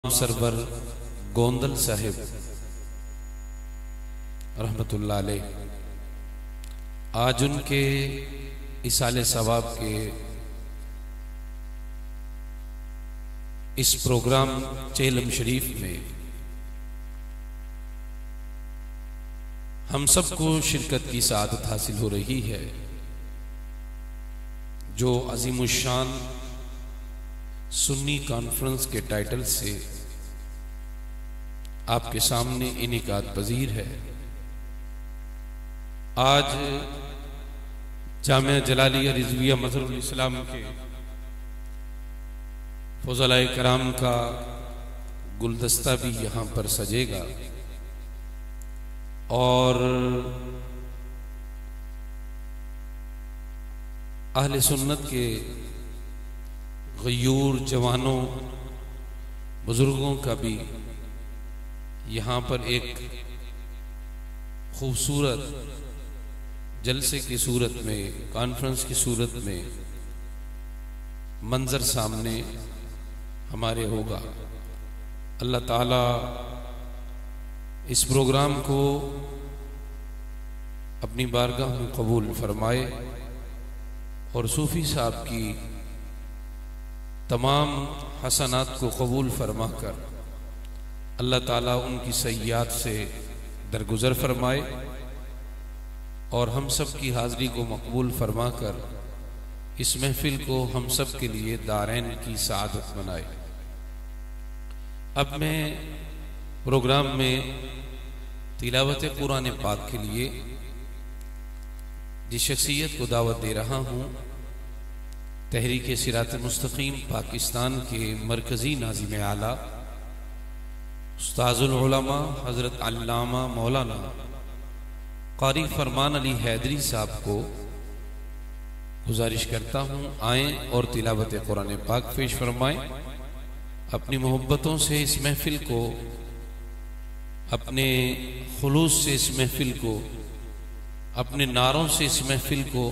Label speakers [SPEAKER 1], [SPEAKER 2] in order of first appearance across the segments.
[SPEAKER 1] Server Gondal Sahib रहमतुल्लाह अलैह, आज उनके इसाले सवाब के इस प्रोग्राम चेलम शरीफ में हम सबको शिरकत की सआदत हासिल हो रही है, जो अजीमुशान सुन्नी कॉन्फ्रेंस के टाइटल से आपके सामने इनेकाद पजीर है। आज जामिया जलालिया रिजविया मजहरुल इस्लाम के फज़लाए कराम का गुलदस्ता भी यहाँ पर सजेगा और अहले सुन्नत के गयूर जवानों बुजुर्गों का भी यहाँ पर एक खूबसूरत जलसे की सूरत में, कॉन्फ्रेंस की सूरत में मंजर सामने हमारे होगा। अल्लाह ताला इस प्रोग्राम को अपनी बारगाह में कबूल फरमाए और सूफी साहब की तमाम हसनात को कबूल फरमा कर अल्लाह ताला उनकी सय्यात से दरगुजर फरमाए और हम सब की हाज़री को मकबूल फरमा कर इस महफिल को हम सब के लिए दारैन की सआदत बनाए। अब मैं प्रोग्राम में तिलावत कुरान पाक के लिए जिस शख्सियत को दावत दे रहा हूँ, तहरीक सिरात मुस्तकीम पाकिस्तान के मरकज़ी नाज़िम आला उस्ताज़ुल उलमा हज़रत अल्लामा मौलाना क़ारी फरमान अली हैदरी साहब को गुजारिश करता हूँ, आएँ और तिलावत कुरान पाक पेश फरमाएँ। अपनी मोहब्बतों से इस महफिल को, अपने खुलूस से इस महफिल को, अपने नारों से इस महफिल को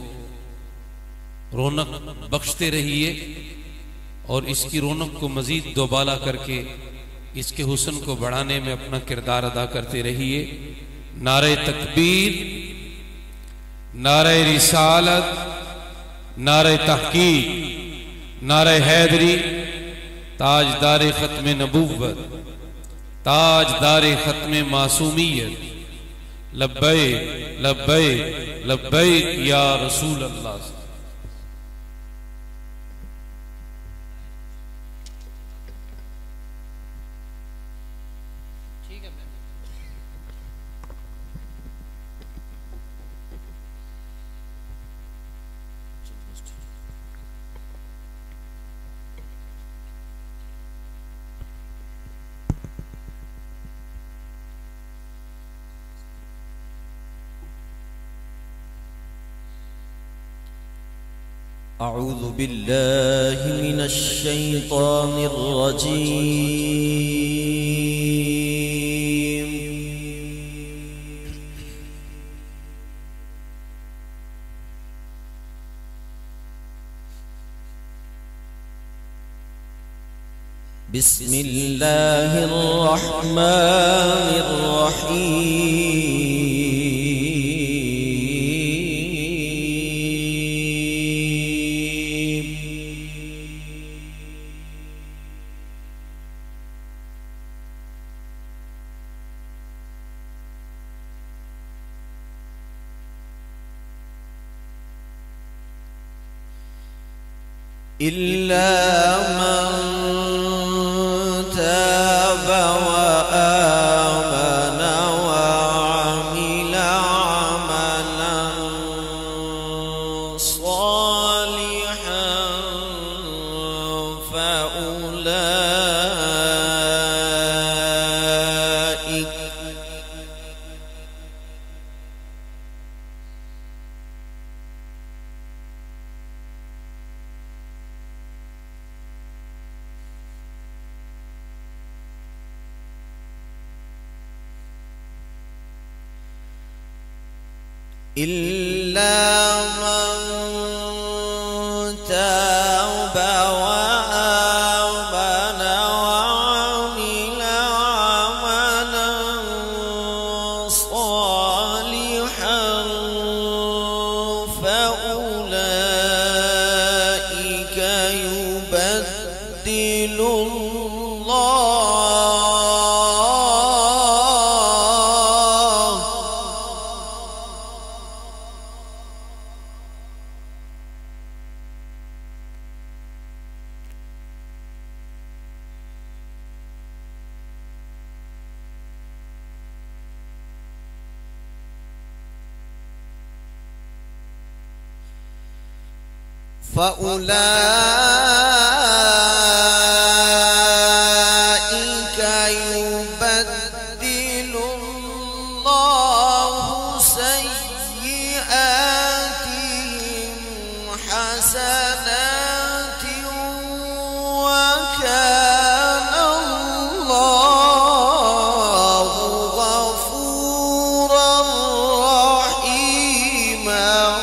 [SPEAKER 1] रौनक बख्शते रहिए और इसकी रौनक को मजीद दोबाला करके इसके हुस्न को बढ़ाने में अपना किरदार अदा करते रहिए। नारे तकबीर, नारे रिसालत, नारे तहकीक, नारे हैदरी, ताजदार खत्म नबुव्वत, ताजदार खत्म मासूमियत, लब्बैक लब्बैक लब्बैक या रसूल अल्लाह।
[SPEAKER 2] अऊज़ु बिल्लाहि मिनश शैतानिर रजीम। बिस्मिल्लाहिर रहमानिर रहीम। इल्ला मन ताब व आमन व अमिल अमलन सालिहन फउलाइक इल्ला मन ताब व आमन व فأولئك يبدل الله سيئاتهم حسنات وكان الله غفورا رحيما.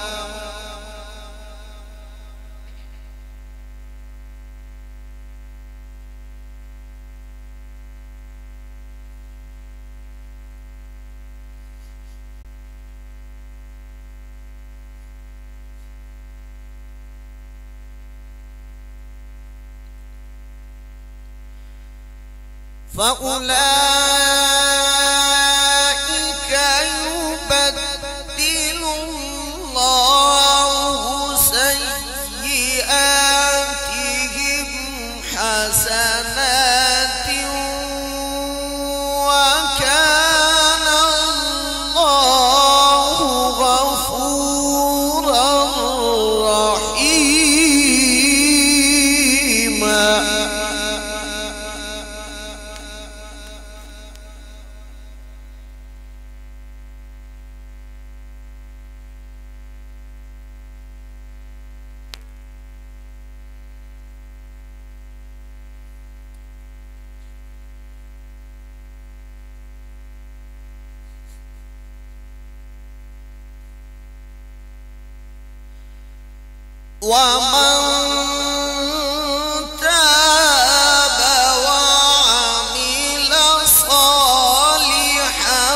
[SPEAKER 2] فأولئك يبدل الله سيئاتهم حسنات وكان الله غفورا رحيما. ومن تاب وعمل صالحا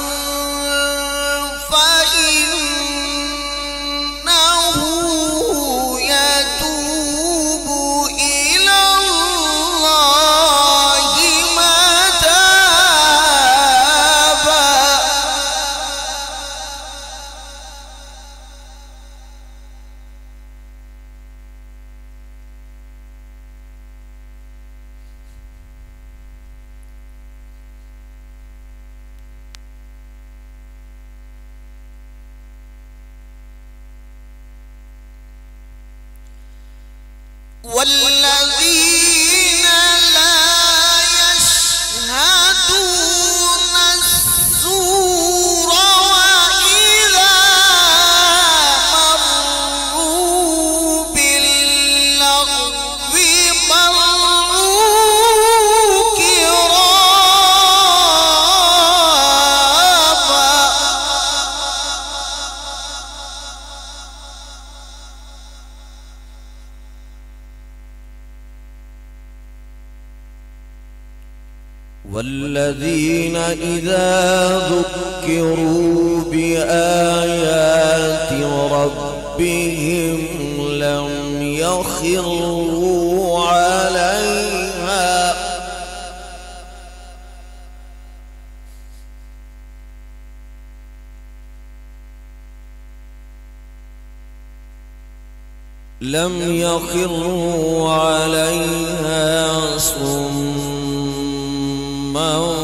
[SPEAKER 2] فإنه يتوب إلى الله متابا. والذين لا يشهدون الزور وإذا مروا باللغو مروا كراما. والذين إذا ذكروا بآيات ربهم لم يخروا عليها صما.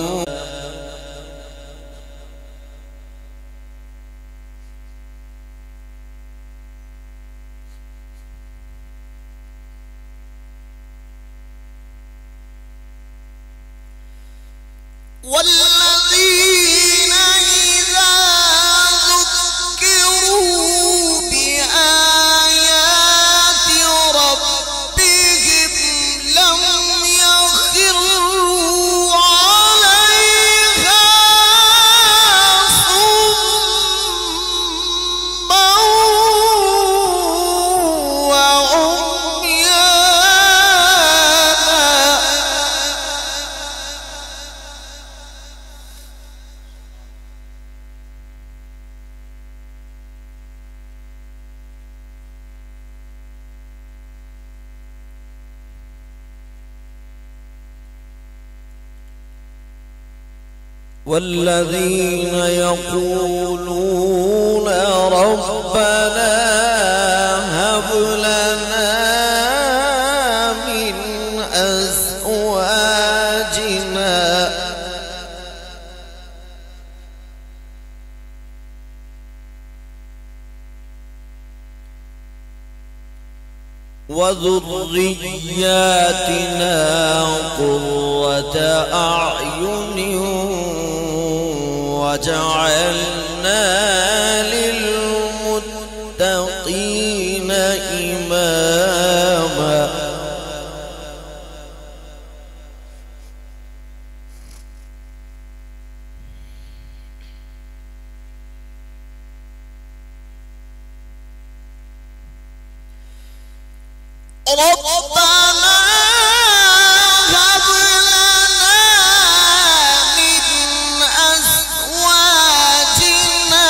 [SPEAKER 2] والذين إذا ذكروا بآيات ربهم لم يخروا عليها صما والذين يقولون ربنا هب لنا من أزواجنا وذرياتنا قرة أعين وجعلنا للمتقين إماما. ربنا هب لنا من أزواجنا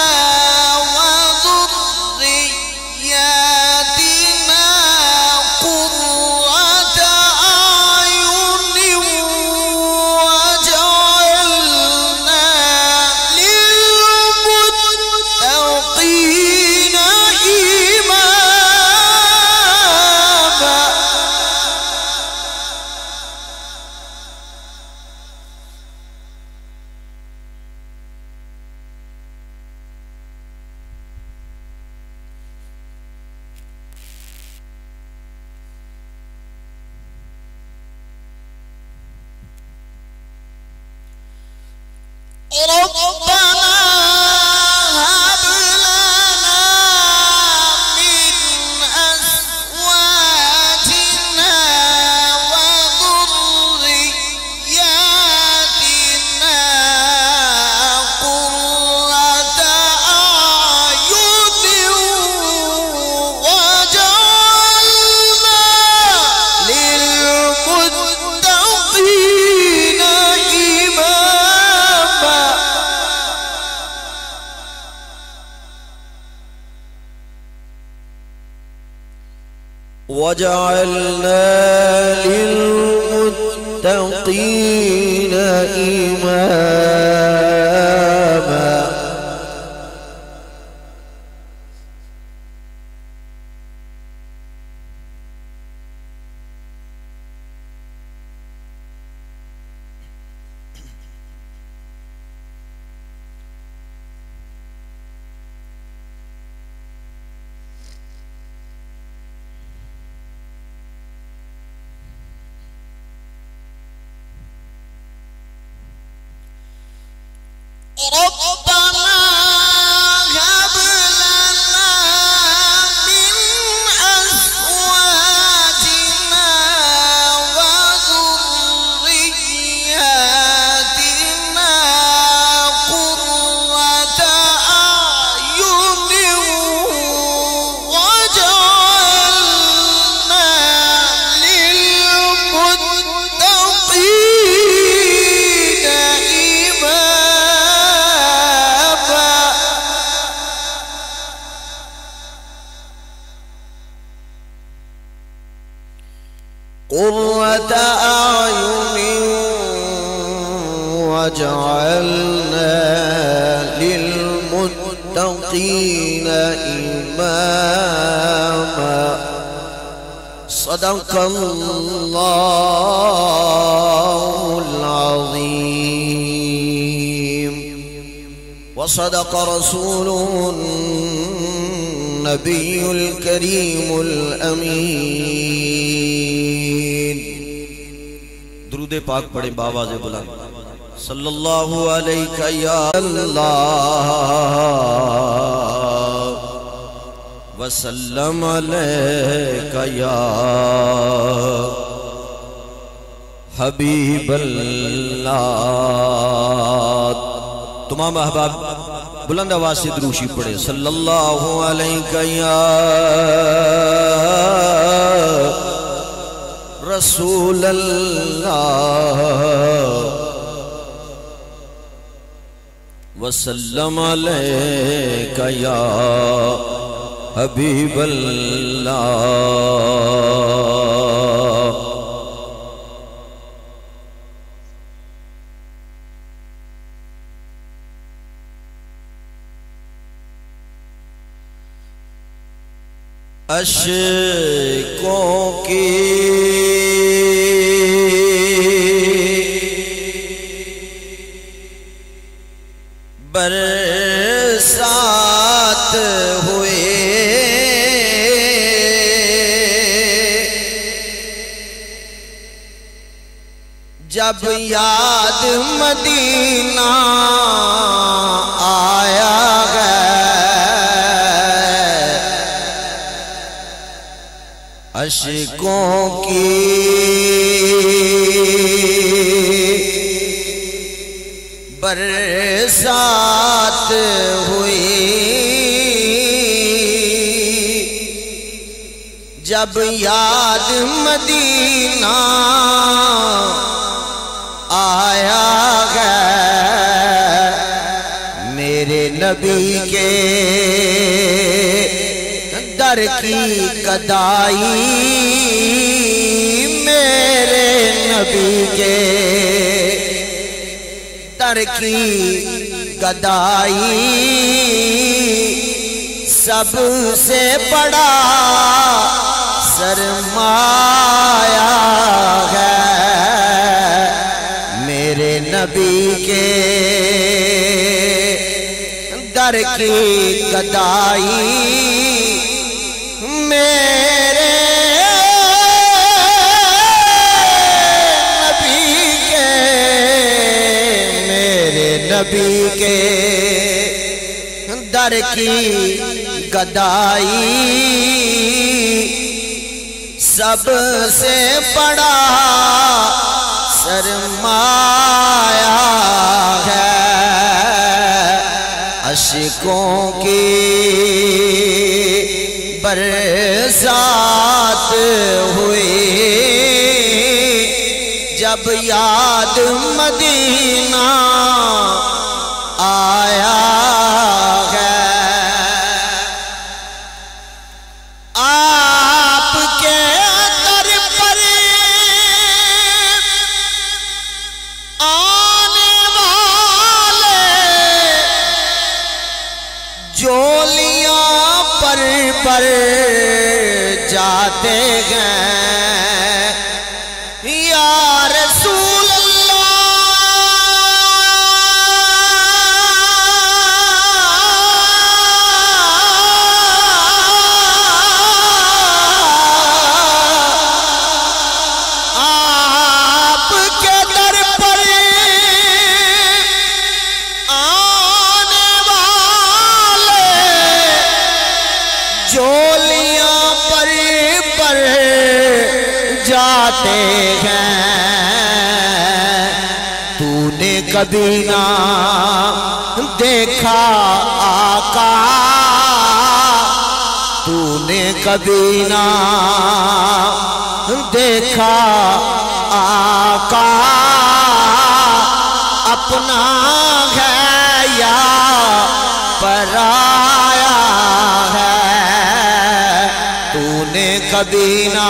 [SPEAKER 2] وذرياتنا قرة أعين وجعلنا للمتقين إماما. ربنا هب لنا من أزواجنا وذرياتنا قرة أعين وجعلنا للمتقين إماما. وجعلنا للمتقين إماما. ربنا هب لنا من أزواجنا وذرياتنا قرة أعين وجعلنا للمتقين إماما. قرة أعين وجعلنا للمتقين إماما. صدق الله العظيم وصدق رسوله النبي الكريم الأمين. दुरूद पाक पढ़े बाबा से बुलंद सल्लल्लाहु अलैका या अल्लाह वसल्लम अलैका या हबीबल्लाह। तमाम अहबाब बुलंद आवाज से दुरूशी पढ़े सल्लल्लाहु अलैका या रसूल अल्लाह वसल्लम अलैका या हबीब अल्लाह। अश्कों की बरसात हुए जब याद मदीना आया है अशकों की बरसात हुई। जब याद मदीना आया है मेरे नबी के दर की कदाई, मेरे नबी के दर की गदाई सबसे बड़ा सरमाया है मेरे नबी के दर की गदाई, मेरे नबी के दर की गदाई सबसे बड़ा सरमाया है। अशकों की बरसात हुई जब याद मदीना आया है। आपके दर पर आने वाले जोलियां पर जाते हैं या रसूल जाते हैं। तूने कभी ना देखा आका, तूने कभी ना देखा आका, अपना है या पराया है। तूने कभी ना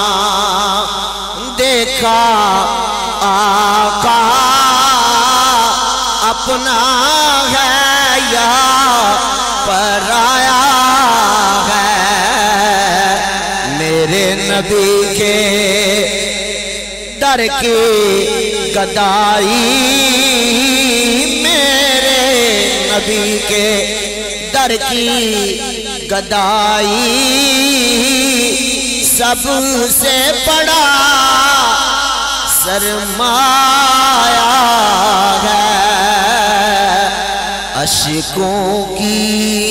[SPEAKER 2] देखा आका, अपना है या पराया है। मेरे नबी के दर की गदाई, मेरे नबी के दर की गदाई सबसे बड़ा सरमाया है। अशकों की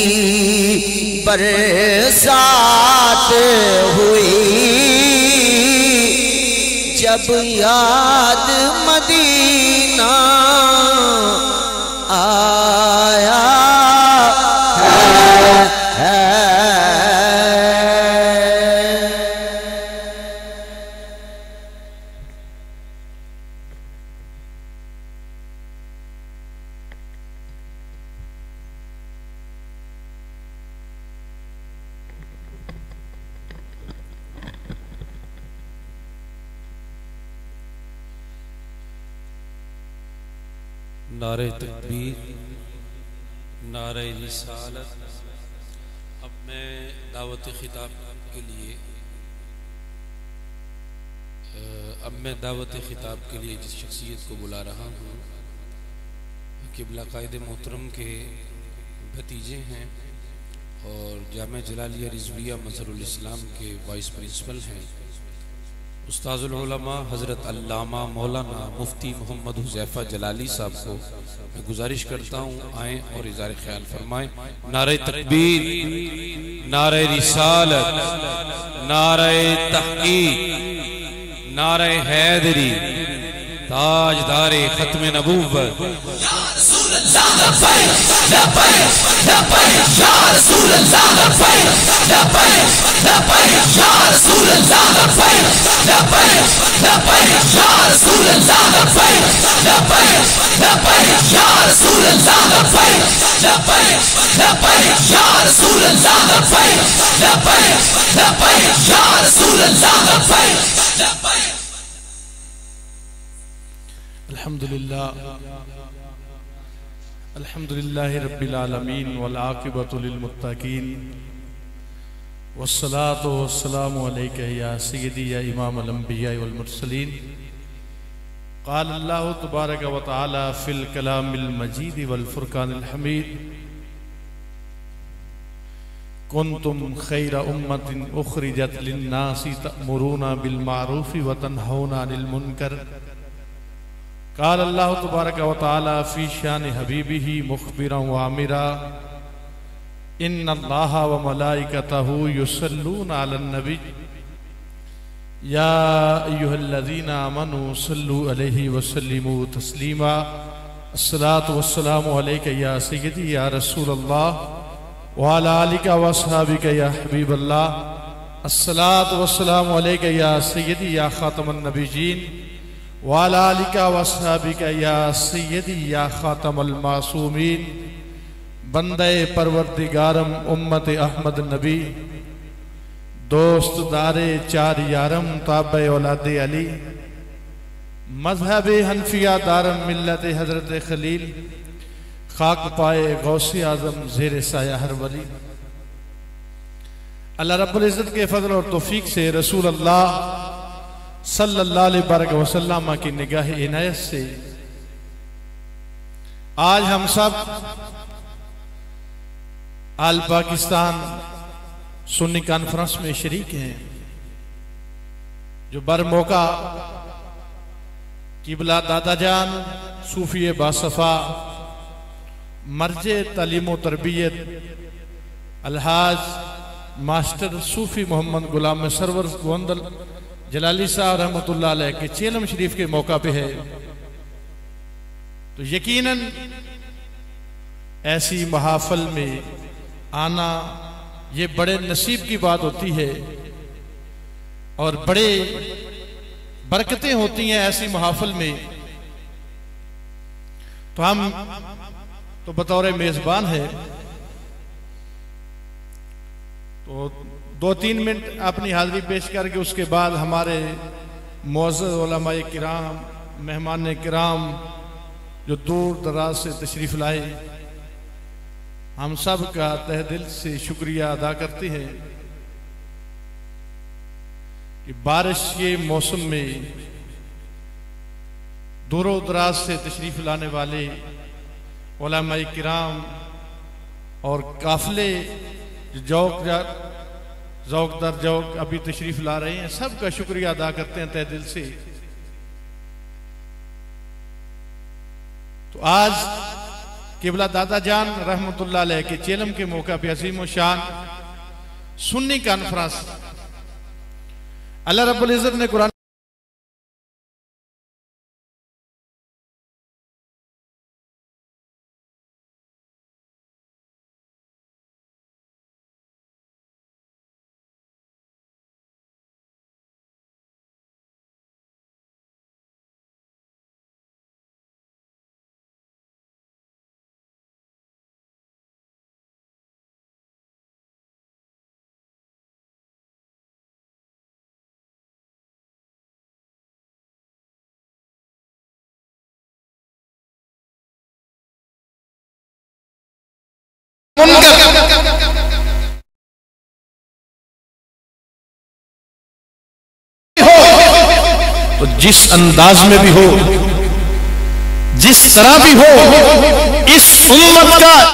[SPEAKER 2] बरसात हुई जब याद मदीना आया है।
[SPEAKER 1] नारे तकबीर, नारे रिसालत। अब मैं दावत खिताब के लिए जिस शख्सियत को बुला रहा हूँ क़िबला कायद मोहतरम के भतीजे हैं और जामिया जलालिया रिजविया मज़हरुल इस्लाम के वाइस प्रिंसिपल हैं। उस्ताजुल उलमा हज़रत अल्लामा मौलाना मुफ्ती मोहम्मद हुज़ैफ़ा जलाली साहब को मैं गुजारिश करता हूँ आए और इज़ार ख्याल फरमाएं। नारे तकबीर, नारे रिसालत, नारे तहकीक, नारे हैदरी, ताजदारे खत्म नबूवत।
[SPEAKER 3] अल्हम्दुलिल्लाहि रब्बिल आलमीन वल आक़िबतु लिल मुत्तक़ीन वस्सलातु वस्सलामु अलैका या सय्यदी या इमामल अंबिया वल मुरसलीन। क़ाल अल्लाहु तबारक व तआला फ़िल कलामिल मजीद वल फ़ुरक़ानिल हमीद कुन्तुम खैरा उम्मतिन उख़रिजत लिन्नासि तअमुरूना बिल मारूफ़ि व तन्हौना अनिल मुनकर। क़ाल अल्लाहु तबारक व तआला फ़ी शान हबीबिही मुख़बिरन व आमिरा इन्नल्लाहा व मलाइकतहु युसल्लूना अलन नबी या अय्युहल्लज़ीना आमनू सल्लू अलैहि व सल्लिमू तस्लीमा। अस्सलातु वस्सलामु अलैका या सय्यदी या रसूलल्लाह व अला आलिका व अस्हाबिका या हबीबल्लाह। अस्सलातु वस्सलामु अलैका या सय्यदी या खातमन नबिय्यीन व अला आलिका व अस्हाबिका या सय्यदी या खातमल मासूमीन। बंदे परवरदिगारम उम्मत अहमद नबी दोस्त दारे चार यारम ताबे औलादे अली मजहब हनफिया दारम मिल्लत हजरत खलील खाक पाए गौसे आजम जेर साया हर वली। अल्लाह रब्बुल इज़्ज़त के फजल और तौफीक से रसूल अल्लाह सल्लल्लाहु अलैहि वसल्लम की निगाह इनायत से आज हम सब आल पाकिस्तान सुन्नी कॉन्फ्रेंस में शरीक हैं, जो बर मौका किबला दादा जान सूफी बासफा मर्जे तालीम तरबियत अलहाज मास्टर सूफी मोहम्मद गुलाम सरवर गोंदल जलाली साहब रहमतुल्लाह अलैह के चेलम शरीफ के मौका पे है। तो यकीनन ऐसी महाफल में आना ये बड़े नसीब की बात होती है और बड़े बरकतें होती हैं ऐसी महाफल में। तो हम तो बतौर मेजबान है तो 2-3 मिनट अपनी हाजिरी पेश करके उसके बाद हमारे मुअज़्ज़ज़ उलमाए किराम मेहमान किराम जो दूर दराज से तशरीफ लाए हम सब का तहे दिल से शुक्रिया अदा करते हैं कि बारिश के मौसम में दूरों दराज से तशरीफ लाने वाले उलमाए किराम और काफिले जौक दर जौक अभी तशरीफ ला रहे हैं, सबका शुक्रिया अदा करते हैं तहे दिल से। तो आज किबला दादा जान रहमतुल्लाह अलैह के चेलम के मौका पे अजीम शान सुन्नी कॉन्फ्रेंस अल्लाह रब्बुल इज़्ज़त ने कुरान तो जिस अंदाज में भी हो जिस तरह भी हो इस उम्मत का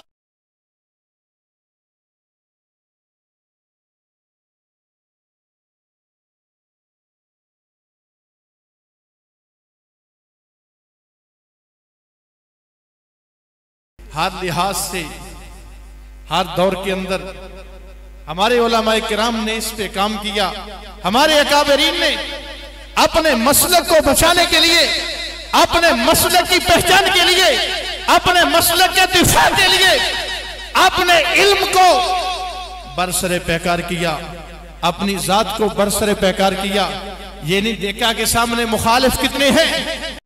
[SPEAKER 3] हर लिहाज से हर दौर के अंदर हमारे उलमाए किराम ने इस पे काम किया। हमारे अकाबरीन ने अपने मसलक को बचाने के लिए, अपने मसलक की पहचान के लिए, अपने मसलक के दिफा के लिए अपने इल्म को बरसरे पैकार किया, अपनी जात को बरसरे पैकार किया। ये नहीं देखा कि सामने मुखालिफ कितने हैं।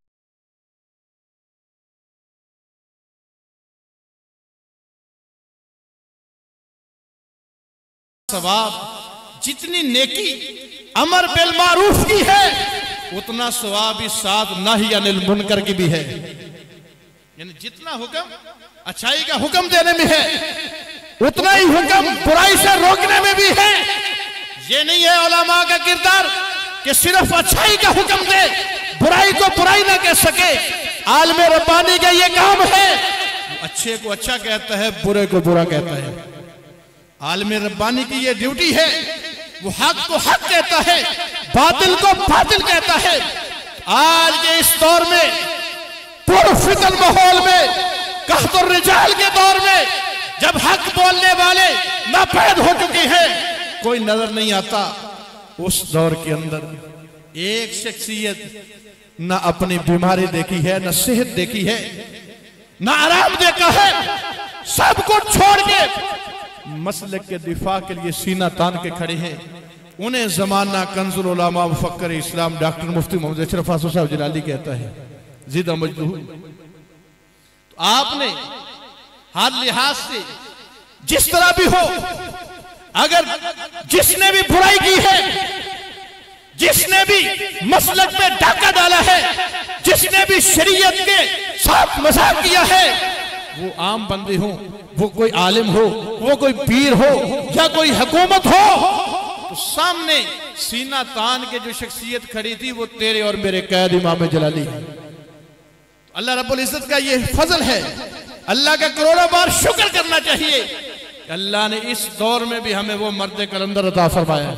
[SPEAKER 3] सवाब जितनी नेकी अमर बिल मारूफ की है, उतना सवाब इस साथ नाही अनिल मुनकर की भी है। यानी जितना हुक्म अच्छाई का हुक्म देने में है, उतना ही हुक्म बुराई से रोकने में भी है। ये नहीं है उलमा का किरदार कि सिर्फ अच्छाई का हुक्म दे, बुराई को बुराई ना कह सके। आलम रब्बानी का ये काम है, अच्छे को अच्छा कहता है, बुरे को बुरा कहता है। आलम रब्बानी की ये ड्यूटी है, वो हक को हक कहता है, बातिल को बातिल कहता है। आज के इस दौर में, पुरफितन माहौल में, कहतुर रिजाल के दौर में, जब हक बोलने वाले नापैद हो चुके हैं, कोई नजर नहीं आता। उस दौर के अंदर एक शख्सियत न अपनी बीमारी देखी है, न सेहत देखी है, न आराम देखा है, सब कुछ छोड़ के मसलक के दिफा के लिए सीना तान के खड़े हैं। उन्हें जमाना कंजुल उलमा मुफक्कर इस्लाम डॉक्टर मुफ्ती मोहम्मद अशरफ आसू साहब जलाली कहता है, जिदा मजदूर। तो आपने हर लिहाज से जिस तरह भी हो, अगर जिसने भी बुराई की है, जिसने भी मसलक पे डाका डाला है, जिसने भी शरीयत के साथ मजाक किया है, वो आम बंदे हो, वो कोई आलिम हो, वो कोई पीर हो, या कोई हुकूमत हो, तो सामने सीना तान के जो शख्सियत खड़ी थी, वो तेरे और मेरे कैद इमाम जलाली है। तो अल्लाह रब्बुल इज्जत का ये फजल है, अल्लाह का करोड़ों बार शुक्र करना चाहिए कि अल्लाह ने इस दौर में भी हमें वो मर्द कलंदर अता फरमाया।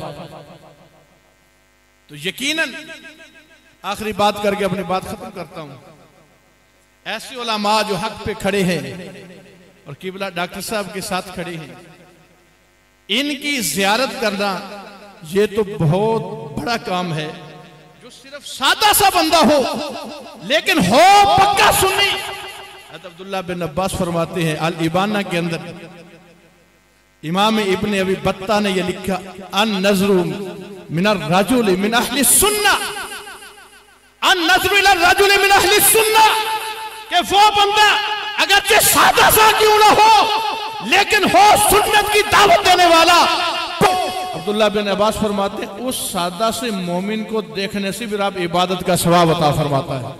[SPEAKER 3] तो यकीनन आखिरी बात करके अपनी बात खत्म करता हूं। ऐसे उलमा जो हक पे खड़े हैं और किबला डॉक्टर साहब के साथ खड़े हैं, इनकी जियारत करना ये तो बहुत बड़ा काम है। जो सिर्फ सादा सा बंदा हो, लेकिन हो पक्का सुन्नी। अब्दुल्लाह बिन अब्बास फरमाते हैं अल इबाना के अंदर, इमाम इब्ने अबी बत्ता ने यह लिखा, अन नजरु मिनर रजुल मिन अहली सुन्ना, अन नजरु इला रजुल मिन अहली सुन्ना, कि वो बंदा अगर सादा सा क्यों ना हो, लेकिन हो सुन्नत की दावत देने वाला। अब्दुल्लाह बिन अब्बास फरमाते हैं उस सादा से मोमिन को देखने से भी रब इबादत का सवाब अता फरमाता है।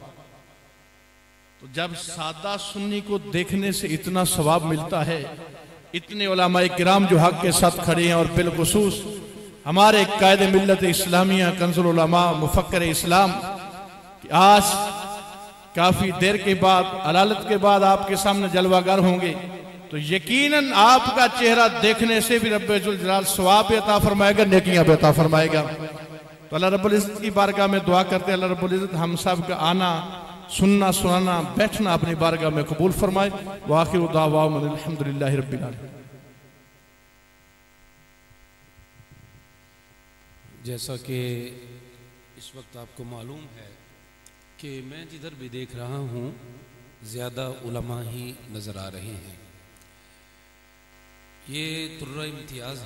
[SPEAKER 3] तो जब सादा सुन्नी को देखने से इतना सवाब मिलता है, इतने उलमाए किराम जो हक के साथ खड़े हैं, और बिलखुसूस हमारे कायदे मिल्लत इस्लामिया कंजुल उलमा मुफक्कर इस्लाम, आज काफी देर के बाद, अदालत के बाद आपके सामने जलवागर होंगे, तो यकीनन आपका चेहरा देखने से भी रब्बुल जलाल सवाब अता फरमाएगा, नेकियां भी अता फरमाएगा। तो अल्लाह रब्बुल इज्जत की बारगाह में दुआ करते हैं, अल्लाह रब्बुल इज्जत हम सब का आना, सुनना, सुनाना, बैठना अपनी बारगाह में कबूल फरमाए। व आखिरु दावाना अल्हम्दुलिल्लाहि रब्बिल आलमीन।
[SPEAKER 1] जैसा कि इस वक्त आपको मालूम है कि मैं जिधर भी देख रहा हूँ ज़्यादा उलमा ही नज़र आ रहे हैं। ये तुर्रा इम्तियाज़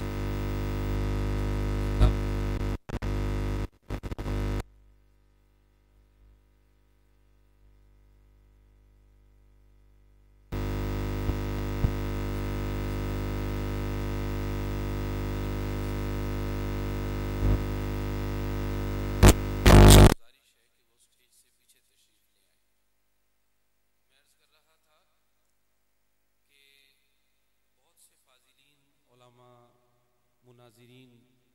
[SPEAKER 1] मुनाज़िरीन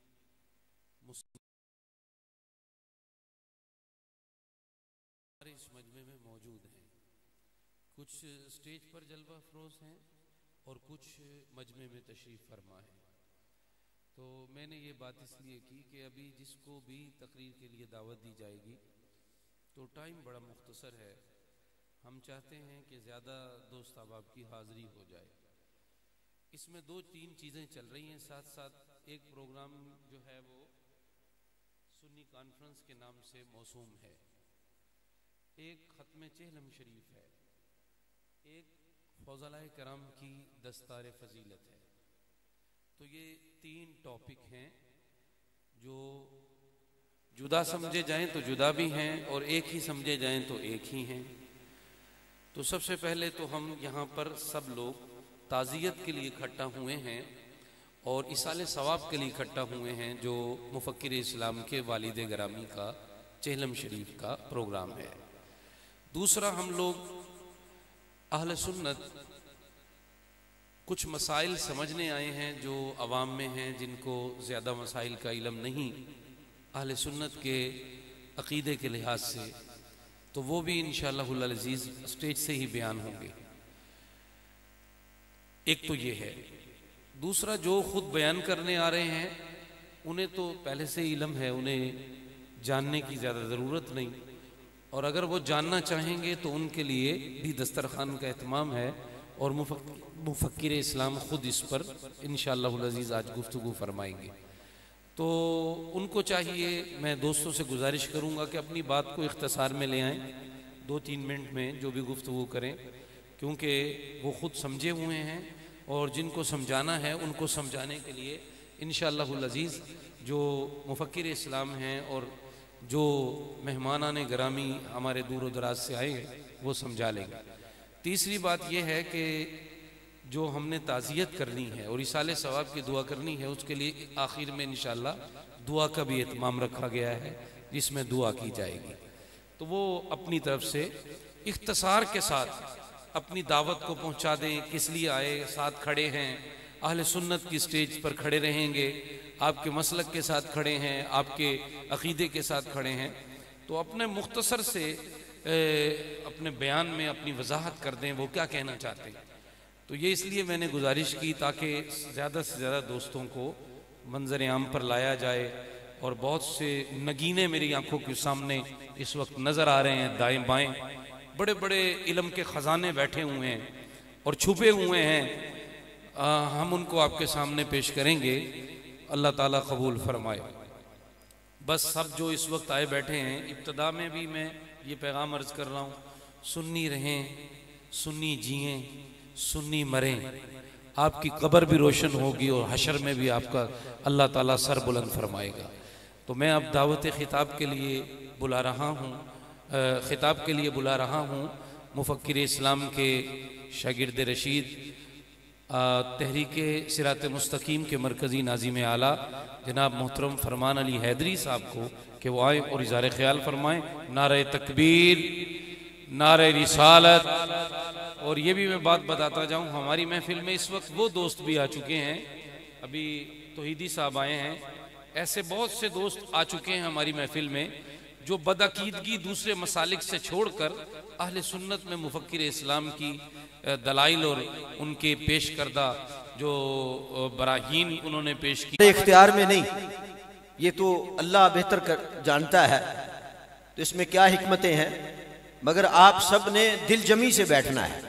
[SPEAKER 1] हमारे इस मजमे में मौजूद हैं। कुछ स्टेज पर जलवा अफरोज हैं और कुछ मजमे में तशरीफ़ फरमा है। तो मैंने ये बात इसलिए की कि अभी जिसको भी तकरीर के लिए दावत दी जाएगी तो टाइम बड़ा मुख्तसर है, हम चाहते हैं कि ज़्यादा दोस्त अहबाब की हाज़िरी हो जाए। इसमें 2-3 चीज़ें चल रही हैं साथ साथ। एक प्रोग्राम जो है वो सुन्नी कॉन्फ्रेंस के नाम से मौसूम है, एक ख़त्म चेहलम शरीफ है, एक फौज़लाए कराम की दस्तार फजीलत है। तो ये 3 टॉपिक हैं जो जुदा समझे जाएं तो जुदा भी हैं और एक ही समझे जाएं तो एक ही हैं। तो सबसे पहले तो हम यहाँ पर सब लोग ताज़ियत के लिए इकट्ठा हुए हैं और इसाले सवाब के लिए इकट्ठा हुए हैं, जो मुफक्किर इस्लाम के वालिद गिरामी का चेहलम शरीफ का प्रोग्राम है। दूसरा, हम लोग अहले सुन्नत कुछ मसाइल समझने आए हैं जो अवाम में हैं, जिनको ज़्यादा मसाइल का इल्म नहीं अहले सुन्नत के अक़ीदे के लिहाज से, तो वो भी इंशाअल्लाहुल अज़ीज़ स्टेज से ही बयान होंगे। एक तो ये है। दूसरा, जो खुद बयान करने आ रहे हैं उन्हें तो पहले से ही इल्म है, उन्हें जानने की ज़्यादा ज़रूरत नहीं, और अगर वो जानना चाहेंगे तो उनके लिए भी दस्तरखान का एहतमाम है और मुफक्किर इस्लाम खुद इस पर इंशाअल्लाहुल अज़ीज़ आज गुफ्तगू फरमाएंगे। तो उनको चाहिए, मैं दोस्तों से गुजारिश करूंगा कि अपनी बात को इख्तिसार में ले आएं, 2-3 मिनट में जो भी गुफ्तगू करें, क्योंकि वो खुद समझे हुए हैं और जिनको समझाना है उनको समझाने के लिए इंशाअल्लाहुल अज़ीज़ जो मुफक्किर इस्लाम हैं और जो मेहमानाने गिरामी हमारे दूर दराज से आए हैं वो समझा लेंगे। तीसरी बात यह है कि जो हमने ताज़ियत करनी है और इसाले सवाब की दुआ करनी है, उसके लिए आखिर में इंशाअल्लाह दुआ का भी एहतमाम रखा गया है जिसमें दुआ की जाएगी। तो वो अपनी तरफ से इख्तिसार के साथ अपनी दावत को पहुंचा दें, किस लिए आए, साथ खड़े हैं, अहले सुन्नत की स्टेज पर खड़े रहेंगे, आपके मसलक के साथ खड़े हैं, आपके अक़ीदे के साथ खड़े हैं, तो अपने मुख्तसर से अपने बयान में अपनी वजाहत कर दें वो क्या कहना चाहते हैं। तो ये इसलिए मैंने गुजारिश की ताकि ज़्यादा से ज़्यादा दोस्तों को मंजर आम पर लाया जाए। और बहुत से नगीने मेरी आंखों के सामने इस वक्त नज़र आ रहे हैं, दाएं बाएं बड़े बड़े इल्म के ख़जाने बैठे हुए हैं और छुपे हुए हैं, हम उनको आपके सामने पेश करेंगे। अल्लाह ताला कबूल फरमाए। बस सब जो इस वक्त आए बैठे हैं, इब्तदा में भी मैं ये पैगाम अर्ज़ कर रहा हूँ, सुन्नी रहें, सुन्नी जिएं, सुन्नी मरें, आपकी कब्र भी रोशन होगी और हशर में भी आपका अल्लाह ताला सर बुलंद फरमाएगा। तो मैं अब दावत खिताब के लिए बुला रहा हूँ, खिताब के लिए बुला रहा हूँ मुफक्किर इस्लाम के शागिर्द रशीद, तहरीके सिरात मुस्तकीम के मरकज़ी नाज़िम आला जनाब मोहतरम फरमान अली हैदरी साहब को कि वो आए और इज़हार ख्याल फरमाएँ। नारे तकबीर, नारे रिसालत। और ये भी मैं बात बताता जाऊँ, हमारी महफिल में इस वक्त वो दोस्त भी आ चुके हैं, अभी तौहीदी साहब आए हैं, ऐसे बहुत से दोस्त आ चुके हैं हमारी महफिल में जो बदअकीदगी दूसरे मसालिक से छोड़कर अहले सुन्नत में मुफक्किर इस्लाम की दलाइल और उनके पेश करदा जो बराहीन उन्होंने पेश की
[SPEAKER 2] इख्तियार में नहीं, ये तो अल्लाह बेहतर जानता है, तो इसमें क्या हिकमतें हैं, मगर आप सब ने दिल जमी से बैठना है।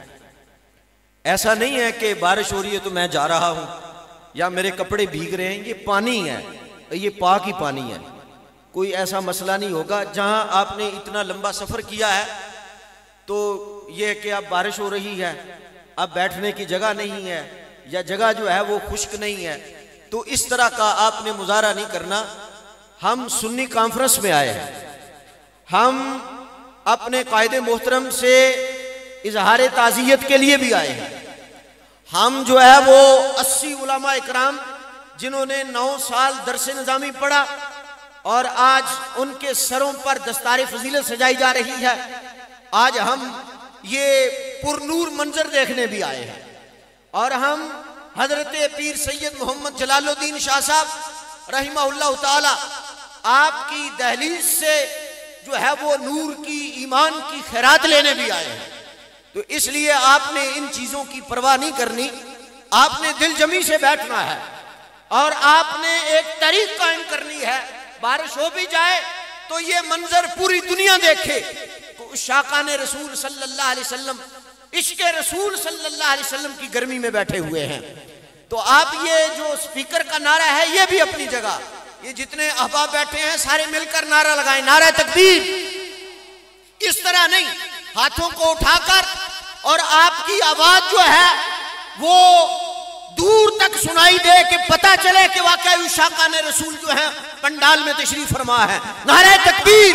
[SPEAKER 2] ऐसा नहीं है कि बारिश हो रही है तो मैं जा रहा हूं या मेरे कपड़े भीग रहे हैं, ये पानी है, ये पाक ही पानी है, कोई ऐसा मसला नहीं होगा। जहां आपने इतना लंबा सफर किया है तो ये कि अब बारिश हो रही है, अब बैठने की जगह नहीं है या जगह जो है वो खुश्क नहीं है, तो इस तरह का आपने मुजाहरा नहीं करना। हम सुन्नी कॉन्फ्रेंस में आए हैं, हम अपने कायदे मोहतरम से इजहार ताज़ियत के लिए भी आए हैं। हम जो है वो 80 उलमा इकराम जिन्होंने 9 साल दरस निज़ामी पढ़ा और आज उनके सरों पर दस्तार फजीलत सजाई जा रही है, आज हम ये पुरनूर मंजर देखने भी आए हैं। और हम हजरत पीर सैयद मोहम्मद जलालुद्दीन शाह साहब रहिमहुल्लाह ताला आपकी दहलीज से जो है वो नूर की, ईमान की खैरात लेने भी आए हैं। तो इसलिए आपने इन चीजों की परवाह नहीं करनी, आपने दिल जमी से बैठना है और आपने एक तारीख कायम करनी है। बारिश हो भी जाए तो ये मंजर पूरी दुनिया देखे तो उस शाकाने रसूल सल्लल्लाहु अलैहि वसल्लम इश्क रसूल सल्लल्लाहु अलैहि वसल्लम की गर्मी में बैठे हुए हैं। तो आप ये जो स्पीकर का नारा है ये भी अपनी जगह, ये जितने अहबाब बैठे हैं सारे मिलकर नारा लगाएं, नारा तकबीर। इस तरह नहीं, हाथों को उठाकर, और आपकी आवाज जो है वो दूर तक सुनाई दे कि पता चले कि वाकई शाकाने रसूल जो है पंडाल में तशरीफ फरमा है। नारा तकबीर।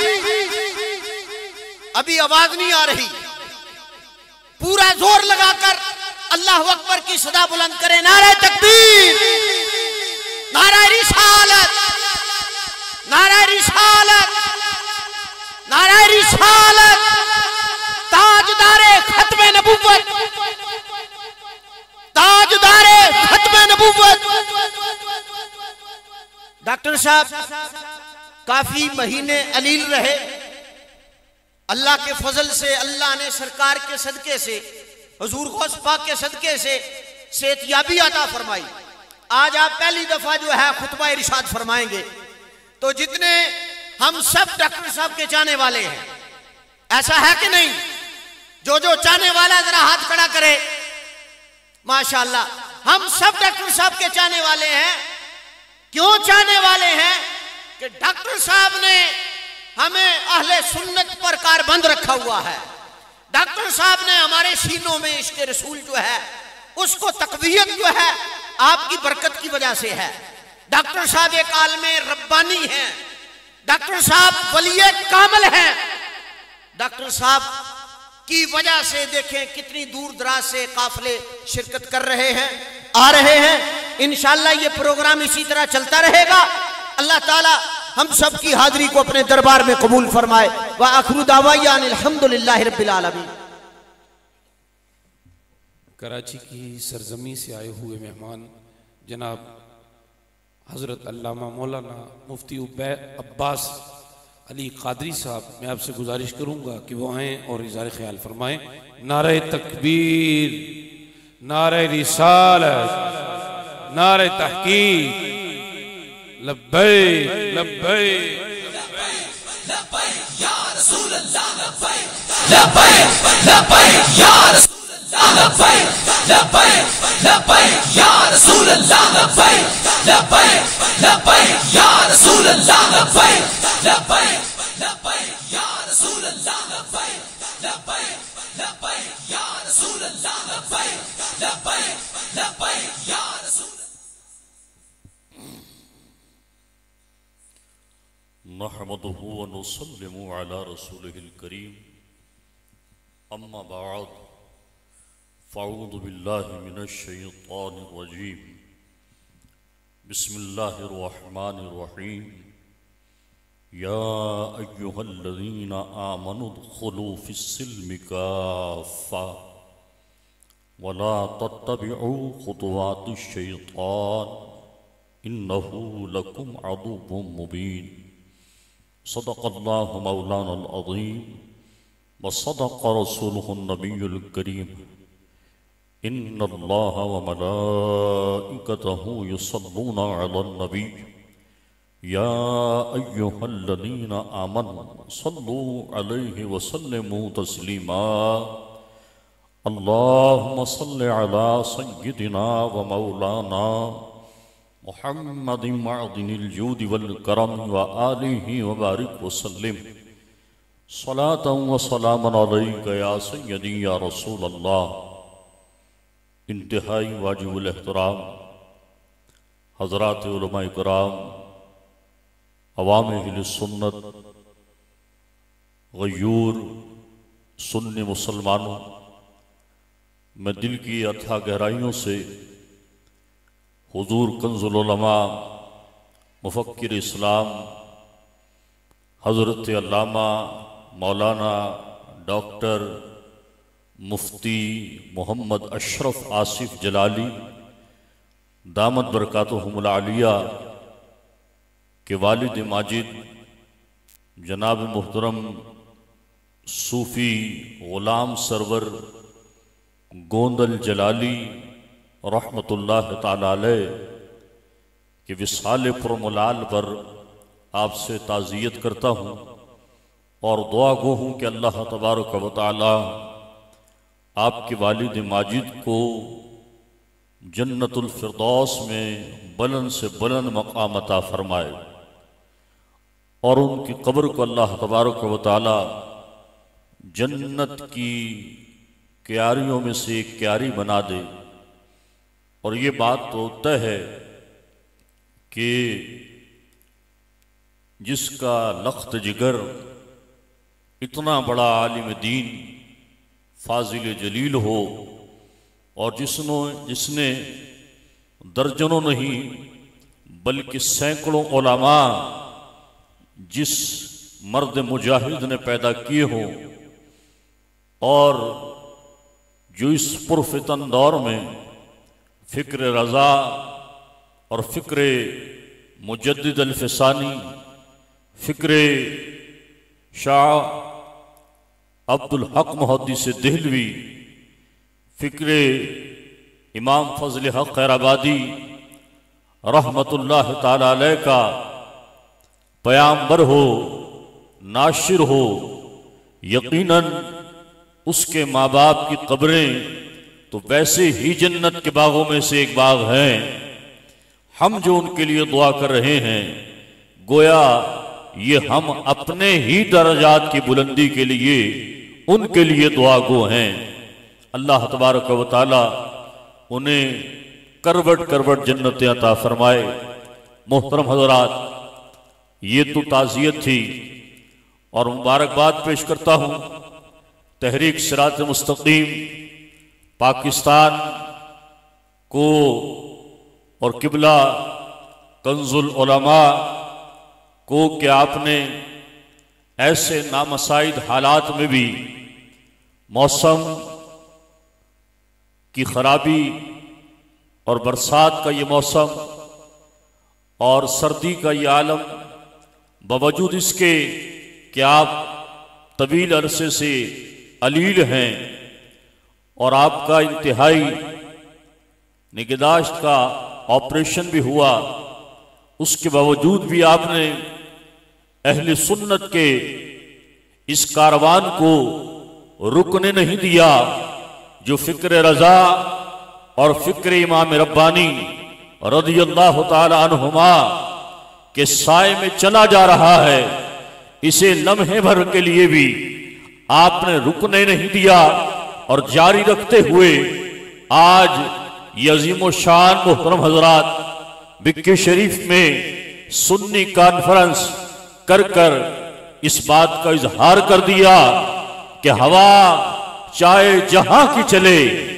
[SPEAKER 2] अभी आवाज नहीं आ रही, पूरा जोर लगाकर अल्लाह अकबर की सदा बुलंद करें। नारा तकबीर, नारा रिसालत, नारा रिसालत, नारा रिसालत, ताजदारे खत्मे नबुव्वत, ताजदारे खत्मे नबुव्वत। डॉक्टर साहब काफी महीने अलील रहे, अल्लाह के फजल से, अल्लाह ने सरकार के सदके से, हुजूर गौस पाक के सदके से सेहतयाबी अता फरमाई। आज आप पहली दफा जो है खुतबा इरशाद फरमाएंगे। तो जितने हम सब डॉक्टर साहब के चाहने वाले हैं, ऐसा है कि नहीं? जो जो चाहने वाला जरा हाथ खड़ा करे। माशाअल्लाह, हम सब डॉक्टर साहब के चाहने वाले हैं। क्यों चाहने वाले हैं? कि डॉक्टर साहब ने हमें अहले सुन्नत पर कारबंद रखा हुआ है। डॉक्टर साहब ने हमारे सीनों में इश्क रसूल जो है उसको तकवीयत जो है आपकी बरकत की वजह से है। डॉक्टर साहब एक आलमे रब्बानी हैं, डॉक्टर साहब वलिये कामिल हैं। डॉक्टर साहब की वजह से देखें कितनी दूर दराज से काफिले शिरकत कर रहे हैं, आ रहे हैं। इंशाअल्लाह ये प्रोग्राम इसी तरह चलता रहेगा। अल्लाह ताला हम सब की हाजिरी को अपने दरबार में कबूल फरमाए। व आखिरु दावाया अल्हम्दुलिल्लाहि रब्बिल आलमीन।
[SPEAKER 1] कराची की सरजमी से आए हुए मेहमान जनाब हज़रत अल्लामा मौलाना मुफ्ती अब्बास अली कादरी साहब, मैं आपसे गुजारिश करूँगा कि वो आएँ और इज़हार ख्याल फरमाएँ। नारे तकबीर, नारे रिसालत, नारे तहकीक, लब्बैक लब्बैक लब्बैक या रसूल अल्लाह, लब्बैक लब्बैक या रसूल अल्लाह, लब्बैक लब्बैक या रसूल अल्लाह, लब्बैक लब्बैक या रसूल अल्लाह, लब्बैक लब्बैक या रसूल अल्लाह, लब्बैक लब्बैक या रसूल अल्लाह, लब्बैक लब्बैक या रसूल।
[SPEAKER 4] नहमदुहु व नुसल्लिमु अला रसूलिहिल करीम, अम्मा बअद, फ़अऊज़ु बिल्लाहि मिनश शैतानिर रजीम, बिस्मिल्लाहिर रहमानिर रहीम। या अय्युहल्लज़ीना आमनु उदखुलू फिस्सिल्मि काफ़्फ़ा वला तत्तबिउ खुतुवातिश शैतान इन्नहु लकुम अदुव्वुम मुबीन। सदक़ल्लाहु मौलानल अज़ीम व सदक़ रसूलुहुन नबियुल करीम। इन्नल्लाह व मलाइकतहु युसल्लूना अलन नबी या अय्युहल्लज़ीना आमनु सल्लू अलैहि व सल्लिमू तस्लीमा। अल्लाहुम्मा सल्लि अला सय्यिदिना व मौलाना मुहम्मदिन मअदिनिल जूदि वल करम व आलिहि व बारिक व सल्लिम। सलातन व सलामन अलैका या सय्यदी या रसूल अल्लाह। इंतहाई वाजिबुल एहतराम हज़रात उलमाए किराम, अवाम अहले सुन्नत, गयूर सुन्नी मुसलमानों, मैं दिल की अथाह गहराइयों से हुजूर कंजुल उलमा मुफक्किर इस्लाम हज़रत अल्लामा मौलाना डॉक्टर मुफ्ती मोहम्मद अशरफ आसिफ जलाली दामत बरकातुहुमुल आलिया के वालिद माजिद जनाब मुहतरम सूफ़ी ग़ुलाम सरवर गोंदल जलाली रहमतुल्लाह ताला अलैह के विसाल पुरमुलाल पर आपसे ताज़ियत करता हूँ और दुआ गो हूँ कि अल्लाह तबारक व तआला आपके वालिद माजिद को जन्नतुल फिरदौस में बुलंद से बुलंद मकाम अता फरमाए और उनकी कब्र को अल्लाह तबारक व तआला जन्नत की क्यारियों में से एक क्यारी बना दे। और ये बात तो तय है कि जिसका लख्त जिगर इतना बड़ा आलिम दीन फाजिल जलील हो और जिसने दर्जनों नहीं बल्कि सैकड़ों उलमा जिस मर्द मुजाहिद ने पैदा किए हों और जो इस पुरफितन दौर में फ़िक्र रज़ा और फ़िक्र मुजद्दिद अल-फ़सानी, फ़िक्र शाह अब्दुल हक मुहद्दिस देहलवी, फ़िक्र इमाम फजल हक खैराबादी रहमतुल्लाह ताला अलैह का पैगंबर हो, नाशिर हो, यकीनन उसके माँ बाप की कब्रें तो वैसे ही जन्नत के बागों में से एक बाग हैं। हम जो उनके लिए दुआ कर रहे हैं गोया ये हम अपने ही दर्जात की बुलंदी के लिए उनके लिए दुआ गो हैं। अल्लाह तबारक व तआला उन्हें करवट करवट जन्नतें अता फरमाए। मोहतरम हज़रात, ये तो ताज़ियत थी और मुबारकबाद पेश करता हूँ तहरीक सिरात मुस्तकीम पाकिस्तान को और किबला कंजुल उलमा को कि आपने ऐसे नामसाइद हालात में भी मौसम की खराबी और बरसात का ये मौसम और सर्दी का ये आलम, बावजूद इसके कि आप तवील अरसे से अलील हैं और आपका इंतहाई निगहदाश्त का ऑपरेशन भी हुआ, उसके बावजूद भी आपने अहले सुन्नत के इस कारवान को रुकने नहीं दिया जो फ़िक्र रज़ा और फ़िक्र इमाम रब्बानी रज़ियल्लाहु ताला अन्हुमा के साए में चला जा रहा है। इसे लम्हे भर के लिए भी आपने रुकने नहीं दिया और जारी रखते हुए आज ये अजीम शान मोहतरम हजरात बिक्की शरीफ में सुन्नी कॉन्फ्रेंस कर कर इस बात का इजहार कर दिया कि हवा चाहे जहां की चले,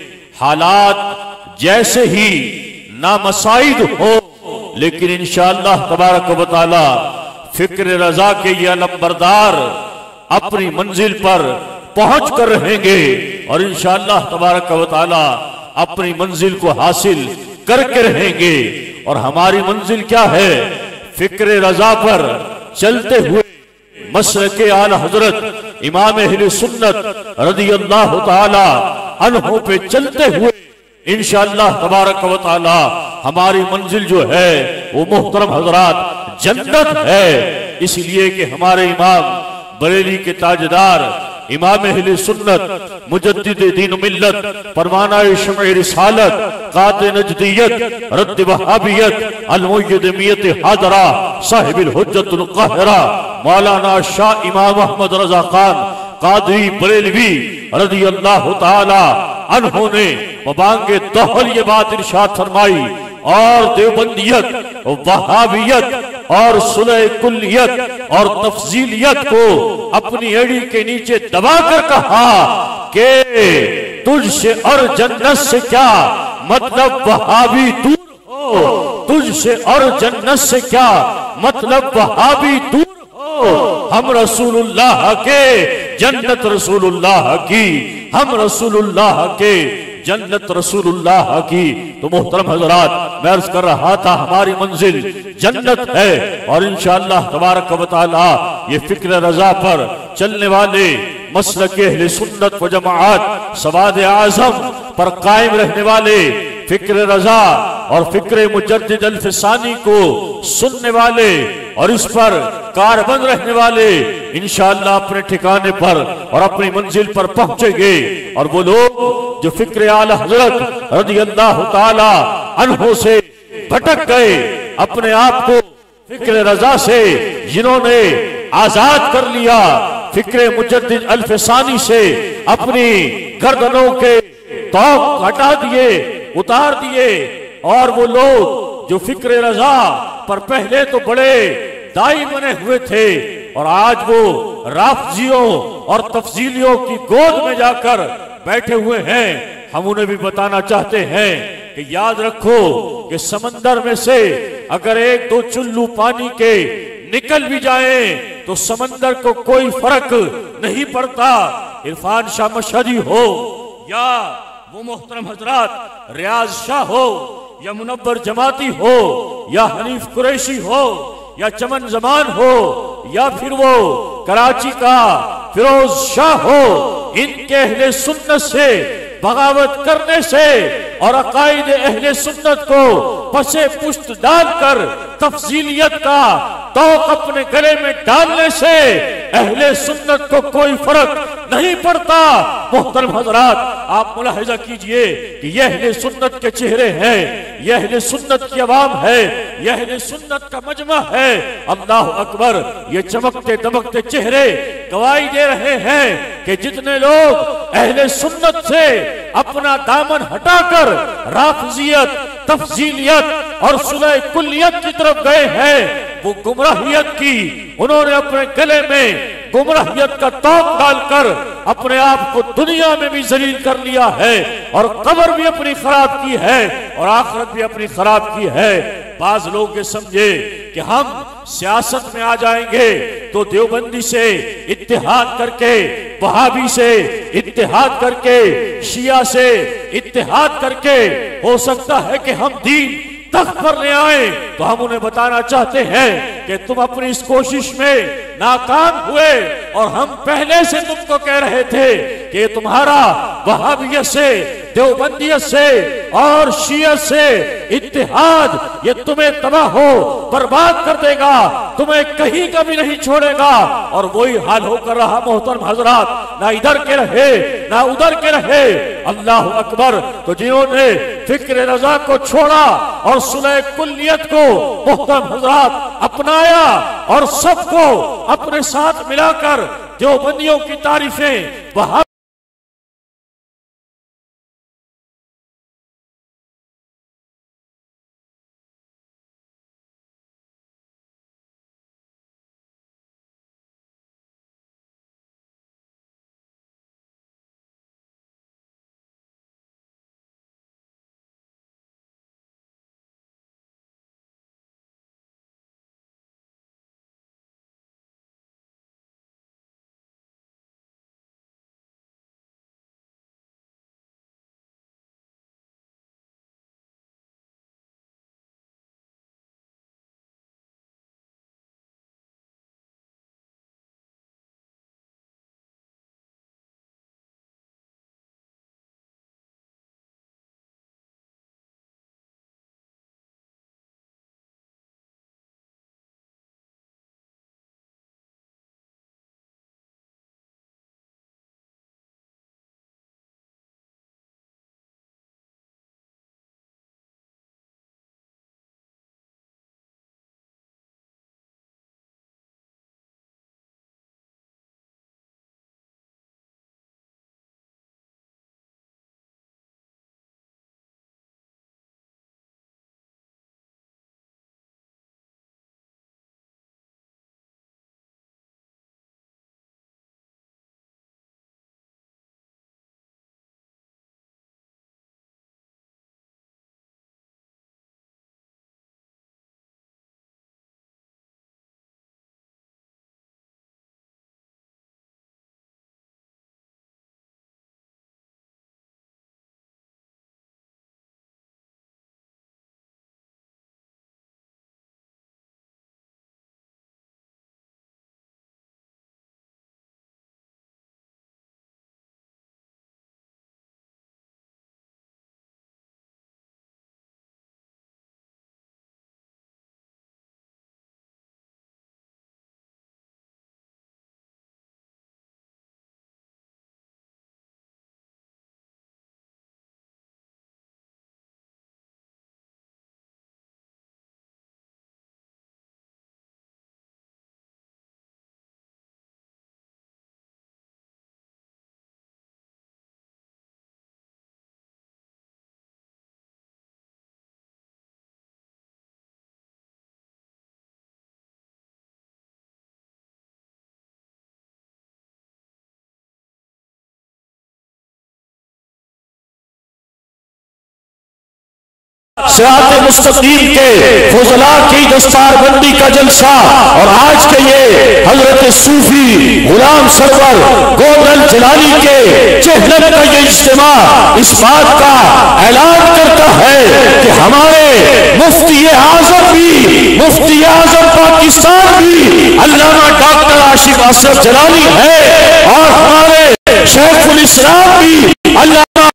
[SPEAKER 4] हालात जैसे ही नामसाइद हो, लेकिन इंशाअल्लाह तबारक व तआला फ़िक्र रज़ा के ये अलमबरदार अपनी मंजिल पर पहुंच कर रहेंगे और इंशाअल्लाह तबारक व तआला अपनी मंजिल को हासिल करके रहेंगे। और हमारी मंजिल क्या है? फ़िक्र रज़ा पर चलते हुए मसलके आला हजरत इमाम अहले सुन्नत रज़ियल्लाहु ताला अन्हु पे चलते हुए इंशाअल्लाह तबारक व तआला हमारी मंजिल जो है वो मोहतरम हजरात जन्नत है। इसलिए कि हमारे इमाम बरेली के ताजदार इमाम अहले सुन्नत मुजद्दिद दीन मिल्लत परवाना शमए रिसालत काते नजदियत रद्द वहाबियत अल-मुय्यद मियत हादरा साहिबुल हुज्जतुल काहिरा मौलाना शाह इमाम अहमद रजा खान कादरी बरेलवी रज़ियल्लाहु ताला अन्हों ने मबांगे तोहल ये बात इरशाद फरमाई और देवबंदियत वहाबियत और सुलह कुल्लियत और तफजीलियत को अपनी एड़ी के नीचे दबाकर कहा कि तुझसे और जन्नत से क्या मतलब वहाबी दूर हो, तुझसे और जन्नत से क्या मतलब वहाबी दूर हो। हम रसूलुल्लाह के जन्नत रसूलुल्लाह की, हम रसूलुल्लाह के जन्नत रसूलुल्लाह की। तो मोहतरम हजरात, मैं अर्ज कर रहा था हमारी मंजिल जन्नत है और इंशाअल्लाह तबारक व तआला ये फ़िक्र रज़ा पर चलने वाले मसलके अहले सुन्नत व जमाअत सवाद आज़म पर कायम रहने वाले फ़िक्र रज़ा और फ़िक्र मुजद्दिद अल-फ़सानी को सुनने वाले और इस पर कारबंद रहने वाले इंशाअल्लाह अपने ठिकाने पर और अपनी मंजिल पर पहुंचेंगे। और वो लोग जो फिक्र आला हजरत रज़ी अल्लाह ताला अन्हु से भटक गए, अपने आप को फिक्र रजा से जिन्होंने आजाद कर लिया, फिक्र मुजद्दिद अल्फसानी से अपनी गर्दनों के तौक हटा दिए, उतार दिए, और वो लोग जो फिक्र रजा पर पहले तो बड़े दाई बने हुए थे और आज वो राफजियों और तफजीलियों की गोद में जाकर बैठे हुए हैं, हम उन्हें भी बताना चाहते हैं कि याद रखो कि समंदर में से अगर एक दो चुल्लू पानी के निकल भी जाए तो समंदर को कोई फर्क नहीं पड़ता। इरफान शाह मशहदी हो या वो मोहतरम हजरात रियाज शाह हो या मुनव्वर जमाती हो या हनीफ कुरैशी हो या चमन जमान हो या फिर वो कराची का फिरोज शाह हो, इनके अहले सुन्नत से बगावत करने से और अकायद अहले सुन्नत को पसे पुष्ट डालकर तफसीलियत का तौक अपने गले में डालने से अहले सुन्नत को कोई फर्क नहीं पड़ता। मोहतरम हजरात, आप मुलाहिजा कीजिए कि यह अहले सुन्नत के चेहरे हैं, यह अहले सुन्नत की आवाम है, यह अहले सुन्नत का मजमा है। अल्लाह अकबर, ये चमकते दमकते चेहरे गवाही दे रहे हैं कि जितने लोग अहले सुन्नत से अपना दामन हटाकर राफजियत, तफजीलियत और सुलह कुल्लियत की तरफ गए हैं, वो गुमराहियत की उन्होंने अपने गले में गुमराहियत का तौक डालकर अपने आप को दुनिया में भी जलील कर लिया है और कब्र भी अपनी खराब की है और आखिरत भी अपनी खराब की है। बाज लोग ये समझे कि हम सियासत में आ जाएंगे तो देवबंदी से इत्तेहाद करके, वहाबी से इत्तेहाद करके, शिया से इत्तेहाद करके हो सकता है कि हम दीन तख्त पर ले आए। तो हम उन्हें बताना चाहते हैं कि तुम अपनी इस कोशिश में नाकाम हुए और हम पहले से तुमको कह रहे थे कि तुम्हारा वहाबियत से, देवबंदियत से और शियत से इत्तेहाद ये तुम्हें तबाह हो बर्बाद कर देगा, तुम्हें कहीं का भी नहीं छोड़ेगा। और वही हाल होकर रहा मोहतरम हजरात, ना इधर के रहे ना उधर के रहे। अल्लाह अकबर। तो जिन्होंने फिक्र रजा को छोड़ा और सुलह कुल्लियत को मोहतरम हजरात अपनाया और सबको अपने साथ मिलाकर देवबंदियों की तारीफें वहां सिरात मुस्तकीम के फजला की दस्तारबंदी का जलसा और आज के ये हजरत सूफी गुलाम सरवर गोदल जलाली के चेहलम का ये इज्तिमा इस बात का ऐलान करता है कि हमारे मुफ्ती आजम भी, मुफ्ती आजम पाकिस्तान भी अल्लामा डॉक्टर आशिक असरफ जलाली है और हमारे शेखुल इस्लाम भी अल्लामा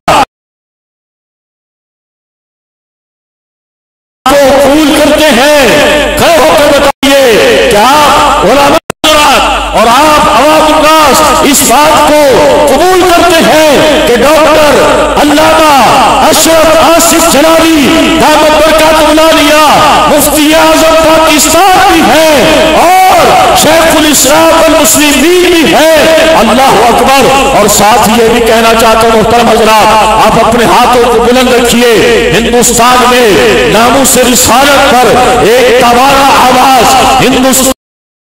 [SPEAKER 4] को कबूल करते हैं। खड़े होकर बताइए कि आप उलमा और आप अवाम इस बात को कबूल करते हैं कि डॉक्टर अल्लामा अशरफ आसिफ जलाली दामत बरकातुहु आलिया मुफ्ती आजम पाकिस्तान भी है और शेखुल इस्लाम वल मुस्लिमीन भी है। अल्लाह अकबर। और साथ ही ये भी कहना चाहता हूं मोहतरम हज़रात, आप अपने हाथों को बुलंद रखिए। हिंदुस्तान में नामूस रिसालत पर एक तवारा आवाज हिंदुस्तान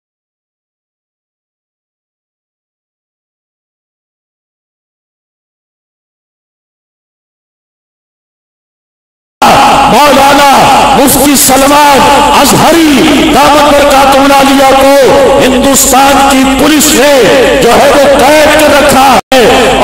[SPEAKER 4] मौलाना मुफ्ती सलमान अजहरी दामत बरकातुहु आलिया को हिंदुस्तान की पुलिस ने जो है वो कैद कर रखा है।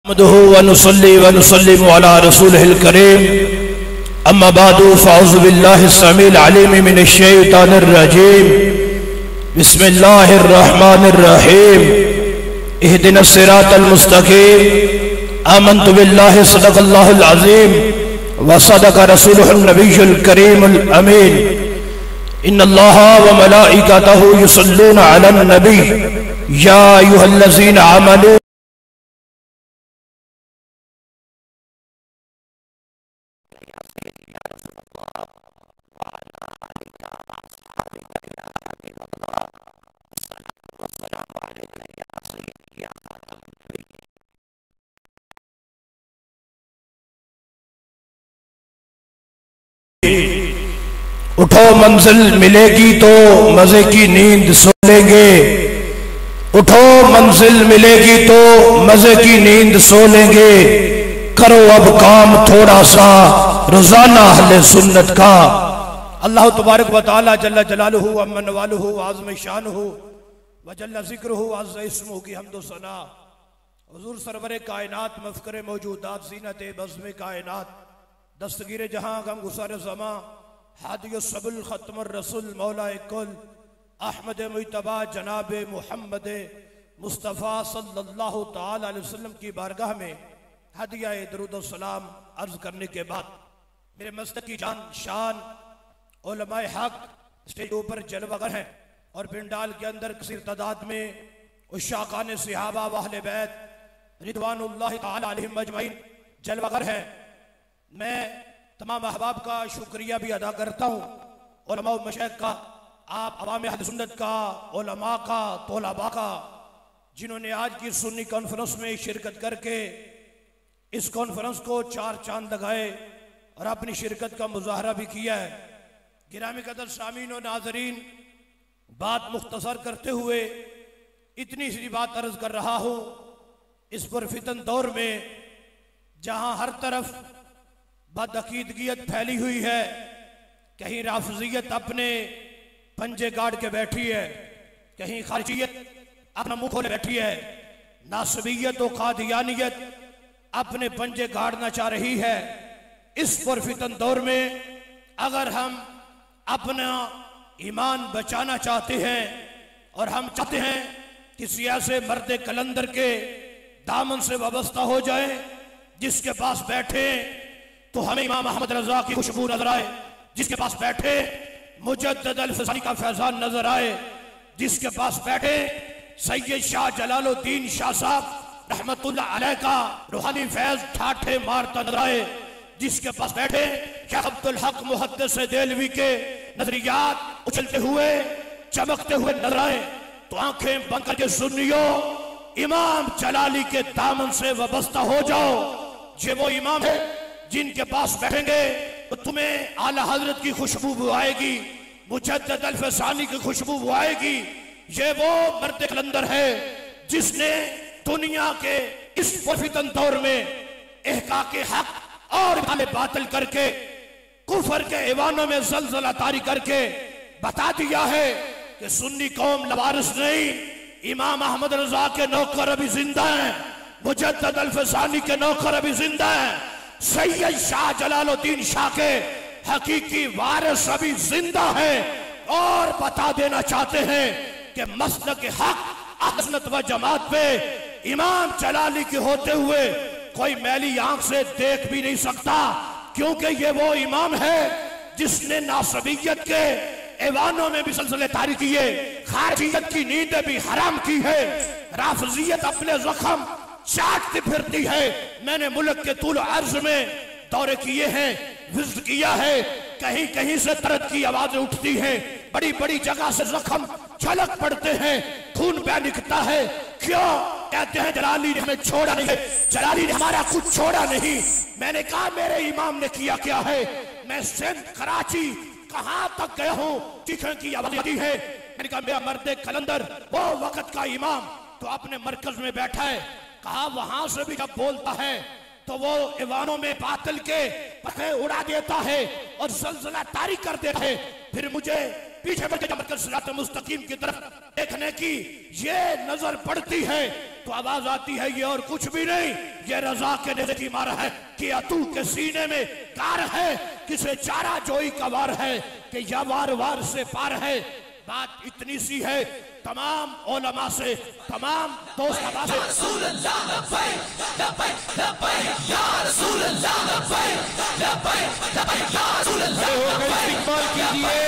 [SPEAKER 5] व नुसल्ली व नुसल्लिमु अला रसूलिहिल करीम अम्मा बादु फ़अऊज़ु बिल्लाहि समील अलीम मिनश शैतानिर रजीम बिस्मिल्लाहिर रहमानिर रहीम इहदिनस सिरातल मुस्तकीम आमन्तु बिल्लाहि सदक़ल्लाहुल अज़ीम व सदक़ रसूलुहुन नबियुल करीमुल अमीन इन्नल्लाहा व मलाइकतहु युसल्लूना अलन नबी या अय्युहल्लज़ीना आमनू उठो मंजिल मिलेगी तो मजे की नींद सो लेंगे। उठो मंजिल मिलेगी तो मजे की नींद सो लेंगे। करो अब काम थोड़ा सा रोजाना अहले सुन्नत का। अल्लाह तबारक व तआला जल्ल जलालुहु व अम्मा नवालुहु व आज़म शानुहु व जल्ल ज़िक्रुहु व अज़्ज़ इस्मुहु की हम्द व सना। हुज़ूर सरवरे कायनात मफ़ख़रे मौजूदात ज़ीनत बज़्म कायनात दस्तगीर जहां गम गुसार ज़मा हादियो सबुल ख़त्मुर रसूल मौलाए कुल अहमद मुज्तबा जनाब मुहम्मद मुस्तफ़ा सल्लल्लाहु ताला अलैहि वसल्लम की बारगाह में हदिया दरूद व सलाम अर्ज करने के बाद मेरे मस्जिद की जान शान उलमाए हक स्टेज ऊपर जलवागर हैं और पिंडाल के अंदर कसीर तादाद में उशाकान सहाबा व अहले बैत रिदवानुल्लाहि ताला अलैहिम अजमईन जलवागर हैं। मैं तमाम अहबाब का शुक्रिया भी अदा करता हूँ, उलमा व मशाइख का, आप अवाम अहले सुन्नत का, उलमा का, तोलबा का, जिन्होंने आज की सुन्नी कॉन्फ्रेंस में शिरकत करके इस कॉन्फ्रेंस को चार चांद लगाए और अपनी शिरकत का मुजाहरा भी किया है। गिरामी कदर सामीन और नाजरीन, बात मुख्तसर करते हुए इतनी सी बात अर्ज कर रहा हूँ। इस पुरफितन दौर में जहाँ हर तरफ बदअकीदगियत फैली हुई है, कहीं राफजियत अपने पंजे गाड़ के बैठी है, कहीं खारिजियत अपना मुंह खोले बैठी है, नासबियत और कादियानियत अपने पंजे गाड़ना चाह रही है। इस पुरफितन दौर में अगर हम अपना ईमान बचाना चाहते हैं और हम चाहते हैं किसी ऐसे मर्द कलंदर के दामन से वाबस्ता हो जाए जिसके पास बैठे तो हमें इमाम अहमद रजा की खुशबू नजर आए, जिसके पास बैठे मुजद्दिद अल-फ़सानी का फैजान नजर आए, जिसके पास बैठे सैयद शाह जलालुद्दीन शाह साहब रहमतुल्लाह अलैह का रूहानी फैज ठाठे मारता नजर आए, जिसके पास बैठे शाह अब्दुल हक मुहद्दिस देलवी के नजरियात उछलते हुए चमकते हुए नजर आए, तो आंखें बंद करके सुनियो, इमाम जलाली के दामन से वाबस्ता हो जाओ। ये वो इमाम है जिनके पास बैठेंगे तो तुम्हें आला हजरत की खुशबू आएगी, मुजद्दिद अल-फ़सानी की खुशबू आएगी। ये वो मर्द कलंदर है जिसने दुनिया के इस पुरफितन दौर में इहकाके हक और बातिल करके कुफर के ऐवानों में ज़लज़ला तारी करके बता दिया है कि सुन्नी कौम लवारिस नहीं, इमाम अहमद रजा के नौकर अभी जिंदा हैं, मुजद्दिद अल-फ़सानी के नौकर अभी जिंदा हैं, सैयद शाह जलालुद्दीन शाह के हकीकी वारिस अभी जिंदा है। और बता देना चाहते हैं कि मसलक हक अहले सुन्नत व जमात पे इमाम जलाली के होते हुए कोई मैली आंख से देख भी नहीं सकता, क्योंकि ये वो इमाम है जिसने नासबियत के ऐवानों में भी सिलसिले तारी किए, खारिजियत की नींदें भी हराम की है, राफजियत अपने जख्म चाटती फिरती है। मैंने मुल्क के तूल अर्ज में दौरे किए हैं, विजिट किया है, कहीं कहीं से दर्द की आवाजें उठती हैं, बड़ी बड़ी जगह से जख्म छलक पड़ते हैं, खून बह निकलता है। क्यों? कहते हैं जलाली ने हमें छोड़ा नहीं है, जलाली ने हमारा कुछ छोड़ा नहीं। मैंने कहा मेरे इमाम ने किया क्या है? मैं सिंध कराची कहां तक गया हूं, चीखें की आवाज आती है। मैंने कहा मेरा मर्द कलंदर वो वक्त का इमाम तो अपने मरकज में बैठा है। कहा वहां से भी जब बोलता है तो वो ईवानों में बातिल के पखे उड़ा देता है और ज़लज़ला तारी कर देता है। फिर मुझे पीछे बैठे सिरात मुस्तकीम की तरफ देखने की ये नजर पड़ती है तो आवाज आती है ये और कुछ भी नहीं, ये रजा के नेज़े की मार है कि अतू के सीने में कार है, किसे चारा जोई का वार है कि या वार वार से पार है। बात इतनी सी है तमाम उलमा से, तमाम दोस्त
[SPEAKER 1] इस्तेमाल कीजिए।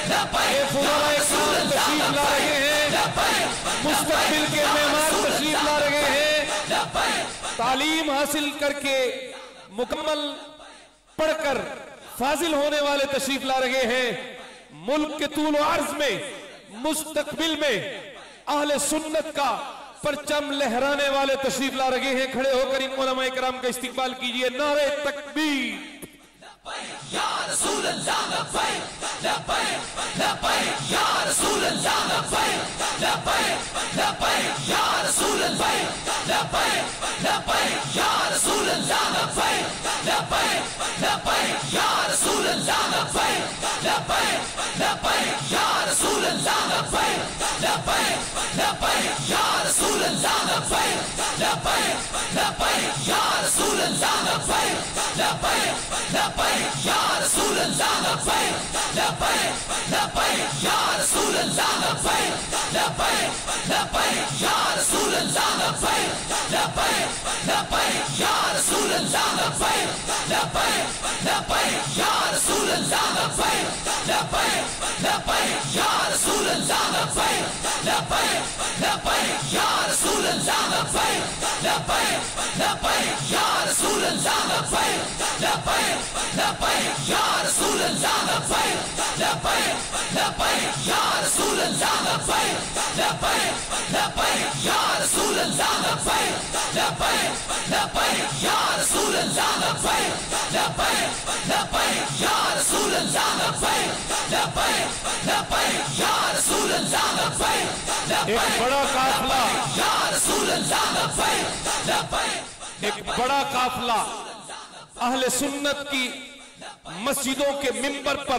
[SPEAKER 1] तशरीफ ला रहे हैं, मुस्तकबिल के मेहमान तशरीफ ला रहे हैं, तालीम हासिल करके मुकम्मल पढ़कर फाजिल होने वाले तशरीफ ला रहे हैं। मुल्क के तूल अर्ज में मुस्तकबिल में अहले सुन्नत का परचम लहराने वाले तशरीफ ला रहे हैं। खड़े होकर इन उलमा इकराम का इस्तिकबाल कीजिए। नारे तकबीर।
[SPEAKER 6] या रसूल अल्लाह लब्बैक लब्बैक लब्बैक या रसूल अल्लाह लब्बैक लब्बैक लब्बैक या रसूल अल्लाह लब्बैक लब्बैक या रसूल अल्लाह लब्बैक लब्बैक लब्बैक या रसूल अल्लाह लब्बैक लब्बैक लब्बैक या रसूल अल्लाह लब्बैक लब्बैक लब्बैक या रसूल अल्लाह लब्बैक लब्बैक लब्बैक या रसूल अल्लाह लब्बैक लब्बैक लब्बैक या रसूल अल्लाह लब्बैक लब्बैक लब्बैक या रसूल अल्लाह लब्बैक लब्बैक लब्बैक या रसूल अल्लाह लब्बैक लब्बैक लब्बैक या रसूल अल्लाह लब्बैक लब्बैक लब्बैक या रसूल अल्लाह लब्बैक लब्बैक लब्बैक या रसूल अल्लाह लब्बैक लब्बैक लब्बैक या रसूल अल्लाह लब्बैक लब्बैक लब्बैक या रसूल अल्लाह लब्बैक लब्बैक लब्बैक या रसूल अल्लाह लब्बैक लब्बैक लब्बैक या रसूल अल्लाह लब्बैक लब्बैक लब्बैक या रसूल अल्लाह लब्बैक लब्बैक लब्बैक या रसूल अल्लाह लब्बैक लब्बैक लब्बैक या रसूल अल्लाह लब्बैक लब्बैक लब्बैक या रसूल अल्लाह लब्बैक
[SPEAKER 1] एक बड़ा काफिला,
[SPEAKER 6] या रसूल अल्लाह लब्बैक लब्बैक
[SPEAKER 1] एक बड़ा काफिला अहले सुन्नत की मस्जिदों के मिंबर पर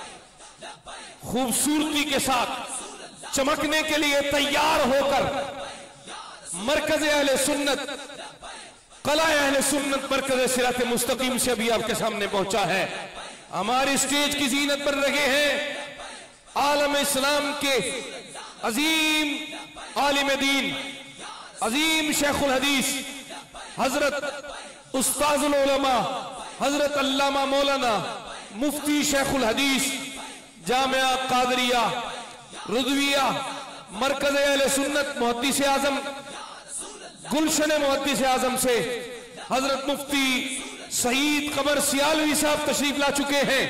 [SPEAKER 1] खूबसूरती के साथ चमकने के लिए तैयार होकर मरकज अहले सुन्नत, कला अहले सुन्नत मरकज सिरात मुस्तकीम से अभी आपके सामने पहुंचा है। हमारी स्टेज की जीनत पर लगे हैं आलम इस्लाम के अजीम आलिम दीन, अजीम शेखुल हदीस हजरत उस्ताजुल उलमा हजरत अल्लामा मौलाना मुफ्ती शेखुल हदीस जामिया कादरिया रुदविया मरकज अहले सुन्नत मुहद्दिस आजम गुलशन मुहद्दिस आजम से हजरत मुफ्ती सईद कमर सियालवी साहब तशरीफ ला चुके हैं।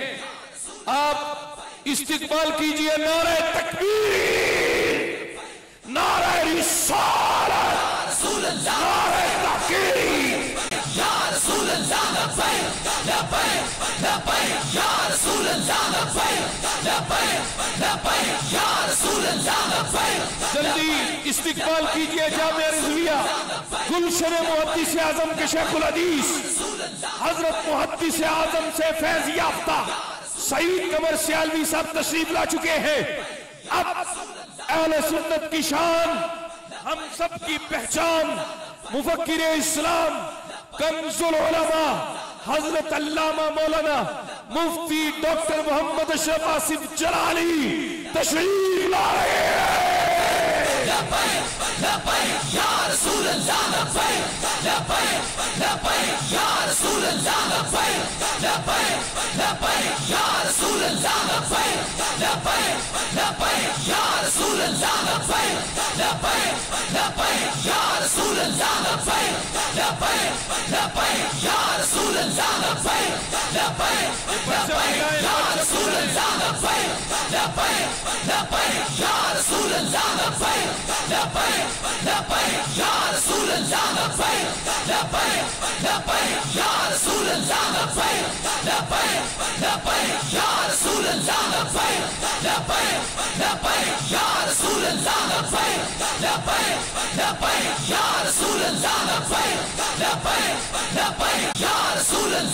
[SPEAKER 1] आप इस्तिकबाल कीजिए। नारे तकबीर, नारे रिसालत, नारे तहकीर।
[SPEAKER 6] या रसूल अल्लाह लब्बैक लब्बैक लब्बैक या रसूल अल्लाह लब्बैक लब्बैक लब्बैक या रसूल अल्लाह लब्बैक।
[SPEAKER 1] जल्दी इस्तिकबाल कीजिए जामिया रिजविया गुलशन मुहद्दिस आजम के शेखुल हदीस हजरत मुहद्दिस आजम से फैज याफ्ता सईद कमर सियालवी साहब तशरीफ ला चुके हैं। अब अहले सुन्नत की शान, हम सब की पहचान, मुफक्किर इस्लाम कंजुल उलमा हजरत अल्लामा मौलाना मुफ्ती डॉक्टर मोहम्मद अशरफ आसिफ जलाली तशरीफ ला रहे हैं।
[SPEAKER 6] लब्बैक लब्बैक या रसूल अल्लाह लब्बैक लब्बैक लब्बैक या रसूल अल्लाह लब्बैक लब्बैक लब्बैक या रसूल अल्लाह लब्बैक लब्बैक लब्बैक या रसूल अल्लाह लब्बैक लब्बैक लब्बैक या रसूल अल्लाह लब्बैक लब्बैक लब्बैक या रसूल अल्लाह लब्बैक लब्बैक लब्बैक या रसूल अल्लाह लब्बैक लब्बैक लब्बैक या रसूल अल्लाह लब्बैक लब्बैक लब्बैक या रसूल अल्लाह लब्बैक लब्बैक लब्बैक या रसूल अल्लाह लब्बैक लब्बैक लब्बैक या रसूल अल्लाह लब्बैक लब्बैक लब्बैक या रसूल अल्लाह लब्बैक लब्बैक लब्बैक या रसूल अल्लाह लब्बैक लब्बैक लब्बैक या रसूल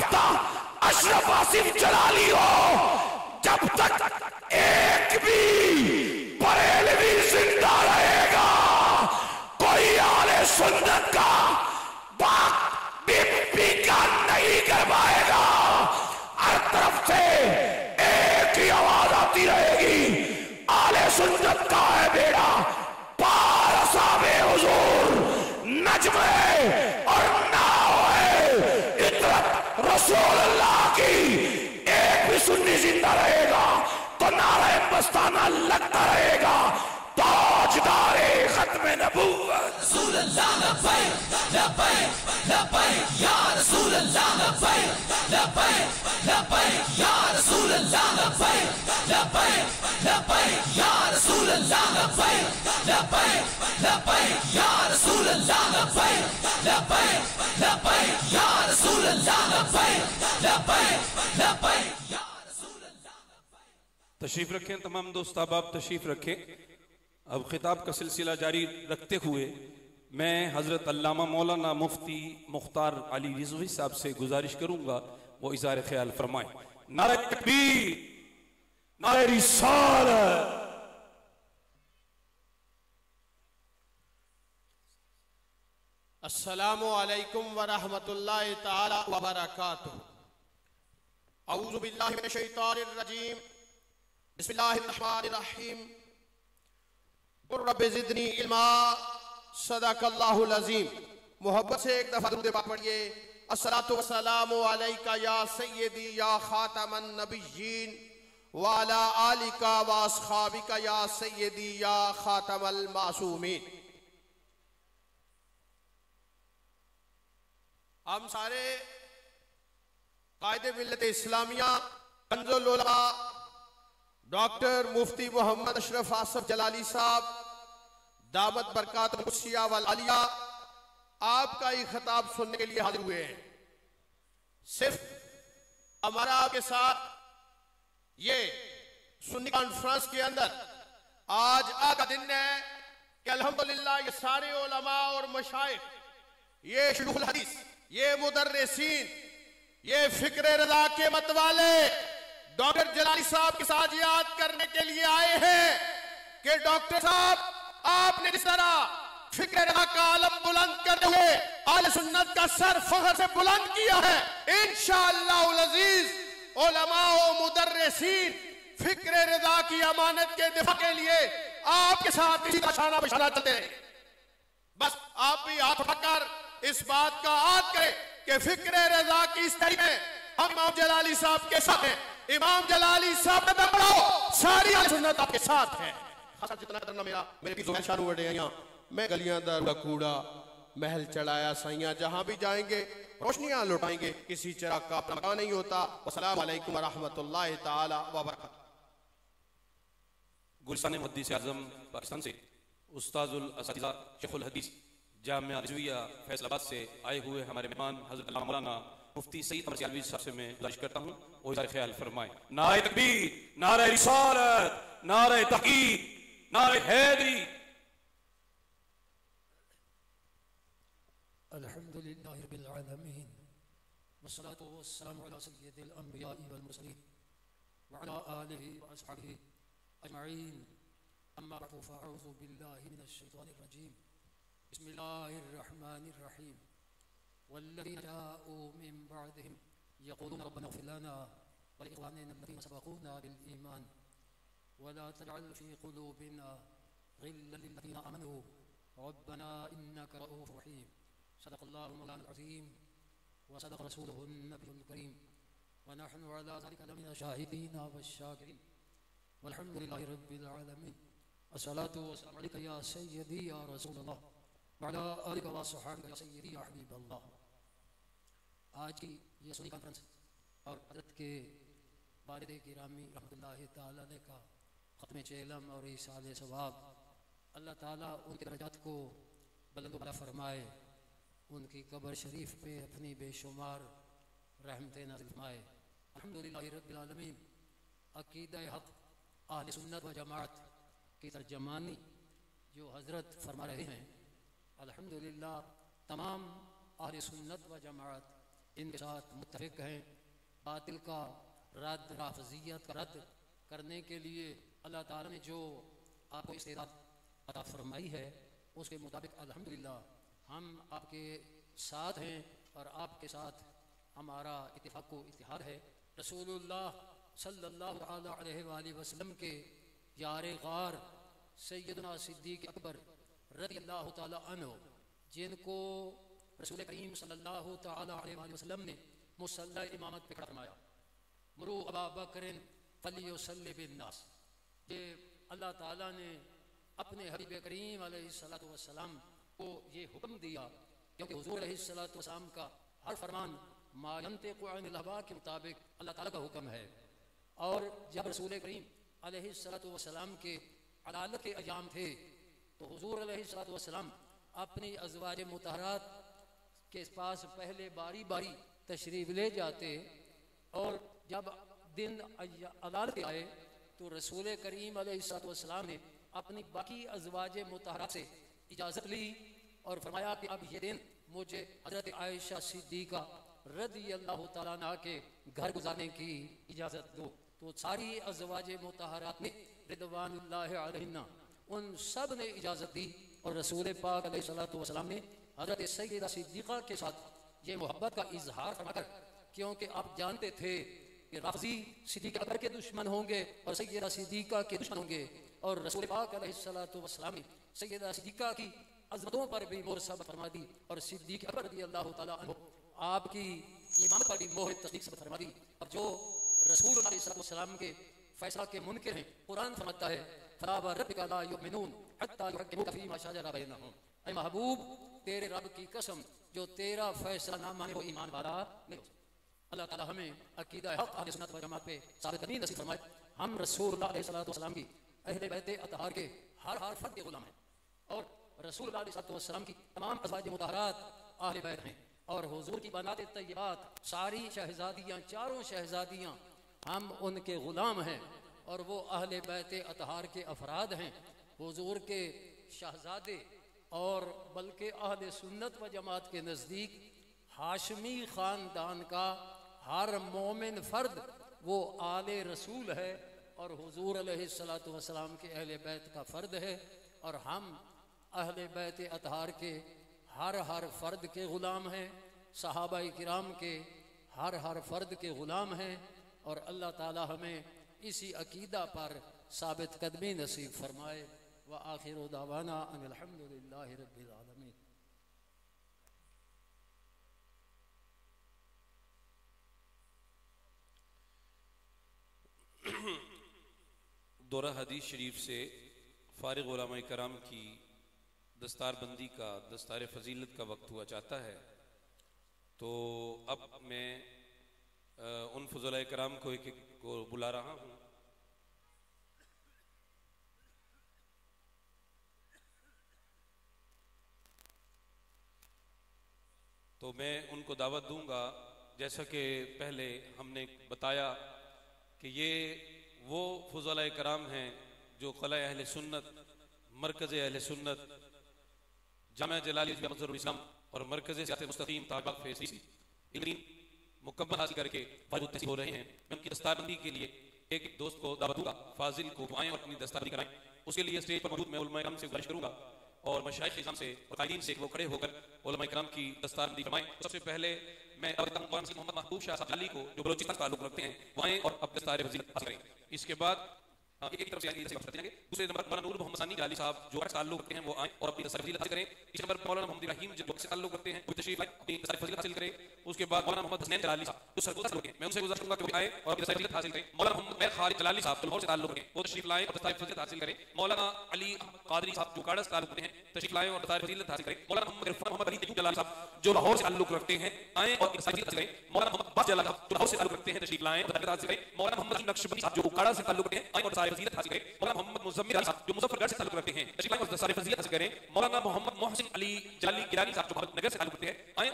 [SPEAKER 5] याफ्ता अशरफ आसिफ जलाली हो, जब तक एक भी बरेलवी जिंदा रहेगा कोई आले सुन्नत का बात भी का नहीं कर पाएगा। हर तरफ से एक ही आवाज आती रहेगी, आले सुन्नत का है बेड़ा पार असाबे हुजूर, नज्म है और नाव है इतरत रसूल अल्लाह की। एक भी सुन्नी जिंदा रहेगा तो नारे मस्ताना लगता रहेगा, ताजदारे खत्म नबूवत
[SPEAKER 6] रसूल अल्लाह लब्बैक लब्बैक लब्बैक या रसूल अल्लाह लब्बैक लब्बैक लब्बैक या रसूल अल्लाह लब्बैक लब्बैक लब्बैक या रसूल अल्लाह लब्बैक लब्बैक लब्बैक या रसूल अल्लाह लब्बैक लब्बैक लब्बैक या रसूल अल्लाह लब्बैक लब्बैक लब्बैक या रसूल अल्लाह।
[SPEAKER 1] तशरीफ रखें, तमाम दोस्त अहबाब तशरीफ रखें। अब खिताब का सिलसिला जारी रखते हुए मैं हजरत अल्लामा मौलाना मुफ्ती मुख्तार अली रिजवी साहब से गुजारिश करूंगा वो इज़हार ख्याल फरमाएं। नारे तकबीर, नारे रिसालत।
[SPEAKER 3] अस्सलामु अलैकुम व रहमतुल्लाहि ताला व बरकातुहू। औज़ु बिल्लाहि मिनश शैतानिर रजीम। बिस्मिल्लाहिर रहमानिर रहीम। रब्बि ज़िदनी इल्मा। सदक़ल्लाहुल अज़ीम। मोहब्बत से एक दफा दुरूद पाक पढ़िए। अस्सलातु वस्सलामु अलैका या सय्यदी या खातमन नबिय्यीन व अला आलिका व अस्हाबिका या सय्यदी या खातमल मासूमीन। हम सारे कायदे मिल्लत इस्लामिया कंजुल उलमा डॉक्टर मुफ्ती मोहम्मद अशरफ आसिफ जलाली साहब दामत बरकात मुसिया वल आलिया आपका ही खिताब सुनने के लिए हाजिर हुए हैं। सिर्फ हमारा आपके साथ ये सुन्नी कॉन्फ्रेंस के अंदर आज का दिन है कि अल्हम्दुलिल्लाह ये सारे उलमा और मशाइख, ये शुरूल हदीस, ये मुदर्रिसीन, ये फिक्र रज़ा के मत वाले डॉक्टर जलाली साहब के साथ याद करने के लिए आए हैं कि डॉक्टर साहब आपने जिस तरह फिक्र रज़ा का आलम बुलंद करते हुए आले सुन्नत का सर फख्र से बुलंद किया है, इंशाअल्लाहुल अज़ीज उलमा व मुदर्रिसीन फिक्र रज़ा की अमानत के दिफा के लिए आपके साथ इसी का शाना बशाना चलते रहे। बस आप भी हाथ उठाकर इस बात का याद करें कि फिक्र रज़ा की इस तरीके में हम इमाम जलाली साहब के साथ हैं। इमाम जलाली साहब ने बढ़ाओ, सारी आले सुन्नत आपके साथ है। खासा जितना करना मेरे की ज़ुबान शारू बढ़े यहाँ मैं गलियां दर कूड़ा महल चढ़ाया साइयां, जहां भी जाएंगे रोशनियां लुटाएंगे, किसी चिराग का अपना मकान नहीं होता। अस्सलामु अलैकुम व रहमतुल्लाहि ताला व बरकातहू।
[SPEAKER 1] गुलशन मुहद्दिस आज़म पाकिस्तान से उस्ताजुल असातिज़ा शेखुल हदीस जामिया रिज़विया फैसलाबाद से आए हुए हमारे मेहमान हज़रत अल्लामा मौलाना मुफ्ती सईद अमर सियालवी साहब से मैं गुजारिश करता हूँ वो इज़हार ख्याल फरमाएं। नारे तकबीर, नारे रिसालत, नारे तहक़ीक़, नारे हैदरी।
[SPEAKER 7] अल्हम्दुलिल्लाहि रब्बिल आलमीन वस्सलातु वस्सलामु अला सय्यिदिल अंबिया'i वल मुरसलीन व अला आलिहि व अस्हाबिहि अजमईन। अम्मा बअद फअऊज़ु बिल्लाहि मिनश शैतानिर रजीम। बिस्मिल्लाहिर रहमानिर रहीम। वल्लज़ीना जाऊ मिन बअदिहिम यक़ूलूना रब्बना इग़फिर लना व लिइख़वानिना अल्लज़ीना सबक़ूना बिल ईमान व ला तजअल फ़ी क़ुलूबिना ग़िल्लन लिल्लज़ीना आमनू रब्बना इन्नका रऊफ़ुर रहीम। सदक़ल्लाहुल मौलाना अज़ीम व सदक़ रसूलुहुन नबियुल करीम व नहनु अला ज़ालिका लमिना शाहिदीन व शाकिरीन वल्हम्दुलिल्लाहि रब्बिल आलमीन। अस्सलातु वस्सलामु अलैका या सय्यदी या रसूलल्लाह व अला आलिका व अस्हाबिका या सय्यदी या हबीबल्लाह। आज की ये सुन्नी कॉन्फ्रेंस और हज़रत के वालिद गिरामी रहमतुल्लाहि ताला अलैह का ख़त्म इल्म और ईसाल सवाब, अल्लाह ताला उनके दर्जात को बुलंद वाला फरमाए, उनकी कब्र शरीफ पे अपनी बेशुमार रहमतें नाज़िल फरमाए। अल्हम्दुलिल्लाहि रब्बिल आलमीन। अक़ीदा हक़ अहले सुन्नत व जमाअत की तर्जमानी जो हज़रत फरमा रहे हैं, अल्हम्दुलिल्लाह तमाम अहले सुन्नत व जमाअत इनके साथ मुत्तफिक हैं। बातिल का रद्द, राफजियत का रद्द करने के लिए अल्लाह ताला ने जो आपको इस्तेदाद अता फरमाई है उसके मुताबिक अल्हम्दुलिल्लाह हम आपके साथ हैं और आपके साथ हमारा इत्तिफाक को इत्तिहाद है। रसूलुल्लाह सल्लल्लाहु अलैहि वसल्लम के यारे गार सैयदना सिद्दीक़ अकबर रज़ियल्लाहु ताला अन्हु, जिनको रसूल करीम सल्लल्लाहु ताला अलैहि वसल्लम ने मुसल्ला इमामत पे खड़ा फरमाया, मुरू अबा बकरिन फलियुसल्लि बिन्नास, ये अल्लाह ताला ने अपने हबीब करीम अलैहिस्सलातु वस्सलाम को ये हुक्म दिया, क्योंकि हुजूर अलैहिस्सलातु वस्सलाम का हर फरमान मा यंतिक़ु अनिल हवा के मुताबिक अल्लाह ताला का हुक्म है। और जब रसूल करीम अलैहिस्सलातु वस्सलाम के अदालत के अयाम थे तो हुजूर अलैहिस्सलातु वस्सलाम अपनी अज़वाज मुतहरात के पास पहले बारी बारी तशरीफ ले जाते और जब दिन अदालत आए तो रसूल करीम अलैहिस्सलातु वस्सलाम ने अपनी बाकी अज़वाज मुतहरात से इजाज़त ली और फरमाया कि अब ये दिन मुझे हज़रत आयशा सिद्दीक़ा रज़ियल्लाहु ताला अन्हा के घर गुजारने की इजाज़त दो। तो सारी अज़वाज मुतहरात ने रिदवानुल्लाहि अलैहिन्ना उन सब ने इजाज़त दी और रसूल पाक अलैहिस्सलातु वस्सलाम ने हज़रत सैयदा सिद्दीक़ा के साथ ये मोहब्बत का इजहार फरमाकर, क्योंकि आप जानते थे कि राफ़ज़ी सिद्दीक़ अकबर के दुश्मन होंगे और सैयदा सिद्दीक़ा के दुश्मन होंगे, और रसूल पाक अलैहिस्सलातु वस्सलाम ने सैयदा सिद्दीक़ा की अज़मतों पर भी मोहर साबित फरमा दी और सिद्दीक़ अकबर रज़ियल्लाहु ताला अन्हु आपकी ईमान पर भी मोहर तस्दीक़ साबित फरमा दी। और जो रसूल अलैहिस्सलातु वस्सलाम के फैसला के मुनकिर हैं, कुरान फरमाता है फला व रब्बिका ला युमिनून हत्ता युहक्किमुका फीमा शजरा बैनहुम, ऐ महबूब तेरे रब की कसम जो तेरा फैसला ना माने वो ईमान वाला नहीं हो सकता। अल्लाह ताला हमें अकीदा हक़ अहले सुन्नत व जमात पे साबित करनी नसीब फरमाए। हम रसूल अलैहिस्सलातु वस्सलाम की अहले बैत अतहार के हर फर्द के गुलाम हैं और रसूल अलैहिस्सलातु वस्सलाम की तमाम अज़वाज मुतहरात अहले बैत हैं और हुजूर की बनाते तय्यबात सारी शहजादियाँ, चारों शहजादियाँ हम उनके ग़ुलाम हैं और वो अहले बैत अतहार के अफराद हैं। हुजूर के शहजादे और बल्कि अहले सुन्नत व जमात के नज़दीक हाशमी ख़ानदान का हर मोमिन फ़र्द वो आले रसूल है और हुजूर अलैहिस्सलातु वस्सलाम के अहले बैत का फ़र्द है और हम अहले बैत अतहार के हर फ़र्द के ग़ुलाम हैं, सहाबाए किराम के हर फ़र्द के ग़ुलाम हैं और अल्लाह ताला हमें इसी अकीदा पर साबित कदमी नसीब फरमाए। व आखिरु दावाना अनिल हम्दुलिल्लाहि रब्बिल आलमीन।
[SPEAKER 1] दौरा हदीस शरीफ से फारिग उलमाए कराम की दस्तार बंदी का, दस्तार फजीलत का वक्त हुआ चाहता है। तो अब मैं उन फज़लाए कराम को एक को बुला रहा हूँ। तो मैं उनको दावत दूंगा, जैसा कि पहले हमने बताया कि ये वो फज़लाए कराम हैं जो क़िला अहले सुन्नत, मरकज़ अहले सुन्नत, जामिया जलालिया मज़हरुल इस्लाम और मरकज़ सियासत मुस्तक़ीम ताबा फेसी इल्म मुकम्मल हासिल करके फाज़िल हो रहे हैं। मैं उनकी दस्तारबंदी के लिए एक दोस्त को दावत दूंगा, फाजिल को बुआएं और अपनी दस्तारबंदी कराएं। उसके लिए स्टेज पर मौजूद मैं उलमाए किराम से गुजारिश करूंगा और मशाइख इस्लाम से और कायदीन से वो खड़े होकर उलमाए किराम की दस्तारबंदी फरमाएं। सबसे पहले मैं मोहम्मद महबूब शाह साहब जाली को जो बलोचिस्तान का ताल्लुक रखते हैं वो आएं और अब दस्तार फजीलत हासिल करें। इसके बाद एक तरफ से दूसरे नंबर मौलाना नूर मोहम्मद सानी जाली साहब जो ताल्लुक रखते हैं वो आए और अपनी दस्तार फजीलत हासिल करें। तीसरे नंबर मौलाना मोहम्मद इब्राहिम जो से ताल्लुक रखते हैं वो तशरीफ लाएं, अपनी दस्तार फजीलत हासिल करें। उसके बाद मौलाना मोहम्मद हसनैन जलाली साहब जो सरगोदा से लोग हैं, मैं उनसे गुजारिश करूंगा कि वो आए और अपनी दस्तार फजीलत हासिल करें। मौलाना मोहम्मद मैं खालिद जलाली साहब जो लाहौर से ताल्लुक रखते हैं वो तशरीफ लाएं और दस्तार फजीलत हासिल करें। मौलाना अली कादरी साहब जो काड़ा से ताल्लुक रखते हैं तशरीफ लाएं और दस्तार फजीलत हासिल करें। मौलाना मोहम्मद अली जलाली साहब जो लाहौर से ताल्लुक रखते हैं आए और दस्तार फजीलत हासिल करें। मौलाना मोहम्मद बास जलाली साहब जो लाहौर से ताल्लुक रखते हैं तशरीफ लाएं और दस्तार फजीलत हासिल करें। मौलाना मोहम्मद नक्शबंदी साहब जो काड़ा से ताल्लुक रखते हैं आए और दस्तार फजीलत हासिल करें। मौलाना मोहम्मद मुज़म्मिल अली साहब जो मुजफ्फरगढ़ से ताल्लुक रखते हैं तशरीफ लाएं और दस्तार फजीलत हासिल करें। मौलाना मोहम्मद मोहसिन अली जलाली गिरानी साहब जो नगर से ताल्लुक रखते हैं आए और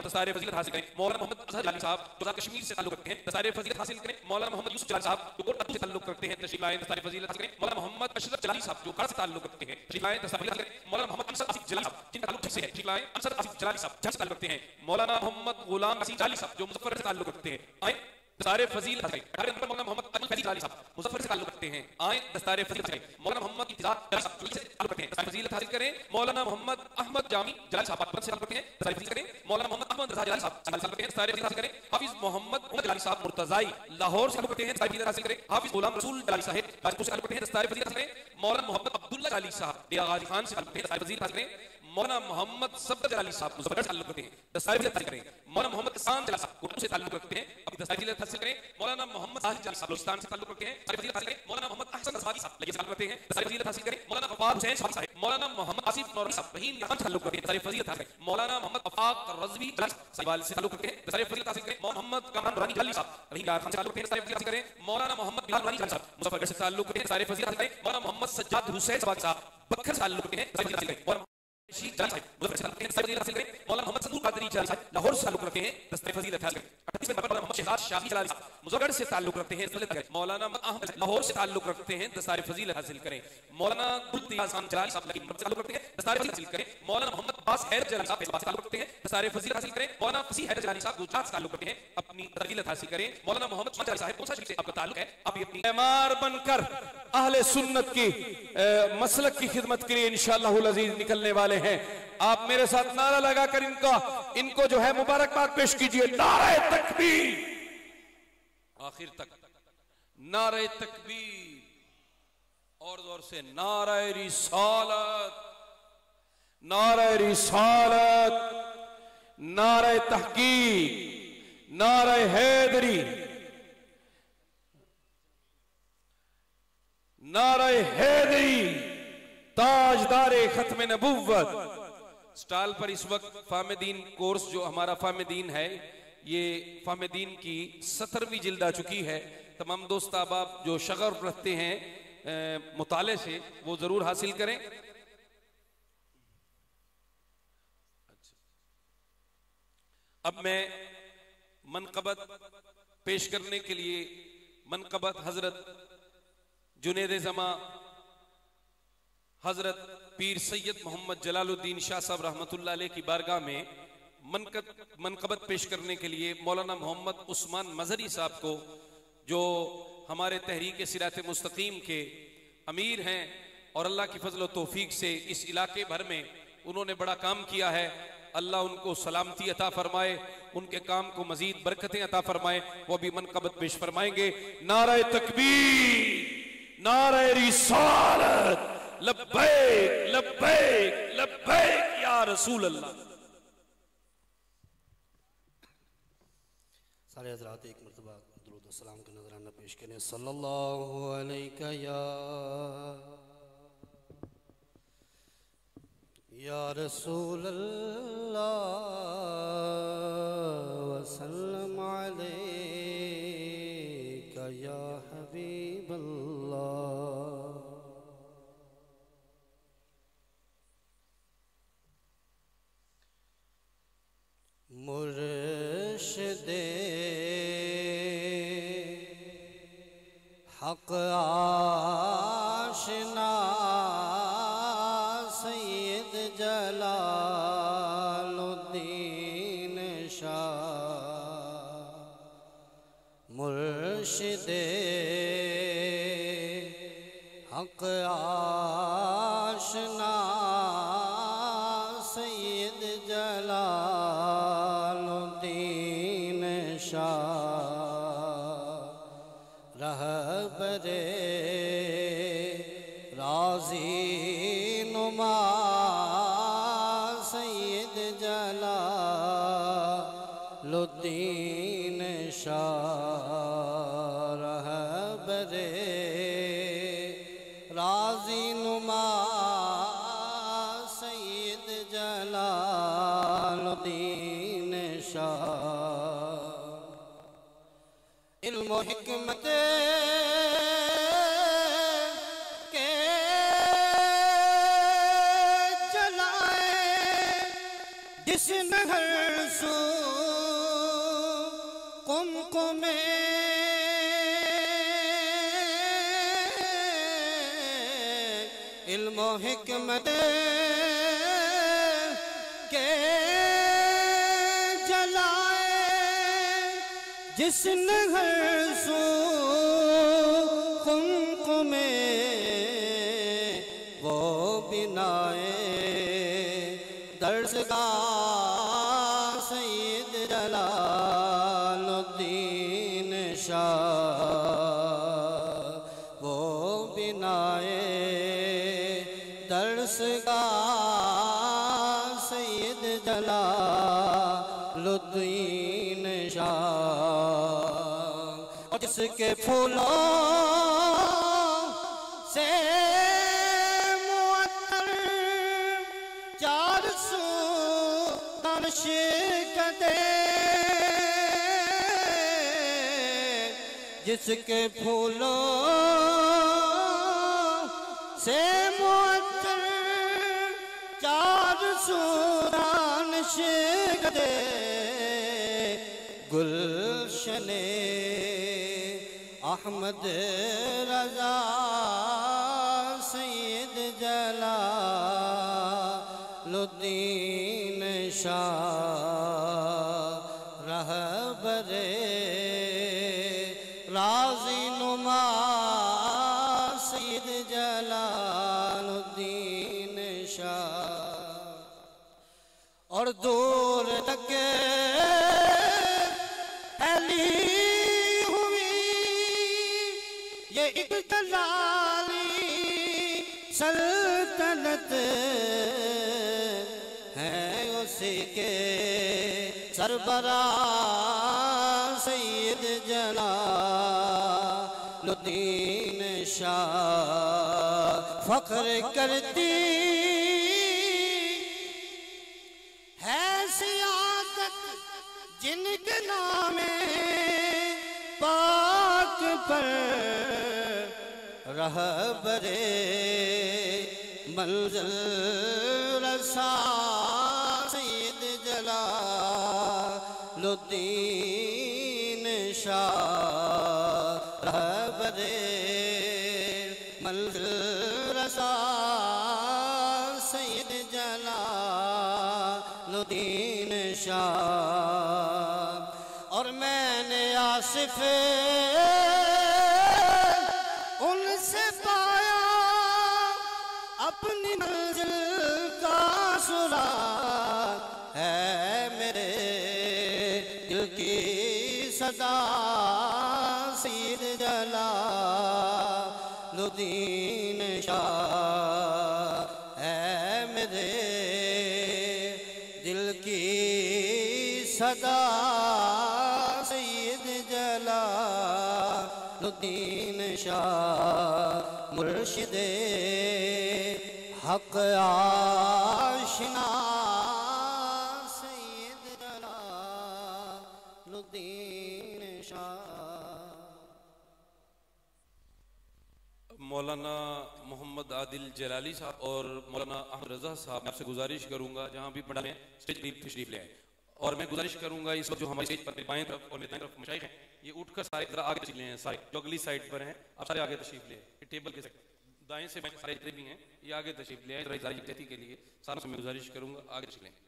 [SPEAKER 1] दस्तारे फजीलत हासिल करें मौलाना मोहम्मद अजहर जलाली साहब जो कश्मीर से ताल्लुक रखते हैं दस्तारे फजीलत हासिल करें मौलाना मोहम्मद यूसुफ जलाली साहब जो कोटपुर से ताल्लुक रखते हैं तशरीफ लाएं दस्तारे फजीलत हासिल करें मौलाना मोहम्मद अशरफ जलाली साहब जो कड़ा से ताल्लुक रखते हैं तशरीफ लाएं दस्तारे फजीलत हासिल करें मौलाना मोहम्मद अंसर आसिफ जलाली साहब जिनका ताल्लुक झज्जर से है तशरीफ लाएं अंसर आसिफ जलाली साहब झज्जर से ताल्लुक रखते हैं मौलाना मोहम्मद गुलाम नसीर जलाली साहब जो मुजफ्फर से ताल्लुक रखते हैं आए दस्तारे फजील हासिल करें मौलाना मोहम्मद अली फैजी जलाली साहब मुजफ्फर से ताल्लुक रखते हैं आए दस्तारे फजील हासिल करें मौलाना मोहम्मद इत्तिजार जलाली साहब से ताल्लुक रखते हैं दस्तारे फजील हासिल करें मौलाना मोहम्मद अहमद जामी जलाली साहब पाकपत से ताल्लुक रखते हैं दस्तारे फजील करें मौलाना मोहम्मद अहमद रजा जलाली साहब ताल्लुक रखते हैं दस्तारे फजील हासिल करें हाफिज मोहम्मद उमर जलाली साहब मुर्तजाई लाहौर से ताल्लुक रखते हैं दस्तारे फजील हासिल करें हाफिज गुलाम रसूल जलाली साहब गाजीपुर से ताल्लुक रखते हैं दस्तारे फजील हासिल करें मौलाना मोहम्मद अब्दुल्ला जलाली साहब दिया गाजी खान से ताल्लुक रखते हैं दस्तारे फजील हासिल करें मौलाना मोहम्मद सब्र जलाली साहब मुजफ्फर से ताल्लुक रखते हैं दस्तारे फजील हासिल करें मौलाना मोहम्मद इस्लाम जलाली साहब कोटपुर से ताल्लुक रखते हैं अपनी दस्तारे फजील हासिल करें मौलाना मोहम्मद साहिब जलाली साहब बलूचिस्तान से ताल्लुक रखते हैं दस्तारे फजील हासिल करें मौलाना मोहम्मद अहसन नसवारी साहब लगे से ताल्लुक रखते हैं दस्तारे फजील हासिल करें मौलाना गफ्फार हुसैन साहब मौलाना मोहम्मद आसिफ नौरी साहब रहीम खान से ताल्लुक रखते हैं दस्तारे फजील हासिल करें मौलाना मोहम्मद अफाक रज़वी जलाली साहिब से ताल्लुक रखते हैं दस्तारे फजील हासिल करें मोहम्मद कमरान रानी जलाली साहब रहीम खान से ताल्लुक रखते हैं दस्तारे फजील हासिल करें मौलाना मोहम्मद बिलाल रानी जलाली साहब मुजफ्फरगढ़ से ताल्लुक रखते हैं दस्तारे फजील हासिल करें मौलाना मोहम्मद सज्जाद हुसैन साहब बखर से ताल्लुक रखते हैं दस्तारे फजील हासिल करें मौलाना मोहम्मद संदूर कादरी जलाली साहब लाहौर से ताल्लुक रखते हैं दस्तारे फजीलत हासिल करें 38वें नंबर पर मोहम्मद शहजाद शाही जलाली साहब मुजफ्फरगढ़ से ताल्लुक रखते हैं मौलाना अहमद लाहौर से ताल्लुक रखते हैं दस्तारे फजीलत हासिल करें मौलाना गुलतियाज खान जलाली साहब लकी से ताल्लुक रखते हैं दस्तारे फजीलत हासिल करें मौलाना मोहम्मद अब्बास हैदर जलाली साहब से ताल्लुक रखते हैं दस्तारे फजीलत हासिल करें मौलाना फसीह हैदर जलाली साहब गुजरात से ताल्लुक रखते हैं अपनी फजीलत हासिल करें मौलाना मोहम्मद जलाली साहब कौन सा शरीफ से आपका ताल्लुक है आप अपनी
[SPEAKER 5] इमार बनकर अहले सुन्नत की मसलक की खिदमत के लिए इंशाअल्लाहुल अजीज निकलने वाले हैं। आप मेरे साथ नारा लगाकर इनको जो है मुबारकबाद पेश कीजिए। नारे तकबीर,
[SPEAKER 1] आखिर तक नारे तकबीर, और जोर से नारे रिसालत,
[SPEAKER 5] नारे रिसालत, नारे तहकीक, नारे हैदरी, नारे हैदरी, ताजदारे खत्म नबुव्वत।
[SPEAKER 1] स्टॉल पर इस वक्त फाहमेदीन कोर्स जो हमारा फाहमेदीन है, ये फाहमेदीन की 17वीं जिल्द आ चुकी है। तमाम दोस्त अहबाब जो शगफ रखते हैं मुताले से वो जरूर हासिल करें। अब मैं मनकबत पेश करने के लिए मनकबत हजरत जुनेद ज़मा हजरत पीर सैयद मोहम्मद जलालुद्दीन शाह साहब रहमतुल्लाह अलैह की बारगाह में मनकबत पेश करने के लिए मौलाना मोहम्मद उस्मान मजहरी साहब को, जो हमारे तहरीक सिरात मुस्तकीम के अमीर हैं और अल्लाह की फजल व तौफीक से इस इलाके भर में उन्होंने बड़ा काम किया है। अल्लाह उनको सलामती अता फरमाए, उनके काम को मजीद बरकतें अता फरमाए। वो भी मनकबत पेश फरमाएंगे।
[SPEAKER 5] नारे तकबीर, नारे रिसालत, लब्बैक लब्बैक लब्बैक या रसूल अल्लाह।
[SPEAKER 8] सारे हज़रात एक मरतबा दुरूद व सलाम का नजराना पेश करें। सल्लल्लाहु अलैका या रसूल अल्लाह व सल्लम अलैका या हबीब अल्लाह। मुर्शिदे हक आशना सैयद जलालुद्दीन शाह, मुर्शिदे हक आशना सैयद जलालुद्दीन शाह, रहबरे राजी नुमा सैयद जलालुद्दीन शाह, रहबरे राजी नुमा सैयद जलालुद्दीन शाह। इल्म व हिकमत के जलाए जिसने हर सू कुमकुमे इल्म हिकमत के जलाए जिसने हर सू कुमकुमे वो बिनाए दर्शगाह सैयद जलालुद्दीन शाह वो बिनाए दर्शगाह सैयद जलालुद्दीन शाह और जिसके फूलों से जिसके फूलों से मुअत्तर 400 शिकदे गुलशने अहमद रजा सैयद जलालुद्दीन शाह रहबरे राज़ी नुमा सैयद जलालुद्दीन शाह और दूर तक फैली हुई ये एक जलाली सल्तनत है उसी के सरबराह सैयद जलालुद्दीन शाह फख्र करती है सियादत जिनके नामे पाक पर रहबरे मंज़िल रसा सैयद जलालुद्दीन शाह रहबरे मंज़िल रसा सैयद जलालुद्दीन शाह और मैंने आसिफ उनसे पाया अपनी मंजिल का सुराग है मेरे दिल की सदा सैयद जलालुद्दीन शाह है मेरे दिल की सदा सैयद जलालुद्दीन शाह मुर्शिदे हक आशिना सैयद जलालुद्दीन शाह।
[SPEAKER 1] मौलाना मोहम्मद आदिल जलाली साहब और मौलाना अहमद रजा साहब, मैं आपसे गुजारिश करूंगा जहां भी पढ़ा स्टेज पर तशरीफ ले आए। और मैं गुजारिश करूंगा इस वक्त जो हमारी स्टेज पर बाएं तरफ और दाएं तरफ मशाइख हैं, ये उठकर सारे जरा आगे तशरीफ ले हैं। सारे जो अगली साइड पर हैं आप सारे आगे तशरीफ ले। टेबल के दाएं से सारे जितने भी हैं ये आगे तशरीफ ले आए। जरा के लिए सारों से मैं गुजारिश करूंगा आगे तशरीफ लें।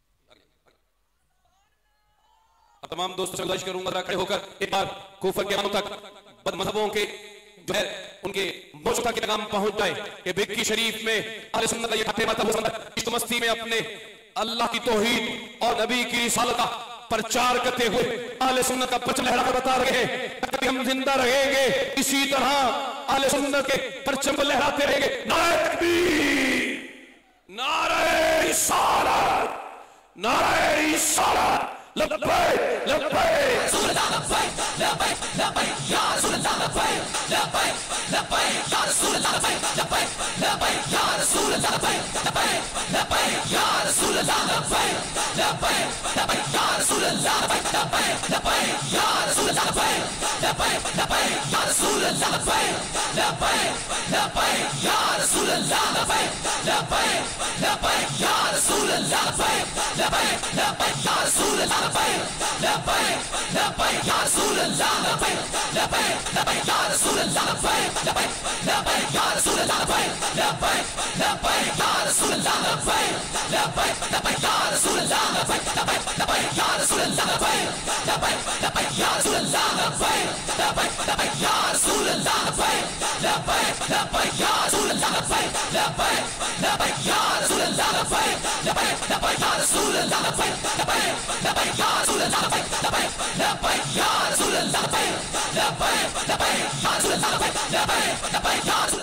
[SPEAKER 1] तमाम दोस्तों से गुजारिश करूंगा जरा खड़े होकर एक बार कुफर के आमों तक बदमज़हबों के जो है उनके मौजूदा के पैगाम पहुंच जाए कि बिक्की शरीफ में अहले सुन्नत ये इश्क मस्ती में अपने अल्लाह की तौहीद और नबी की रिसालत का प्रचार करते हुए अहले सुन्नत का परचम लहराकर बता रहे हैं कि हम जिंदा रहेंगे इसी तरह अहले सुन्नत के परचम को लहराते रहेंगे। नारे तकबीर, नारे रिसालत, नारे रिसालत, लब्बैक लब्बैक
[SPEAKER 6] रसूल अल्लाह लब्बैक लब्बैक लब्बैक या रसूल अल्लाह लब्बैक लब्बैक लब्बैक या रसूल अल्लाह लब्बैक लब्बैक लब्बैक या रसूल अल्लाह लब्बैक लब्बैक लब्बैक या रसूल अल्लाह लब्बैक लब्बैक लब्बैक या रसूल अल्लाह लब्बैक लब्बैक लब्बैक या रसूल अल्लाह लब्बैक लब्बैक लब्बैक या रसूल अल्लाह लब्बैक लब्बैक लब्बैक या रसूल अल्लाह लब्बैक लब्बैक लब्बैक या रसूल अल्लाह लब्बैक लब्बैक या रसूल अल्लाह लब्बैक लब्बैक या रसूल अल्लाह लब्बैक लब्बैक या रसूल अल्लाह लब्बैक लब्बैक या रसूल अल्लाह लब्बैक लब्बैक या रसूल अल्लाह लब्बैक लब्बैक या रसूल अल्लाह लब्बैक लब्बैक या रसूल अल्लाह लब्बैक लब्बैक या रसूल अल्लाह लब्बैक लब्बैक या रसूल अल्लाह लब्बैक लब्बैक या रसूल अल्लाह लब्बैक लब्बैक या रसूल अल्लाह लब्बैक लब्बैक या रसूल अल्लाह लब्बैक लब्बैक या रसूल अल्लाह लब्बैक लब्बैक या रसूल अल्लाह लब्बैक लब्बैक या रसूल अल्लाह लब्बैक लब्बैक या रसूल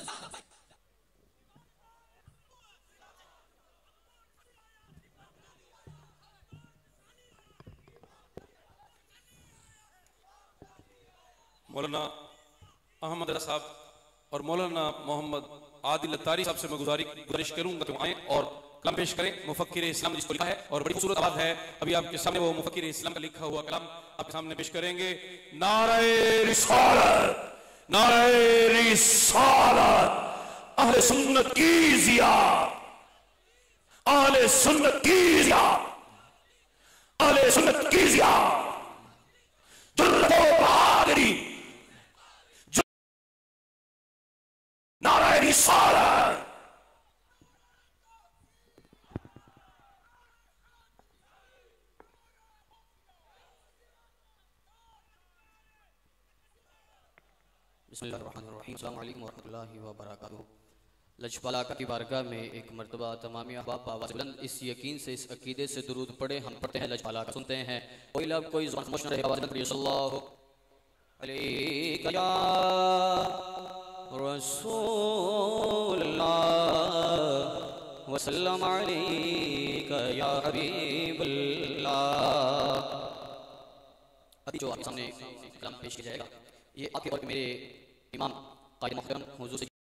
[SPEAKER 1] मौलाना अहमद रज़ा साहब और मौलाना मोहम्मद आदिल अत्तारी साहब से मैं गुजारिश करूंगा कि आए और कलाम पेश करें। मुफक्किर इस्लाम जिसको लिखा है और बड़ी खूबसूरत आवाज है। अभी आपके सामने वो मुफक्किर इस्लाम का लिखा हुआ कलाम आपके सामने पेश करेंगे। नारे रिसालत, नारे रिसालत, अहले सुन्नत की जिया, अहले सुन्नत की जिया, अहले सुन्नत की जिया, जुर्रतो बहादुरी, नारे रिसालत।
[SPEAKER 9] बिस्मिल्लाहिर्रहमानिर्रहीम। अस्सलामु अलैकुम वरहमतुल्लाहि वबरकातुहू। लजपाला की बारगाह में एक मरतबा तमामी अहबाब आवाज़ बुलंद इस यकीन से, इस अकीदे से दुरूद पढ़े। हम पढ़ते हैं लजपाला का, सुनते हैं। कोई लब कोई ज़ुबान खामोश न रहे, आवाज़ बुलंद करिए। सल्लल्लाहु अलैहि या रसूलल्लाह वसल्लम अलैका या हबीबल्लाह। अभी जो आपके सामने कलाम पेश किया जाएगा ये आपके और मेरे इमाम कायद मुहतरम हुजूर से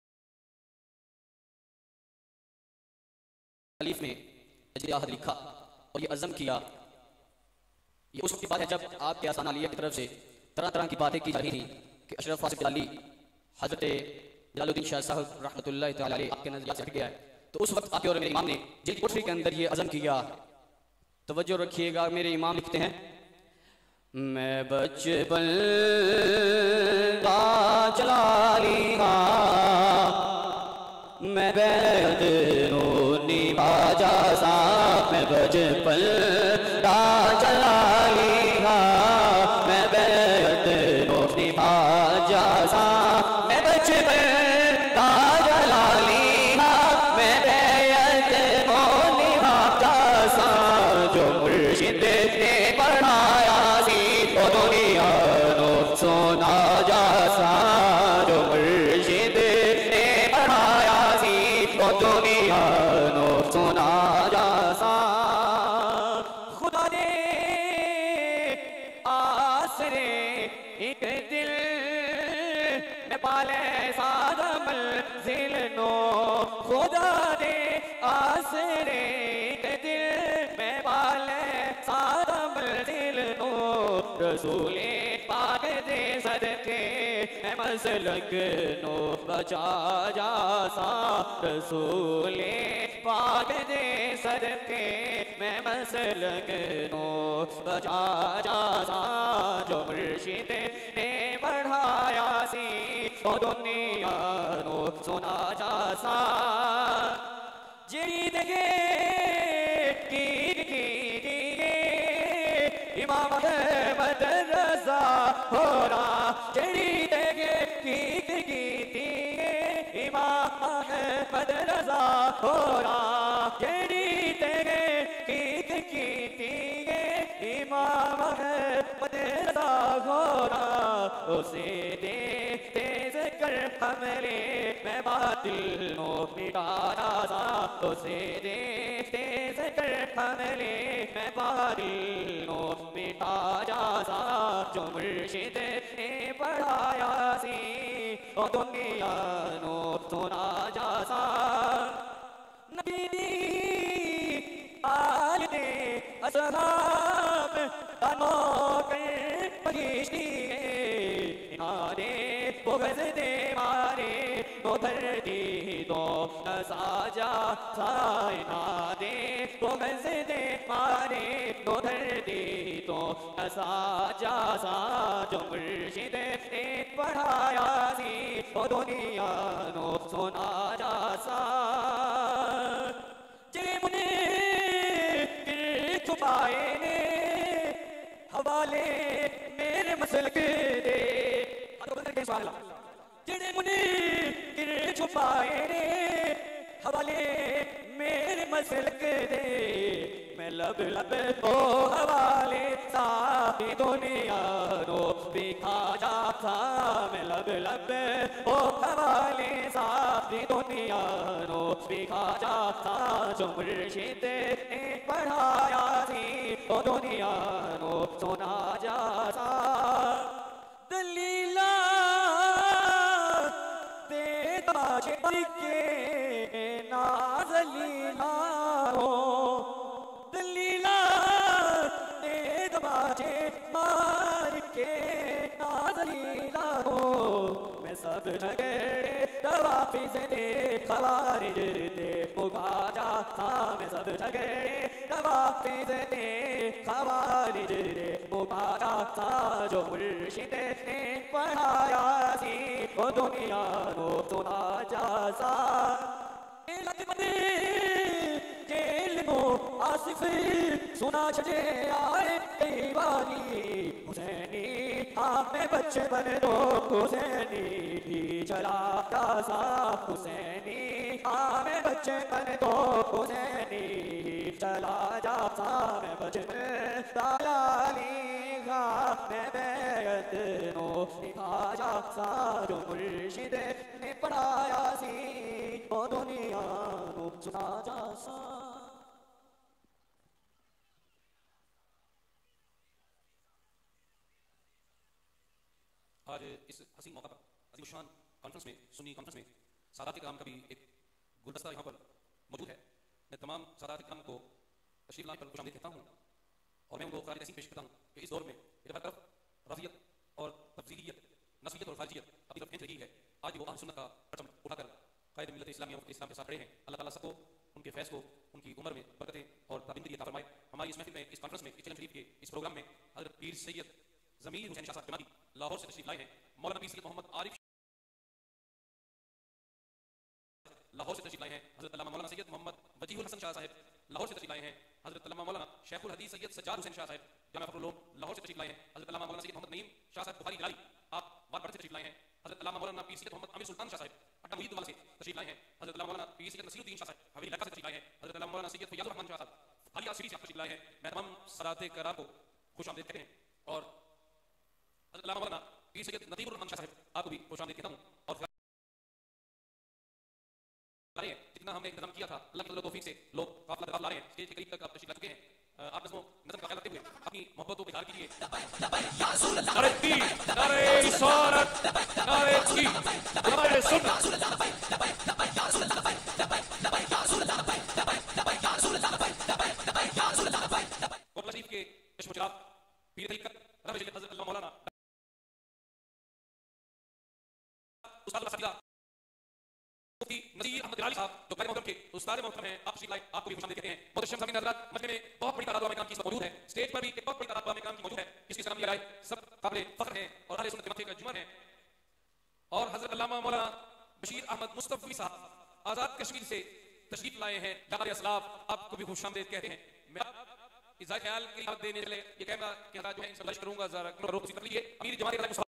[SPEAKER 9] तलीफ में अजद लिखा और ये अज़म किया। ये उस वक्त की बात है जब आपके आसान अलिया की तरफ से तरह तरह की बातें की जा रही थी कि अशरफ फासिल अली हज़रत जलालुद्दीन शाह साहब रहमतुल्लाह तआला अलैह आपके नज़रिया से हट गया है। तो उस वक्त आपके और मेरे इमाम ने जिल कोठरी के अंदर ये अज़म किया। तवज्जो रखिएगा, मेरे इमाम लिखते हैं। मैं बचपन का चला लिया, मैं बैद रोनी बाजा सा, मैं बचपन का चला लिया, मैं बैद रोनी बाजा सा, मैं बचपन का चला लिया, मैं बैद रोनी बाजा सा, जो मुर्शिद ने पढ़ाया तो दुनिया नो सोना जासा, जो मुर्शिद ने पढ़ाया सी तो दुनिया नो सोना जासा। खुदा ने आसरे एक दिल में पाले सादा मंजिल नो, खुदा ने आसरे एक दिल में पाले सादा मंजिल नो, रसूले पाक दे सदके मैं मसलक नो बचा जासा, रसूले पाक दे सदके मैं मसलक नो बचा जासा, जो मुर्शिद ने बढ़ाया सी तो दुनिया नो सुना जासा। जेड़ी दगे की इमाम अहमद रज़ा होरा, जेड़ी देगे की इमाम अहमद रज़ा होरा, जेड़ी देगे की इमाम अहमद रज़ा होरा, उसे दे तेज कर हमले मैं बातिल नो मिटाया सा, उसे दे तेज कर हमले मैं बातिल नो मिटा जासा, जो मुर्शिद ने पढ़ाया सी ओ दुनिया नो सुना जासा। नबी दी आल दे असहाब तनो कर बहिश्ती इनादे बुग़्ज़ दे मारे तो धरती तो न साजा सा, इनादे वो गज़दे मारे तो धरती तो ऐसा जासा जो मुर्शिद ने पढ़ाया सी वो दुनिया नो सोना जासा जे मुने गिर छुपाए ने हवाले मेरे मसलक दे जेड़े मुने गिर छुपाए ने हवाले मेरे मसलक दे मैं लब लब ओ हवाले सारी दुनिया नो दिखा जाता मैं लब लब ओ हवाले सारी दुनिया नो दिखा जाता जो मुर्शिद ने पढ़ाया थी वो दुनिया नो सुना जाता दलीला दे ताजे के नाज़लीला हो दलीला दे दबाजे मार के नाज़लीला हो मैं सब जगह दवाफिज़ दे खवारिज दे मुगा जाता मैं सब जगह दवाफिज़ दे खवारिज दे मुगा जाता जो मुर्शिद ने पढ़ाया थी वो दुनिया को सुना जाता जेल को आसिफ सुना छे आए दीवानी हुसैनी आप में बच्चे बन दो हुसैनी चला कासा हुसैनी आप में बच्चे बन दो हुसैनी चला जाता मैं बचपन ताली गा मैं बैत नो दिखा जाता जो मुर्शिद ने पढ़ाया सी वो दुनिया को सुना जाता
[SPEAKER 1] आज इस हसीन मौका पर अज़ीमुश्शान कॉन्फ्रेंस में सुन्नी कॉन्फ्रेंस में सादात किराम का भी एक गुलदस्ता यहाँ पर मौजूद है। मैं तमाम सादात किराम को तशरीफ लाने पर खुशामदीद कहता हूँ और मैं उनको क़रार तहसीन पेश करता हूँ कि इस दौर में जब हर तरफ रफ़ियत और तफज़ीलियत नस्लियत और खारिजियत अपनी तरफ खींच रही है, आज वो अहले सुन्नत का परचम उठाकर कायद मिल्लत इस्लामिया इस्लाम के साथ खड़े हैं। अल्लाह ताला सबको उनके फैज़ को उनकी उम्र में बरकतें और ताबिंदगी अता फरमाए। हमारी इस महफिल में इस कॉन्फ्रेंस में इस्लाम शरीफ के इस प्रोग्राम में हज़रत पीर सैयद ज़मीर हुसैन शाह साहब जमाती लाहौर से तशरीफ लाए हैं। मौलाना पीर सैयद मोहम्मद आरिफ लाहौर से तशरीफ लाए हैं। हज़रत अल्लामा मौलाना सैयद मोहम्मद वजीहुल हसन शाह साहब लाहौर से तशरीफ लाए हैं। हज़रत अल्लामा मौलाना शेखुल हदीस सैयद सज्जाद हुसैन शाह साहब जामिया फखरुल उलूम लाहौर से तशरीफ लाए हैं। हज़रत अल्लामा मौलाना सैयद मोहम्मद नईम शाह साहब बुखारी गिलानी आप वारपड़ से तशरीफ लाए हैं। हज़रत अल्लामा मौलाना पीर सैयद मोहम्मद आमिर सुल्तान शाह साहब अड्डा मुरीदवाला से तशरीफ लाए हैं। हज़रत अल्लामा मौलाना पीर सैयद नसीरुद्दीन शाह साहब हवेली लक्का से तशरीफ लाए हैं। हज़रत अल्लामा मौलाना सैयद फैयाज़ुर रहमान शाह साहब हालिया सिरी से तशरीफ लाए हैं। मैं तमाम सदाते कराम को खुशामदीद कहते हैं और हज़रत अल्लामा मौलाना पीर सैयद नदीमुर रहमान शाह साहब आपको भी खुशामदीद कहता हूँ। और जितना हमने इंतजाम किया था अल्लाह की तौफीक से लोग काफिला ला रहे हैं, स्टेज के करीब तक आप तशरीफ ला चुके हैं। आप नज़्म का ख्याल रखते हुए अपनी मोहब्बतों को इज़हार कीजिए। नारे तकबीर, नारे रिसालत, नारे तौहीद, नारे सुन्नत। कोटला शरीफ के चश्म चिराग पीर तरीक़त हज़रत अल्लामा मौलाना उस्ताद साहिबा नज़ीर अहमद गिलानी साहब जो बड़े मोहतरम के उस्ताद मोहतरम हैं, आप तशरीफ लाए, आपको भी खुशामदीद कहते हैं। मोहतरम सामीन हज़रात, मजमे में बहुत बड़ी तादाद में काम की मौजूद है, स्टेज पर भी एक बहुत बड़ी तादाद में काम की मौजूद है, जिसकी सलामी लगाए सब काबिल फख्र हैं और अहले सुन्नत जमात का जुमन है। और हज़रत अल्लामा मौलाना बशीर अहमद मुस्तफ़ी साहब आज़ाद कश्मीर से तशरीफ लाए हैं। जामात असलाफ आपको भी खुशामदीद कहते हैं। मैं इज़हार ख्याल की बात देने चले ये कैमरा के हज़रात जो है इनसे गुज़ारिश करूंगा ज़रा रोक कर लीजिए। अमीर जमात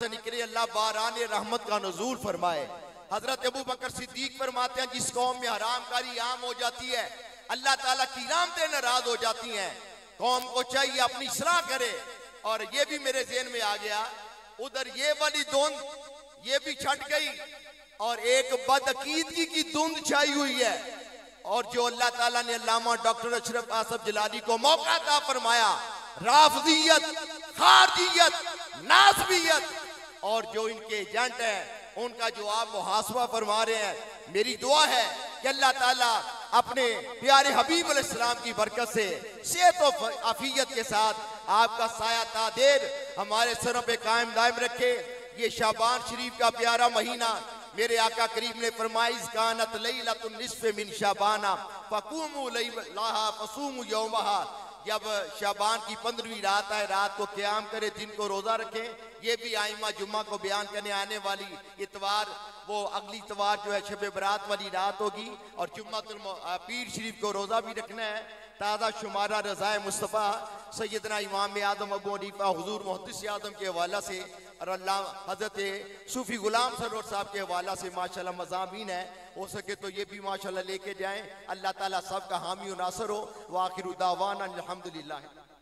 [SPEAKER 10] से निकले अल्लाह बारान रहमत का नजूल फरमाए। हजरत अबू बकर सिद्दीक फरमाते हैं जिस कौम में हरामकारी आम हो जाती है अल्लाह ताला की रहमतें नाराज हो जाती हैं। कौम को चाहिए अपनी इस्लाह करे। और ये भी मेरे ज़हन में आ गया, उधर ये वाली धुंध ये भी छट गई और एक बदअकीदगी की धुंध छाई हुई है। और जो अल्लाह ताला ने अल्लामा डॉक्टर अशरफ आसफ जलाली को मौका अता फरमाया, राफजियत, खारजियत, नासबियत और जो इनके एजेंट हैं उनका जो आप मुहासबा फरमा रहे हैं, मेरी दुआ है कि अल्लाह ताला अपने प्यारे हबीब अलैहिस्सलाम की बरकत से सेहत और आफियत के साथ आपका साया तादेर हमारे सरों पे कायम दायम रखे। ये शाबान शरीफ का प्यारा महीना मेरे आका करीम ने फरमाइश कानत लैलतुन निस्फ़ मिन शाबाना फक़ूमू लैलहा फसूमू यौमहा। जब शाबान की 15वीं रात आए, रात को क़याम करे, दिन को रोजा रखें। ये भी आइमा जुम्मा को बयान करने आने वाली इतवार, वो अगली इतवार जो है शब बरात वाली रात होगी और जुम्मतुल पीर शरीफ को रोजा भी रखना है। ताज़ा शुमारा रज़ाए मुस्तफ़ा सैयदना इमाम आदम अबू हनीफा हुजूर मुहद्दिस आदम के हवाला से और अल्लाह हज़रत सूफ़ी गुलाम सरवर साहब के हवाला से माशाल्लाह मज़ामीन है। हो सके तो ये भी माशाल्लाह लेके जाएं। अल्लाह ताला सबका हामी और नासर हो। व आखिरु दावाना अल्हम्दुलिल्लाह।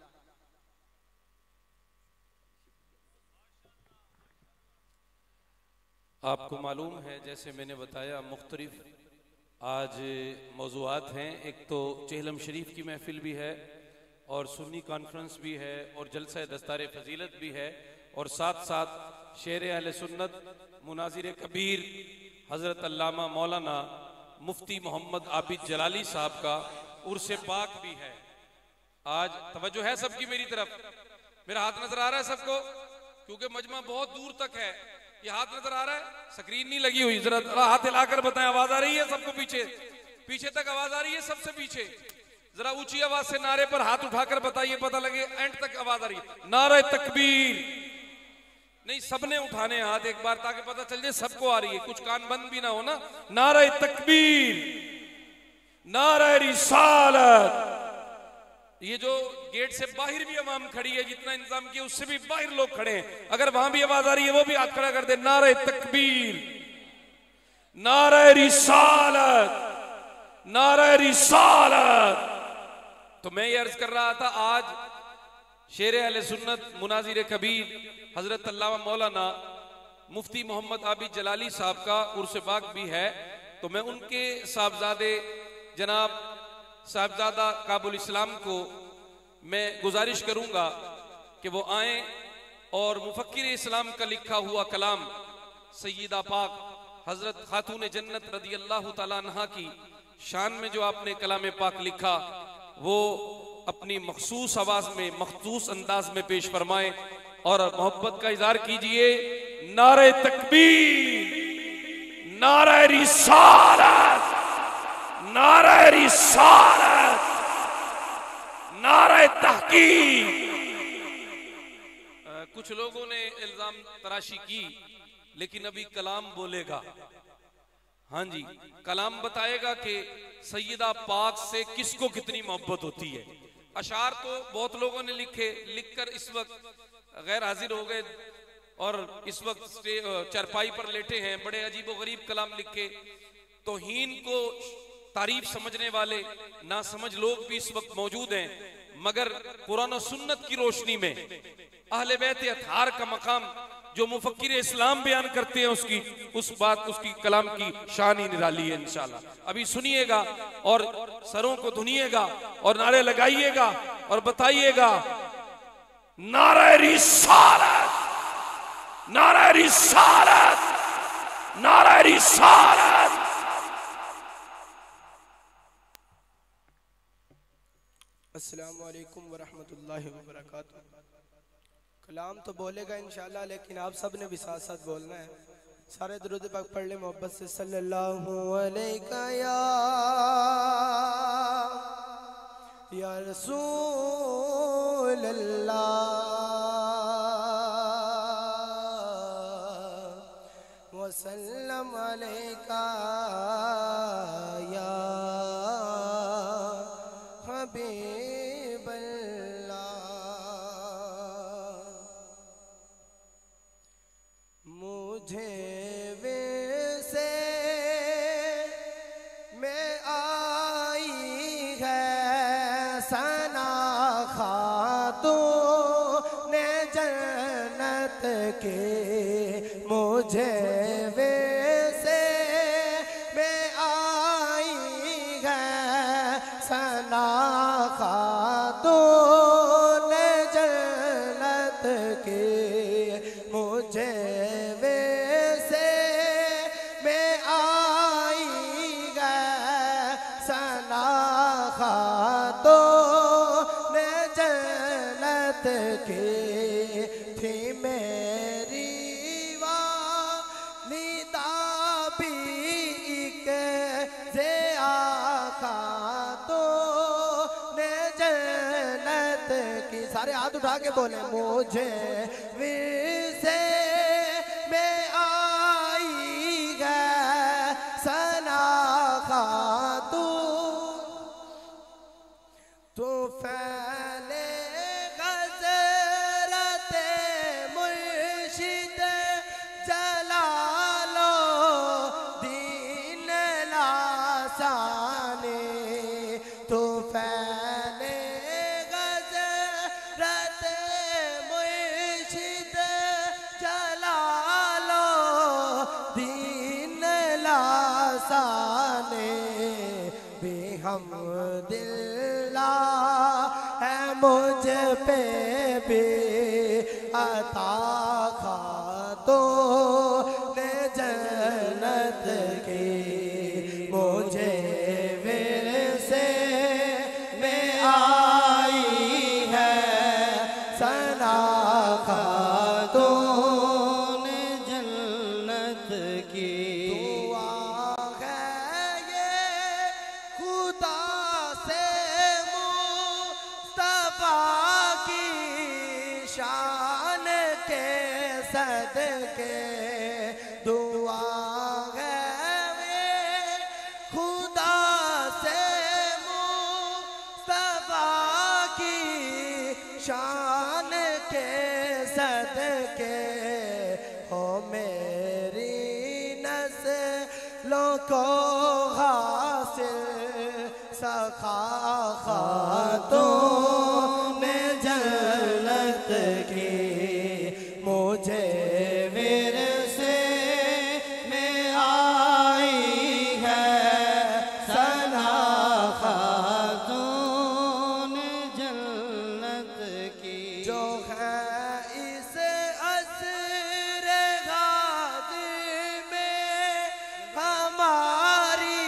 [SPEAKER 1] आपको मालूम है, जैसे मैंने बताया, मुख्तलिफ आज मौज़ूआत हैं। एक तो चेहलम शरीफ की महफिल भी है और सुन्नी कॉन्फ्रेंस भी है और जलसा दस्तार फजीलत भी है और साथ साथ शेर अहले सुन्नत मुनाजिर कबीर हज़रत अल्लामा मौलाना मुफ्ती मोहम्मद आबिद जलाली साहब का उर्स पाक भी है। आज तवज्जो है सबकी मेरी तरफ? मेरा हाथ नजर आ रहा है सबको? क्योंकि मजमा बहुत दूर तक है। ये हाथ नजर आ रहा है? स्क्रीन नहीं लगी हुई, जरा हाथ हिलाकर बताएं। आवाज आ रही है सबको? पीछे तक आवाज आ रही है? सबसे पीछे जरा ऊंची आवाज से नारे पर हाथ उठाकर बताइए, पता लगे एंड तक आवाज आ रही है। नारे तकबीर। नहीं, सबने उठाने हाथ एक बार ताकि पता चल जाए सबको आ रही है, कुछ कान बंद भी ना हो ना। नारे तकबीर, नारे रिसालत। ये जो गेट से बाहर भी आवाम खड़ी है, जितना इंतजाम किया उससे भी बाहर लोग खड़े हैं, अगर वहां भी आवाज आ रही है वो भी हाथ खड़ा कर दे। नारे तकबीर, नारे रिसालत, नारे रिसालत। तो मैं ये अर्ज कर रहा था, आज शेर अहले सुन्नत मुनाजिर कबीर हजरत अल्लामा मौलाना मुफ्ती मोहम्मद आबिद जलाली साहब का उर्स पाक भी है। तो मैं उनके साहबजादे जनाब साहबजादा काबुल इस्लाम को मैं गुजारिश करूंगा कि वो आए और मुफक्किर इस्लाम का लिखा हुआ कलाम सैयदा पाक हजरत खातून जन्नत रदी अल्लाह तआला अन्हा की शान में जो आपने कलाम पाक लिखा वो अपनी मखसूस आवाज में मखसूस अंदाज में पेश फरमाए और मोहब्बत का इजहार कीजिए। नारे तकबीर, नारे रिसालत, नारे रिसालत, नारे तहकीक। कुछ लोगों ने इल्जाम तराशी की, लेकिन अभी कलाम बोलेगा। हाँ जी, कलाम बताएगा कि सैयदा पाक से किसको कितनी मोहब्बत होती है। अशार तो बहुत लोगों ने लिखे, लिखकर इस वक्त गैर हाजिर हो गए और इस वक्त चरपाई पर लेटे हैं। बड़े अजीब गरीब कलाम लिखे। तौहीन को तारीफ समझने वाले ना समझ लोग भी इस वक्त मौजूद हैं, मगर कुरान और सुन्नत की रोशनी में अहले बैत अतहार का मकाम जो मुफक्किर इस्लाम बयान करते हैं उसकी कलाम की शान ही निराली है। इंशाल्लाह अभी सुनिएगा और सरों को धुनिएगा और नारे लगाइएगा और बताइएगा नारे रिसालत, नारे रिसालत, नारे रिसालत।
[SPEAKER 11] अस्सलामु अलैकुम वरहमतुल्लाहि वबरकातुहू। कलाम तो बोलेगा इंशाल्लाह, लेकिन आप सब ने भी साथ साथ बोलना है। सारे दुरूद पाक पढ़ ले मोहब्बत से। सल्लल्लाहु अलैका या रसूल अल्लाह वसल्लम अलैका या हबीब अल्लाह। के मुझे वैसे में आई है सना खातून जन्नत के मुझे वैसे में आई है सना खातून जन्नत के थी मेरी वालिदा भी एक से आका तो ने जन्नत की। सारे हाथ उठा के बोले मुझे विसे में आई है सना खातून तो फैले गजरते मुर्शिद जलालो दीन लासाने तो फैले गजरते मुर्शिद जलालो दीन लासाने बेहमदिल्ला है मुझ पे भी अता खातून जन्नत की मुझे विरसे में आई है सना खातून जन्नत की। दुआ है ये खुदा से मुस्तफा की शान के सदके दुआ है ये खुदा से मुस्तफा की शान के सदके हो मेरी नस्लों को हासिल सखा खातून जन्नत की मुझे विरसे में आई है सना खातून जन्नत की। जो है इस असर गाज़ी में हमारी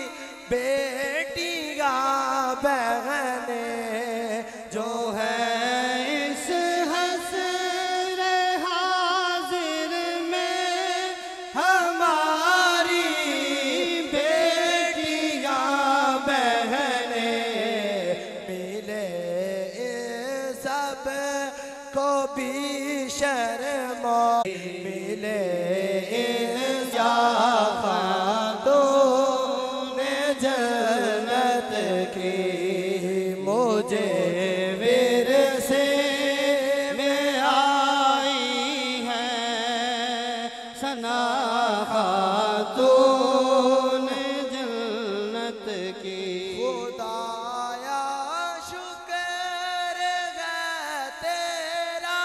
[SPEAKER 11] बेटियां बहने जो है इस हसर हाजिर में हमारी बेटियां बहने मिले सब को भी शर्मा मिले खातून जन्नत की मुझे विरसे में आई है सना खातून जन्नत की। खुदाया शुक्र है तेरा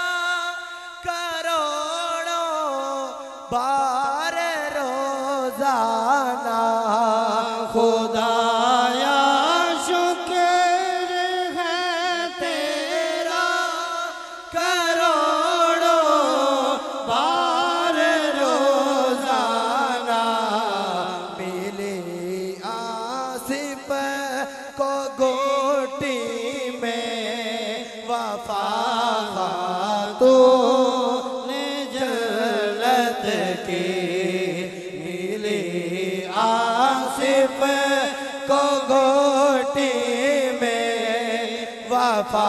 [SPEAKER 11] करोड़ों बार रोजाना खुदाया शुक्र है तेरा करोड़ों बार रोजाना मिली आसिफ को गोटी में वफा खातून जन्नत की मिली आसिफ को गोटी में वफा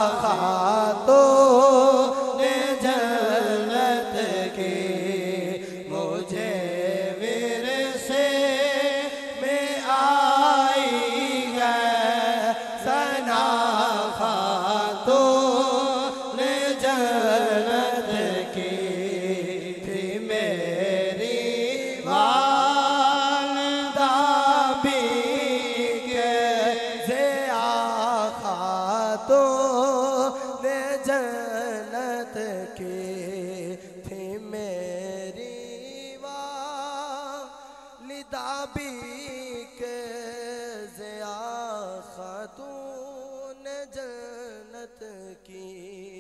[SPEAKER 11] खातून जन्नत की मुझे विरसे में आई है सना खातून जन्नत की। थी मेरी वालिदा भी के से खातून दाबी के ज़िया खातून जन्नत की।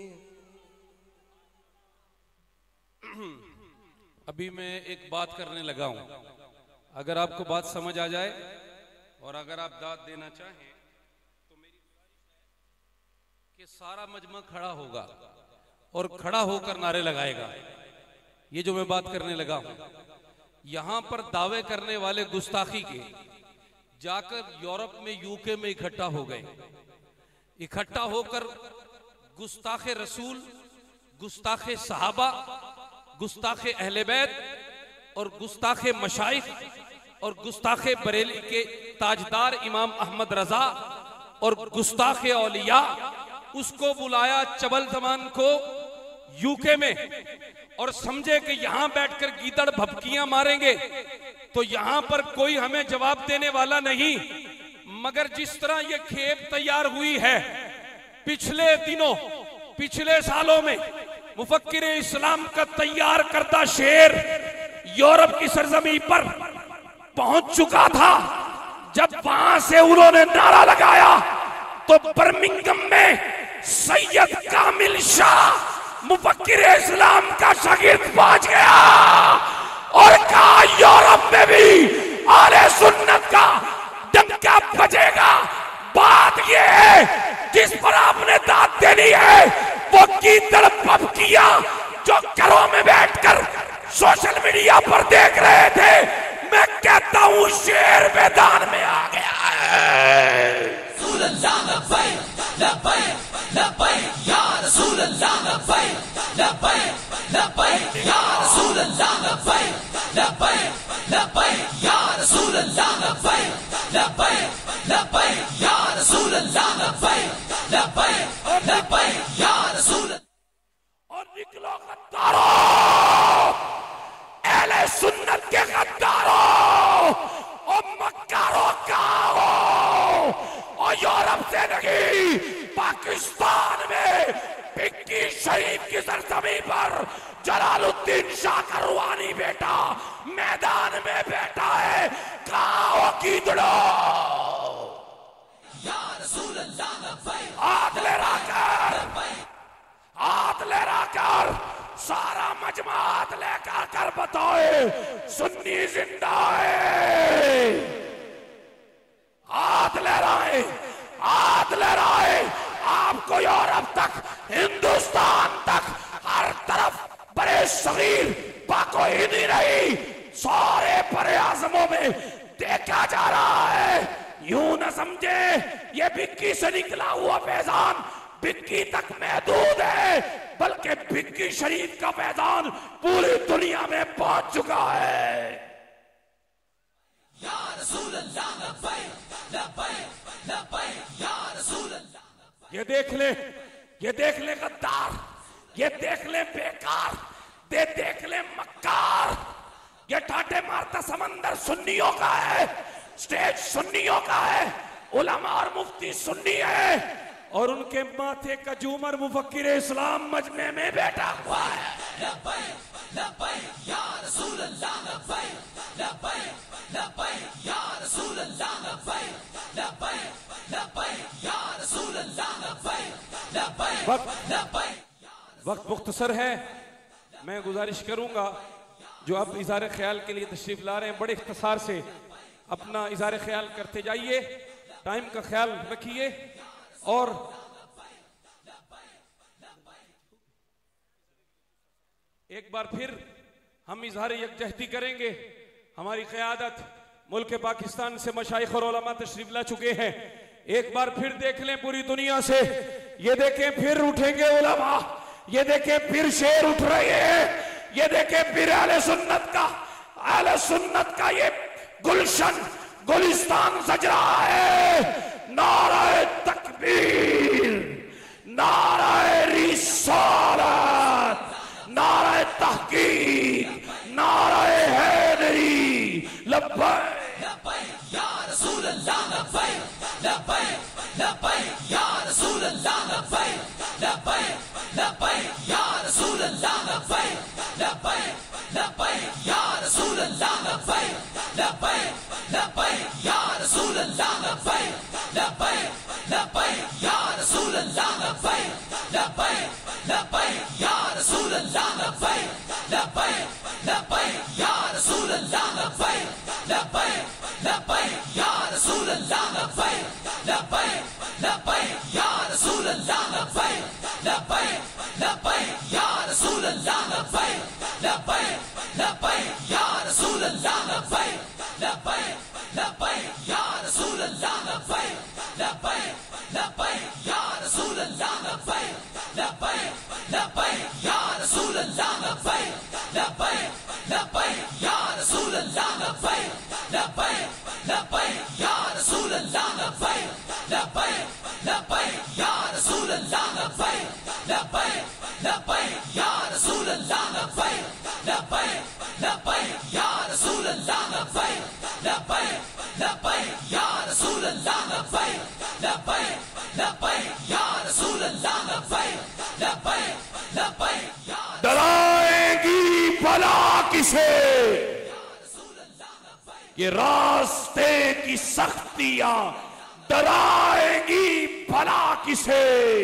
[SPEAKER 1] अभी मैं एक बात करने लगा हूं, अगर आपको बात समझ आ जाए और अगर आप दाद देना चाहें तो मेरी कि सारा मजमा खड़ा होगा और खड़ा होकर नारे लगाएगा। ये जो मैं बात करने लगा हूं, यहां पर दावे करने वाले गुस्ताखी के जाकर यूरोप में, यूके में इकट्ठा हो गए। इकट्ठा होकर गुस्ताखे रसूल, गुस्ताखे सहाबा, गुस्ताखे अहले बैत और गुस्ताखे मशाइख और गुस्ताखे बरेली के ताजदार इमाम अहमद रजा और गुस्ताखे औलिया, उसको बुलाया चबल जमान को यूके में, और समझे कि यहां बैठकर गीदड़ भपकियां मारेंगे तो यहां पर कोई हमें जवाब देने वाला नहीं। मगर जिस तरह ये खेप तैयार हुई है, पिछले दिनों, पिछले सालों में मुफक्किर इस्लाम का तैयार करता शेर यूरोप की सरजमी पर पहुंच चुका था। जब वहां से उन्होंने नारा लगाया तो बर्मिंघम में सैयद कामिल शाह मुफक्किर इस्लाम का शागिर्द पहुंच गया और कहा यूरोप में भी आले सुन्नत का डंका बजेगा। बात यह है जिस पर आपने दाद देनी है वो गीदड़ भपकियां जो घरों में बैठकर सोशल मीडिया पर देख रहे थे। मैं कहता हूं शेर मैदान में आ गया है। और निकलो गद्दारों, अहले सुन्नत के गद्दारों और मक्कारों का हो, और यूरोप से नहीं पाकिस्तान में पिक्की शरीफ की सरजमी पर जलालुद्दीन शाह करवानी बेटा मैदान में बैठा है। कहाँ हो गीदड़ो? हाथ लहरा कर सारा मजमा हाथ लेकर कर बताए सुन्नी जिंदा है। हाथ लहराए, हाथ लहराए। आपको यूरोप तक, हिंदुस्तान तक, हर तरफ बड़े सगीर पाको हिंदी नहीं, सारे बड़े आजमों में देखा जा रहा है। यूं न समझे ये बिक्की से निकला हुआ फैजान बिक्की तक महदूद है, बल्कि बिक्की शरीफ का फैजान पूरी दुनिया में पहुंच चुका है। ये देख ले, ये देख ले गद्दार, ये देख ले बेकार, ये देख ले मक्कार। ये ठाटे मारता समंदर सुन्नियों का है, स्टेज सुन्नियों का है, उलमा और मुफ्ती सुन्नी है और उनके माथे का जूमर मुफक्किर इस्लाम मजमे में बैठा हुआ है। वक्त मुख्तसर है, मैं गुजारिश करूंगा जो आप इज़हार ख्याल के लिए तशरीफ ला रहे हैं बड़े इख्तिसार से अपना इज़हार ख्याल करते जाइए, टाइम का ख्याल रखिए। और एक बार फिर हम इज़हार यकजहती करेंगे। हमारी क़यादत मुल्क पाकिस्तान से मशाइख और उलमा तशरीफ ला चुके हैं। एक बार फिर देख लें पूरी दुनिया से, ये देखें फिर उठेंगे उलमा, ये देखें फिर शेर उठ रहे हैं, ये देखें फिर आले सुन्नत का ये गुलशन गुलिस्तान सज रहा है। नाराए तकबीर, नाराए रिसालत, नाराए तहकीक, नाराए हैदरी, लब्बैक लब्बैक या रसूल अल्लाह, लब्बैक लब्बैक लब्बैक या रसूल अल्लाह, लब्बैक लब्बैक लब्बैक या रसूल अल्लाह, लब्बैक लब्बैक लब्बैक या रसूल अल्लाह, लब्बैक लब्बैक
[SPEAKER 6] लब्बैक या रसूल अल्लाह लब्बैक लब्बैक लब्बैक या रसूल अल्लाह लब्बैक लब्बैक लब्बैक या रसूल अल्लाह लब्बैक लब्बैक लब्बैक या रसूल अल्लाह लब्बैक लब्बैक लब्बैक या रसूल अल्लाह लब्बैक लब्बैक लब्बैक या रसूल अल्लाह लब्बैक लब्बैक लब्बैक या रसूल अल्लाह लब्बैक लब्बैक लब्बैक या रसूल अल्लाह लब्बैक लब्बैक लब्बैक या रसूल अल्लाह लब्बैक लब्बैक लब्बैक या रसूल अल्लाह लब्बैक लब्बैक लब्बैक या रसूल अल्लाह लब्बैक लब्बैक लब्बैक या रसूल अल्लाह लब्बैक लब्बैक लब्बैक या रसूल अल्लाह लब्बैक लब्बैक लब्बैक या रसूल अल्लाह लब्बैक लब्बैक लब्बैक या रसूल अल्लाह लब्बैक लब्बैक लब्बैक या
[SPEAKER 5] डराएगी भला किसे ये रास्ते की सख्तियां, डराएगी भला किसे।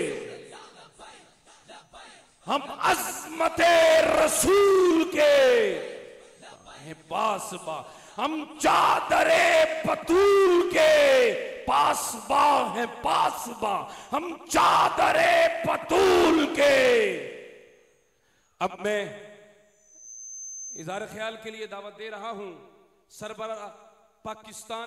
[SPEAKER 5] हम अज़मते रसूल के पासबा, हम चादरे बतूल के पासबा हैं पासबा, हम चादरे बतूल के।
[SPEAKER 1] अब मैं इज़हार ख्याल के लिए दावत दे रहा हूं सरबराह पाकिस्तान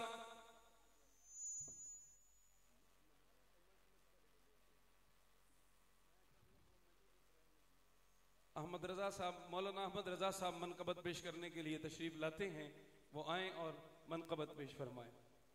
[SPEAKER 1] अहमद रजा साहब, मौलाना अहमद रजा साहब मनकबत पेश करने के लिए तशरीफ लाते हैं। वो आए और मनकबत पेश फरमाएं।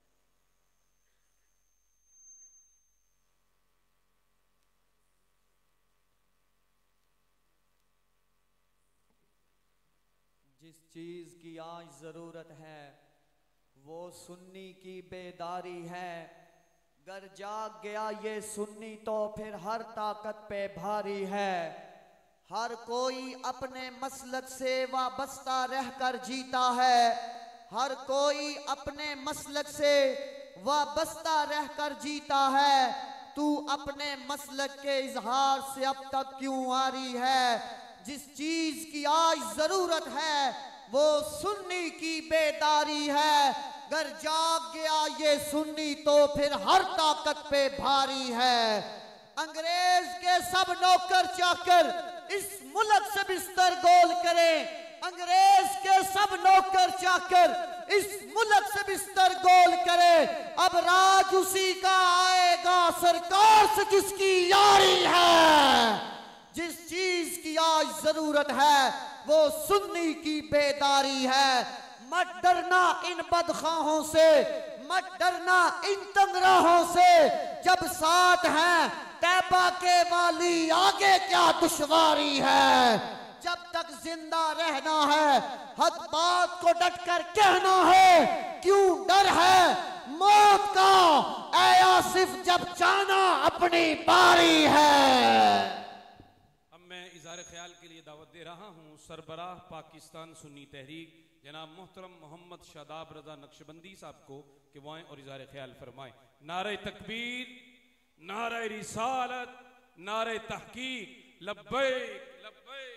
[SPEAKER 12] जिस चीज की आज जरूरत है वो सुन्नी की बेदारी है। गर जाग गया ये सुन्नी तो फिर हर ताकत पे भारी है। हर कोई अपने मसलक से वाबस्ता रहकर जीता है। हर कोई अपने मसलक से वाबस्ता रहकर जीता है। तू अपने मसलक के इजहार से अब तक क्यों आरी है। जिस चीज की आज जरूरत है वो सुन्नी की बेदारी है। गर जाग गया ये सुन्नी तो फिर हर ताकत पे भारी है। अंग्रेज के सब नौकर चाकर इस मुल्क से बिस्तर गोल करें। अंग्रेज के सब नौकर चाकर इस मुल्क से बिस्तर गोल करें। अब राज उसी का आएगा सरकार से जिसकी यारी है। जिस चीज की आज जरूरत है वो सुन्नी की बेदारी है। मत डरना इन बदखाहों से, मत डरना इन तंगराहों से। जब साथ हैं तैबा के वाली आगे क्या दुश्वारी है। जब तक जिंदा रहना है हक बात को डट कर कहना है। क्यों डर है मौत का ऐ आसिफ जब जाना अपनी बारी है।
[SPEAKER 1] मैं इज़हार ख्याल के लिए दावत दे रहा हूँ सरबराह पाकिस्तान सुन्नी तहरीक जनाब मोहतरम मोहम्मद शादाब रजा नक्शबंदी साहब को कि वो आएं और इज़हार ख्याल फरमाएं। नारे तकबीर, नारे रिसालत, नारे तहकीक, लब्बैक लब्बैक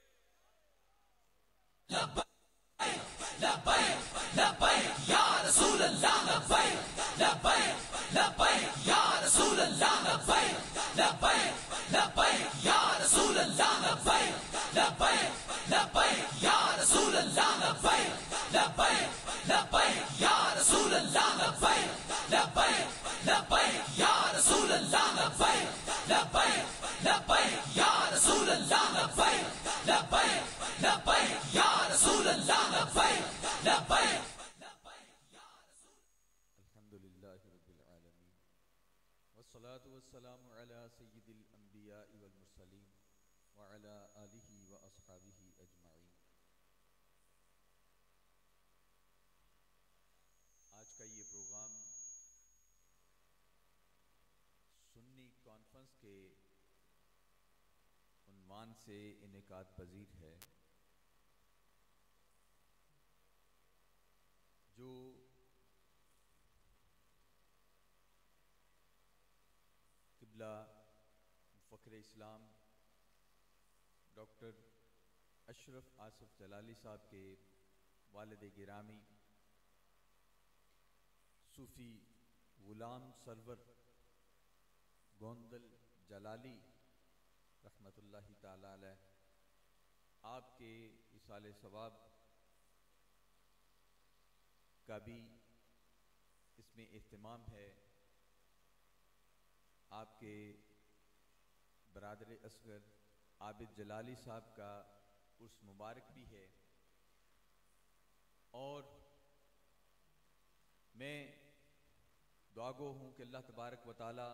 [SPEAKER 6] लब्बैक लब्बैक या रसूल अल्लाह लब्बैक लब्बैक लब्बैक या रसूल अल्लाह लब्बैक लब्बैक लब्बैक या रसूल अल्लाह लब्बैक लब्बैक लब्बैक या रसूल अल्लाह लब्बैक लब्बैक लब्बैक या रसूल अल्लाह लब्बैक लब्बैक लब्बैक या रसूल अल्लाह लब्बैक लब्बैक लब्बैक या रसूल अल्लाह लब्बैक लब्बैक लब्बैक या रसूल अल्लाह लब्बैक लब्बैक।
[SPEAKER 13] अल्हम्दुलिल्लाह रब्बिल आलमीन वस्सलातु वस्सलामु अला सय्यिदिल अंबिया वल मुरसलीन व अला आलिहि व अस्हाबिहि अजमाइन। आज का ये प्रोग्राम सुन्नी कॉन्फ्रेंस के उन्वान से इनेकाद पजीर है। जो किबला फ़ख्र इस्लाम डॉक्टर अशरफ आसिफ जलाली साहब के वालिद गिरामी सूफ़ी गुलाम सरवर गोंदल जलाली रहमतुल्लाहि ताला अलैह आपके इसाले सवाब का भी इसमें एहतमाम है। आपके बरादर असगर आबिद जलाली साहब का उर्स मुबारक भी है और मैं दुआगो हूँ कि अल्लाह तबारक व तआला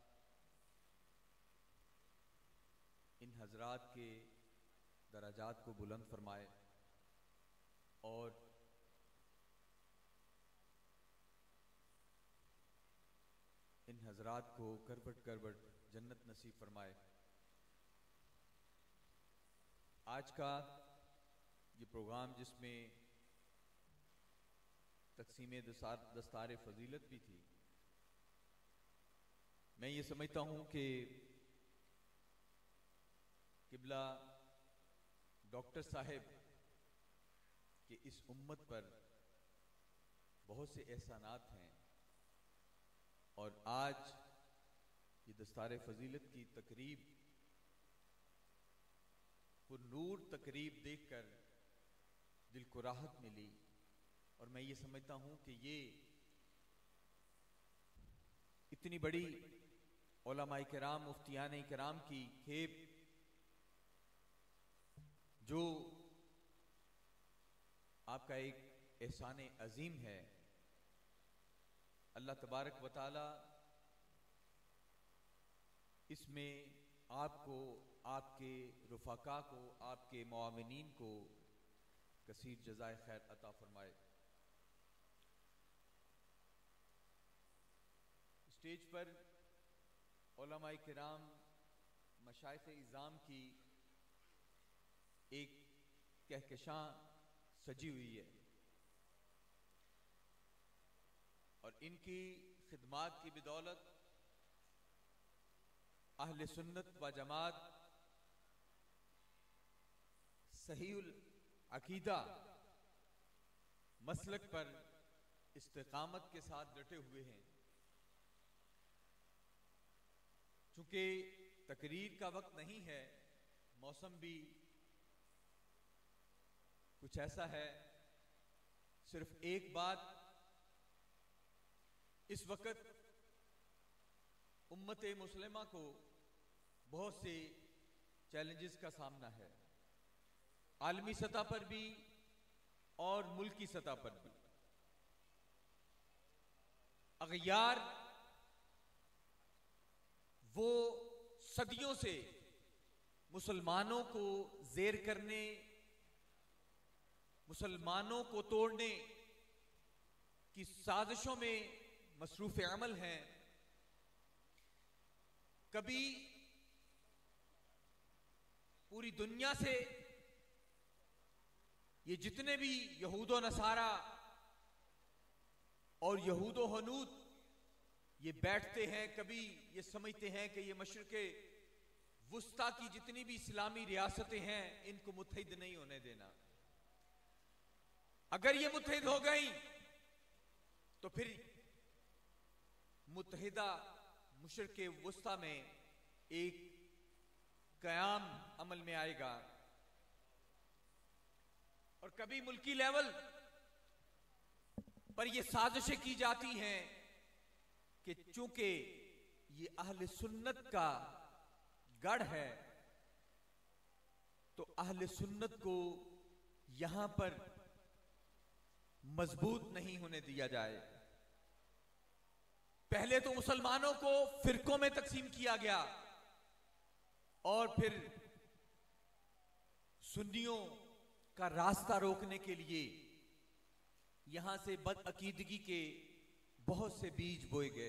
[SPEAKER 13] इन हजरात के दराजात को बुलंद फरमाए और इन हजरात को करबट करबट जन्नत नसीब फरमाए। आज का ये प्रोग्राम जिसमें तकसीम दस्तार फजीलत भी थी, मैं ये समझता हूँ कि किबला डॉक्टर साहब के इस उम्मत पर बहुत से एहसानात हैं और आज ये दस्तार फजीलत की तकरीब पुरनूर तकरीब देखकर दिल को राहत मिली और मैं ये समझता हूँ कि ये इतनी बड़ी उलमाए किराम मुफ्तियान किराम की खेप जो आपका एक एहसान अजीम है, अल्लाह तबारक व तआला इसमें आपको, आपके रुफाका को, आपके मुआमिनीन को कसीर जज़ाए खैर अता फरमाए। स्टेज पर उलमाए किराम मशाइख इज़ाम की एक कहकशां सजी हुई है और इनकी खिदमात की बदौलत अहले सुन्नत व जमात सहीउल अकीदा मसलक पर इस्तिकामत के साथ डटे हुए हैं। चूंकि तकरीर का वक्त नहीं है, मौसम भी कुछ ऐसा है, सिर्फ एक बात, इस वक्त उम्मत मुस्लिमा को बहुत से चैलेंजेस का सामना है, आलमी सतह पर भी और मुल्की सतह पर भी। अगयार वो सदियों से मुसलमानों को जेर करने, मुसलमानों को तोड़ने की साजिशों में मसरूफ अमल हैं। कभी पूरी दुनिया से ये जितने भी यहूदो नसारा और यहूदो हनूद ये बैठते हैं, कभी ये समझते हैं कि ये मशरिक़े वुस्ता की जितनी भी इस्लामी रियासतें हैं इनको मुत्तहिद नहीं होने देना। अगर ये मुत्तहिद हो गई तो फिर मुत्तहिदा मशरिक़े वुस्ता में एक क़याम अमल में आएगा। और कभी मुल्की लेवल पर ये साजिशें की जाती हैं कि चूंकि ये अहले सुन्नत का गढ़ है तो अहले सुन्नत को यहां पर मजबूत नहीं होने दिया जाए। पहले तो मुसलमानों को फिरकों में तकसीम किया गया और फिर सुन्नियों का रास्ता रोकने के लिए यहां से बदअकीदगी के बहुत से बीज बोए गए।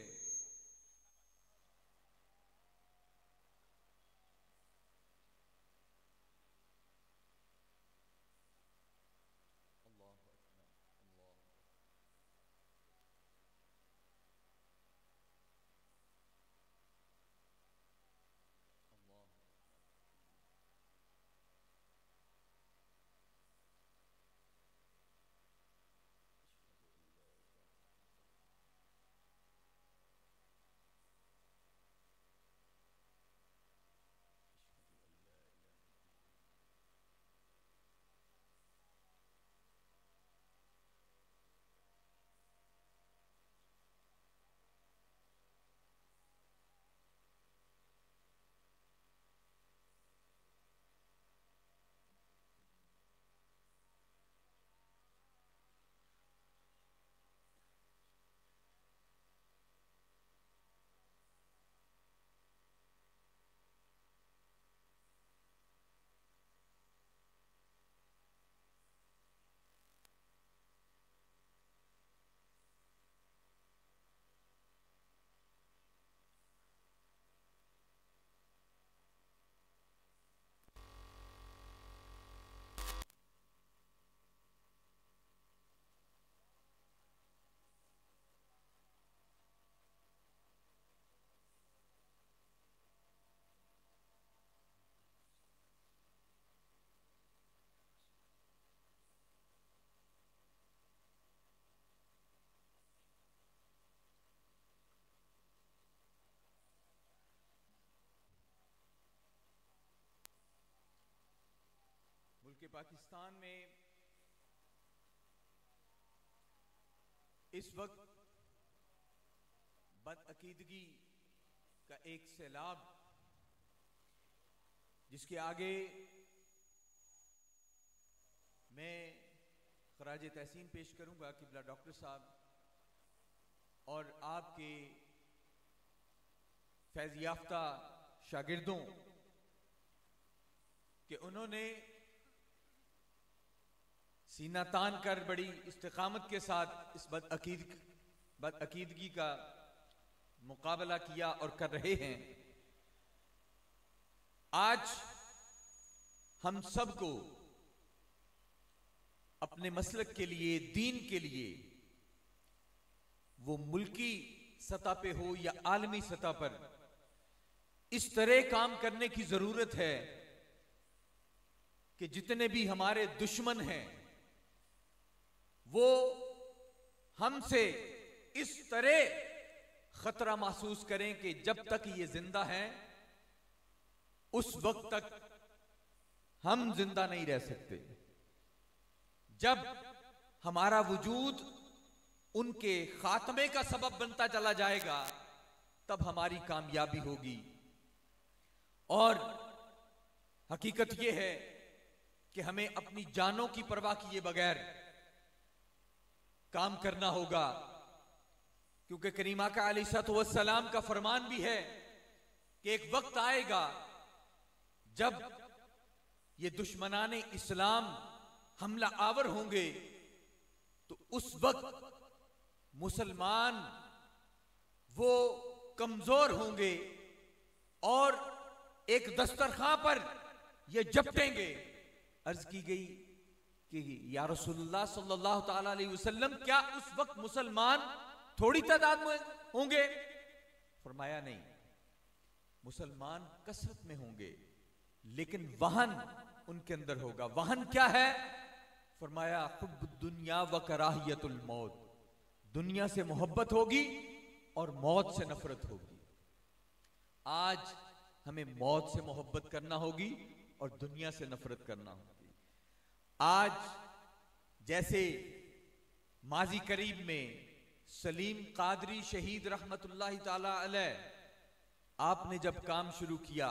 [SPEAKER 13] कि पाकिस्तान में इस वक्त बदअकीदगी का एक सैलाब, जिसके आगे मैं खराज तहसीन पेश करूंगा किबला डॉक्टर साहब और आपके फैज़ याफ्ता शागिर्दों कि उन्होंने सीना तान कर बड़ी इस्तिकामत के साथ इस बदअकीदगी का मुकाबला किया और कर रहे हैं। आज हम सबको अपने मसलक के लिए, दीन के लिए, वो मुल्की सतह पे हो या आलमी सतह पर, इस तरह काम करने की जरूरत है कि जितने भी हमारे दुश्मन हैं वो हमसे इस तरह खतरा महसूस करें कि जब तक ये जिंदा हैं उस वक्त तक हम जिंदा नहीं रह सकते। जब हमारा वजूद उनके खात्मे का सबब बनता चला जाएगा तब हमारी कामयाबी होगी। और हकीकत यह है कि हमें अपनी जानों की परवाह किए बगैर काम करना होगा, क्योंकि करीमा का अलैहिस्सलाम का फरमान भी है कि एक वक्त आएगा जब ये दुश्मनाने इस्लाम हमला आवर होंगे, तो उस वक्त मुसलमान वो कमजोर होंगे और एक दस्तरखां पर ये जपटेंगे। अर्ज की गई कि या रसूलुल्लाह सल्लल्लाहु ताला अलैहि वसल्लम, क्या उस वक्त मुसलमान थोड़ी तादाद में होंगे? फरमाया नहीं, मुसलमान कसरत में होंगे, लेकिन वाहन उनके अंदर होगा। वाहन क्या है? फरमाया हुब्बुद दुनिया व कराहियतुल मौत, दुनिया से मोहब्बत होगी और मौत से नफरत होगी। आज हमें मौत से मोहब्बत करना होगी और दुनिया से नफरत करना होगी। आज जैसे माजी करीब में सलीम कादरी शहीद रहमतुल्लाहि ताला अलैह, आपने जब काम शुरू किया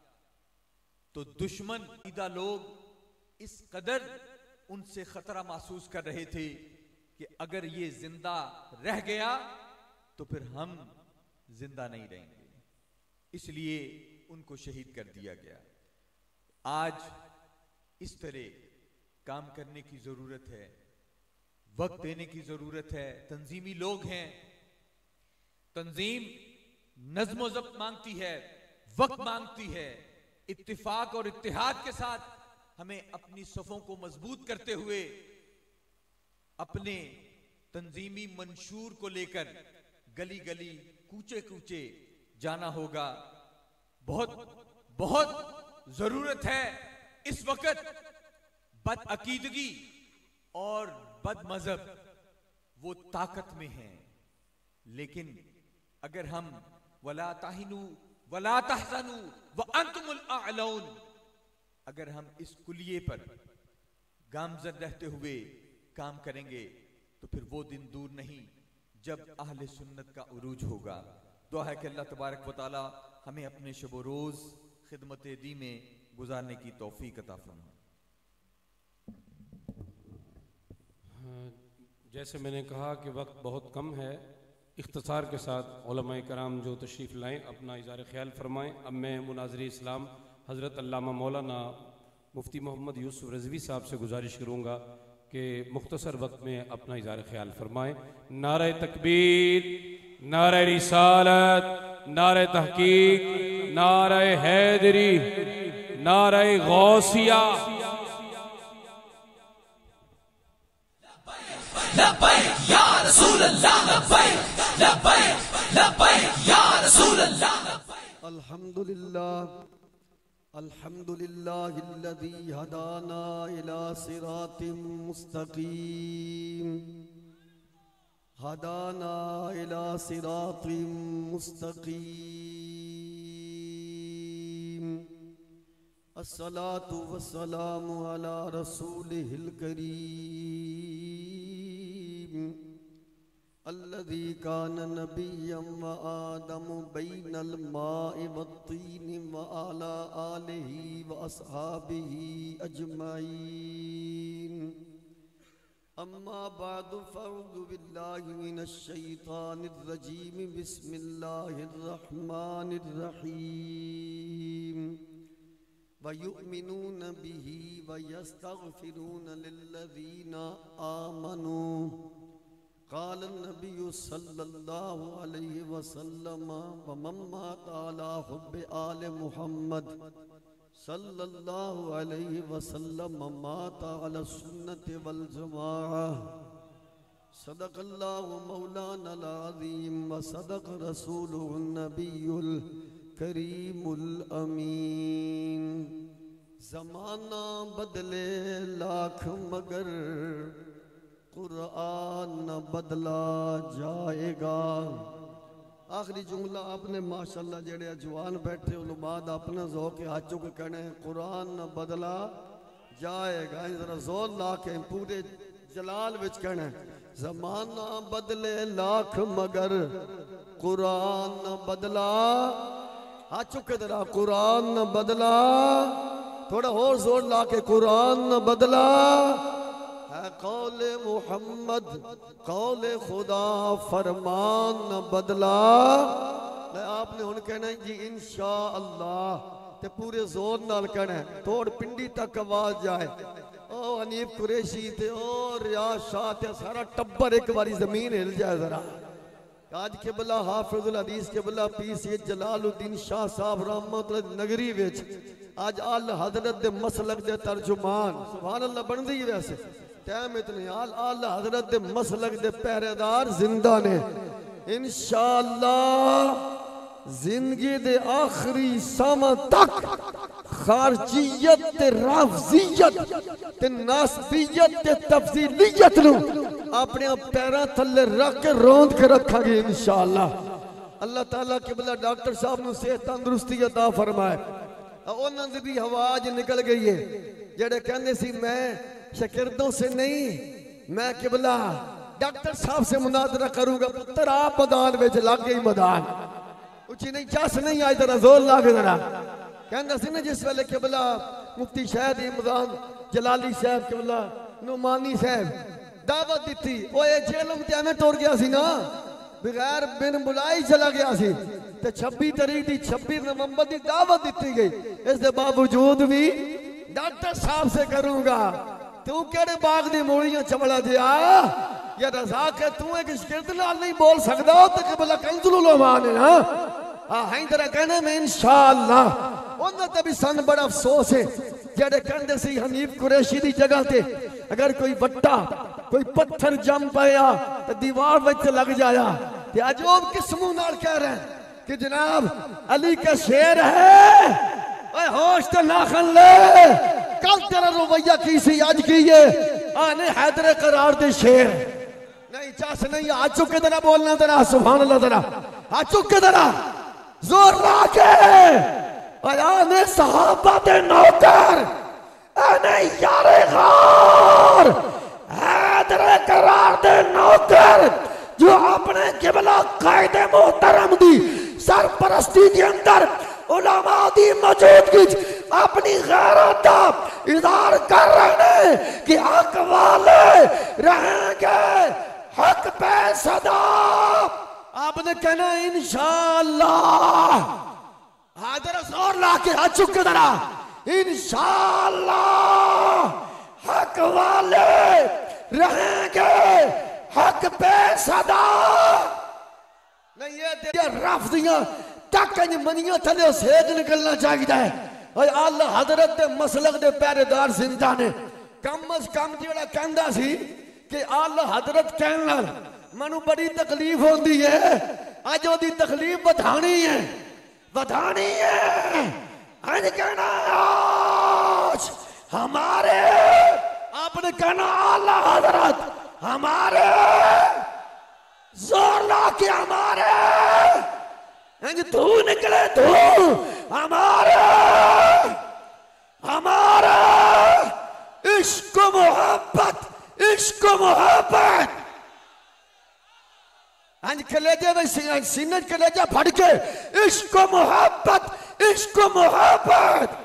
[SPEAKER 13] तो दुश्मन ईदा लोग इस कदर उनसे खतरा महसूस कर रहे थे कि अगर ये जिंदा रह गया तो फिर हम जिंदा नहीं रहेंगे, इसलिए उनको शहीद कर दिया गया। आज इस तरह काम करने की जरूरत है, वक्त देने की जरूरत है। तंजीमी लोग हैं, तंजीम नज़्म ज़ब्त मांगती है, वक्त मांगती है। इत्तिफाक और इत्तिहाद के साथ हमें अपनी सफ़ों को मजबूत करते हुए अपने तंजीमी मंशूर को लेकर गली गली, कूचे कूचे जाना होगा। बहुत बहुत जरूरत है इस वक्त। बदअकीदगी और बदमज़हब वो ताकत में है, लेकिन अगर हम वला ताहिनू वला तहज़नू व अंतुमुल अअलौन, अगर हम इस कुलिये पर गामज़द रहते हुए काम करेंगे तो फिर वो दिन दूर नहीं जब अहले सुन्नत का उरूज होगा। दुआ है कि अल्लाह तबारक व तआला हमें अपने शब रोज़ खिदमत दी में गुजारने की तौफीक अता फरमाए।
[SPEAKER 1] जैसे मैंने कहा कि वक्त बहुत कम है, इख्तिसार के साथ उलमाए कराम जो तशरीफ़ लाएँ अपना इज़हार ख्याल फरमाएँ। अब मैं मुनाज़िर इस्लाम हज़रत अल्लामा मौलाना मुफ्ती मोहम्मद यूसुफ रज़वी साहब से गुजारिश करूँगा कि मुख्तसर वक्त में अपना इज़हार ख्याल फरमाएँ। नारे तकबीर, नारे रिसालत, नारे तहकीक, नारे हैदरी, नारे गौसिया।
[SPEAKER 6] लब्बैक या रसूल अल्लाह, लब्बैक लब्बैक लब्बैक या रसूल अल्लाह, लब्बैक।
[SPEAKER 14] अल्हम्दुलिल्लाह अल्हम्दुलिल्लाहिल्लज़ी हदाना इला सिरातिम मुस्तकीम, हदाना इला सिरातिम मुस्तकीम। अस्सलातु वस्सलामु अला रसूलिहिल करीम अल्लज़ी कान नबिय्यम व आदमु बैनल माइ वत्तीन व अला आलिहि व अस्हाबिहि अजमाइन। अम्मा बादु फ़अऊज़ु बिल्लाहि मिनश शैतानिर रजीम बिस्मिल्लाहिर रहमानिर रहीम। वयुमिनून बिही वयस्तग़फिरून लिल्लज़ीना आमनू। क़ाल नबिय्यु सल्लल्लाहु अलैहि वसल्लम वमन मात अला हुब्बि आले मुहम्मद सल्लल्लाहु अलैहि वसल्लम मात अला सुन्नति वल जमाअह। सदक़ल्लाहु मौलानल अज़ीम व सदक़ रसूलुहुन नबियुल करीमुल अमीन। ज़माना बदले लाख मगर कुरान न बदला जाएगा। आखिरी जुमला आपने माशाल्लाह जेड़े जवान बैठे उलमाद अपना ज़ौक़ हाथ चुक कहने कुरान न बदला जाएगा। जरा जोर ला के पूरे जलाल विच कहना ज़माना बदले लाख मगर कुरान न बदला। हाथ चुके जरा कुरान न बदला। थोड़ा और जोर ला के कुरान न बदला है। कौले मुहम्मद कौले खुदा फरमान न बदला। आपने हुन कहना जी इंशा अल्लाह ते पूरे जोर नाल कहना थोड़ पिंडी तक आवाज जाए। ओ हनीफ कुरैशी ते ओ रियाज शाह ते सारा टब्बर एक बारी जमीन हिल जाए जरा। आज किबला हाफिजुल हदीस किबला पी सैयद जलालुद्दीन शाह साहब रहमतुल्लाह नगरी विच आज आल हजरत दे मसलक दे तर्जुमान सुभान अल्लाह बनदी है। वैसे टाइम इतने आल हजरत दे मसलक दे पहरेदार जिंदा ने इंशाअल्लाह। जिंदगी दे आखिरी समा तक खारजियत ते राफजियत ते नासबियत ते तफसीलियत नु अपने पैरों थले रख के रोंद के रखांगे इंशाअल्लाह। अल्लाह ताला किबला डॉक्टर साहब नु सेहत तंदुरुस्ती अता फरमाए। उन्हां दी भी आवाज निकल गई है जेड़े कहंदे सी मैं शागिर्दों से नहीं मैं किबला डॉक्टर साहब से मुनाजरा करूंगा। पुत्र आप मैदान में लग गई मैदान उची नहीं चस नहीं आज जरा जोर ला के जरा कहंदा सी ना जिस वेले किबला मुफ्ती शायद इमरान जलाली साहब किबला नुमानी साहब दावत दी वो जेलों में एवं टुर गया सी ना बगैर बिन बुलाई चला गया सी ते 26 तारीख की 26 नवंबर की दावत दी गई। इस दे बावजूद भी डॉक्टर साहब से करूंगा। तू केड़े बाग दी मूलियां चमड़ा दिया या रजा के तू एक शिरद नाल नहीं बोल सकदा तो किबला कंजुल उलमा ने ना हां तरह कहने में इंशाअल्लाह। उन्हां ते भी सन बड़ा अफसोस है जेड़े कहंदे सी हनीफ कुरैशी दी जगह ते अगर कोई वट्टा कोई पत्थर जम पाया तो दीवार विच लग जाया। ते अज वो किस मुंह नाल कह रहे हैं कि जनाब अली का शेर है। ओए होश तो नाखन ले कल तेरा रवैया की सी आज की ये आने हैदर करार दे शेर नहीं चास नहीं आ चुके तेरा बोलना तेरा सुभान अल्लाह तेरा आ चुके तेरा जोर ला के आने सहाबा दे नौकर आने यारे गार हैदर करार दे नौकर जो अपने किबला कायदे मोहतरम दी सरपरस्ती के अंदर उलमा दी मौजूदगी अपनी गैरत का इज़हार कर रहे हैं कि हक वाले रहेंगे हक पे सदा। आपने कहना इंशाअल्लाह हाजिर जोर ला के आ चुके जरा इंशाअल्लाह हक वाले रहेंगे हक पे सदा। नहीं ये रफ दियां तक मनिया थले सेज निकलना चाहिए है। अल्लाह हजरत दे मसलक दे पहरेदार जिंदा ने कम अज कम जेड़ा कहंदा सी कि आला हजरत कहने नाल मनु बड़ी तकलीफ होती है। अज ओदी तकलीफ बढ़ानी है आज कहना आज हमारे आपने कहना आला हजरत हमारे जोर ला के हमारे तू निकले तू हमारे मोहब्बत, इश्क मोहब्बत। हाँ जी, कलेजे में सीने कलेजा फट के इश्क मोहब्बत, इश्क मोहब्बत।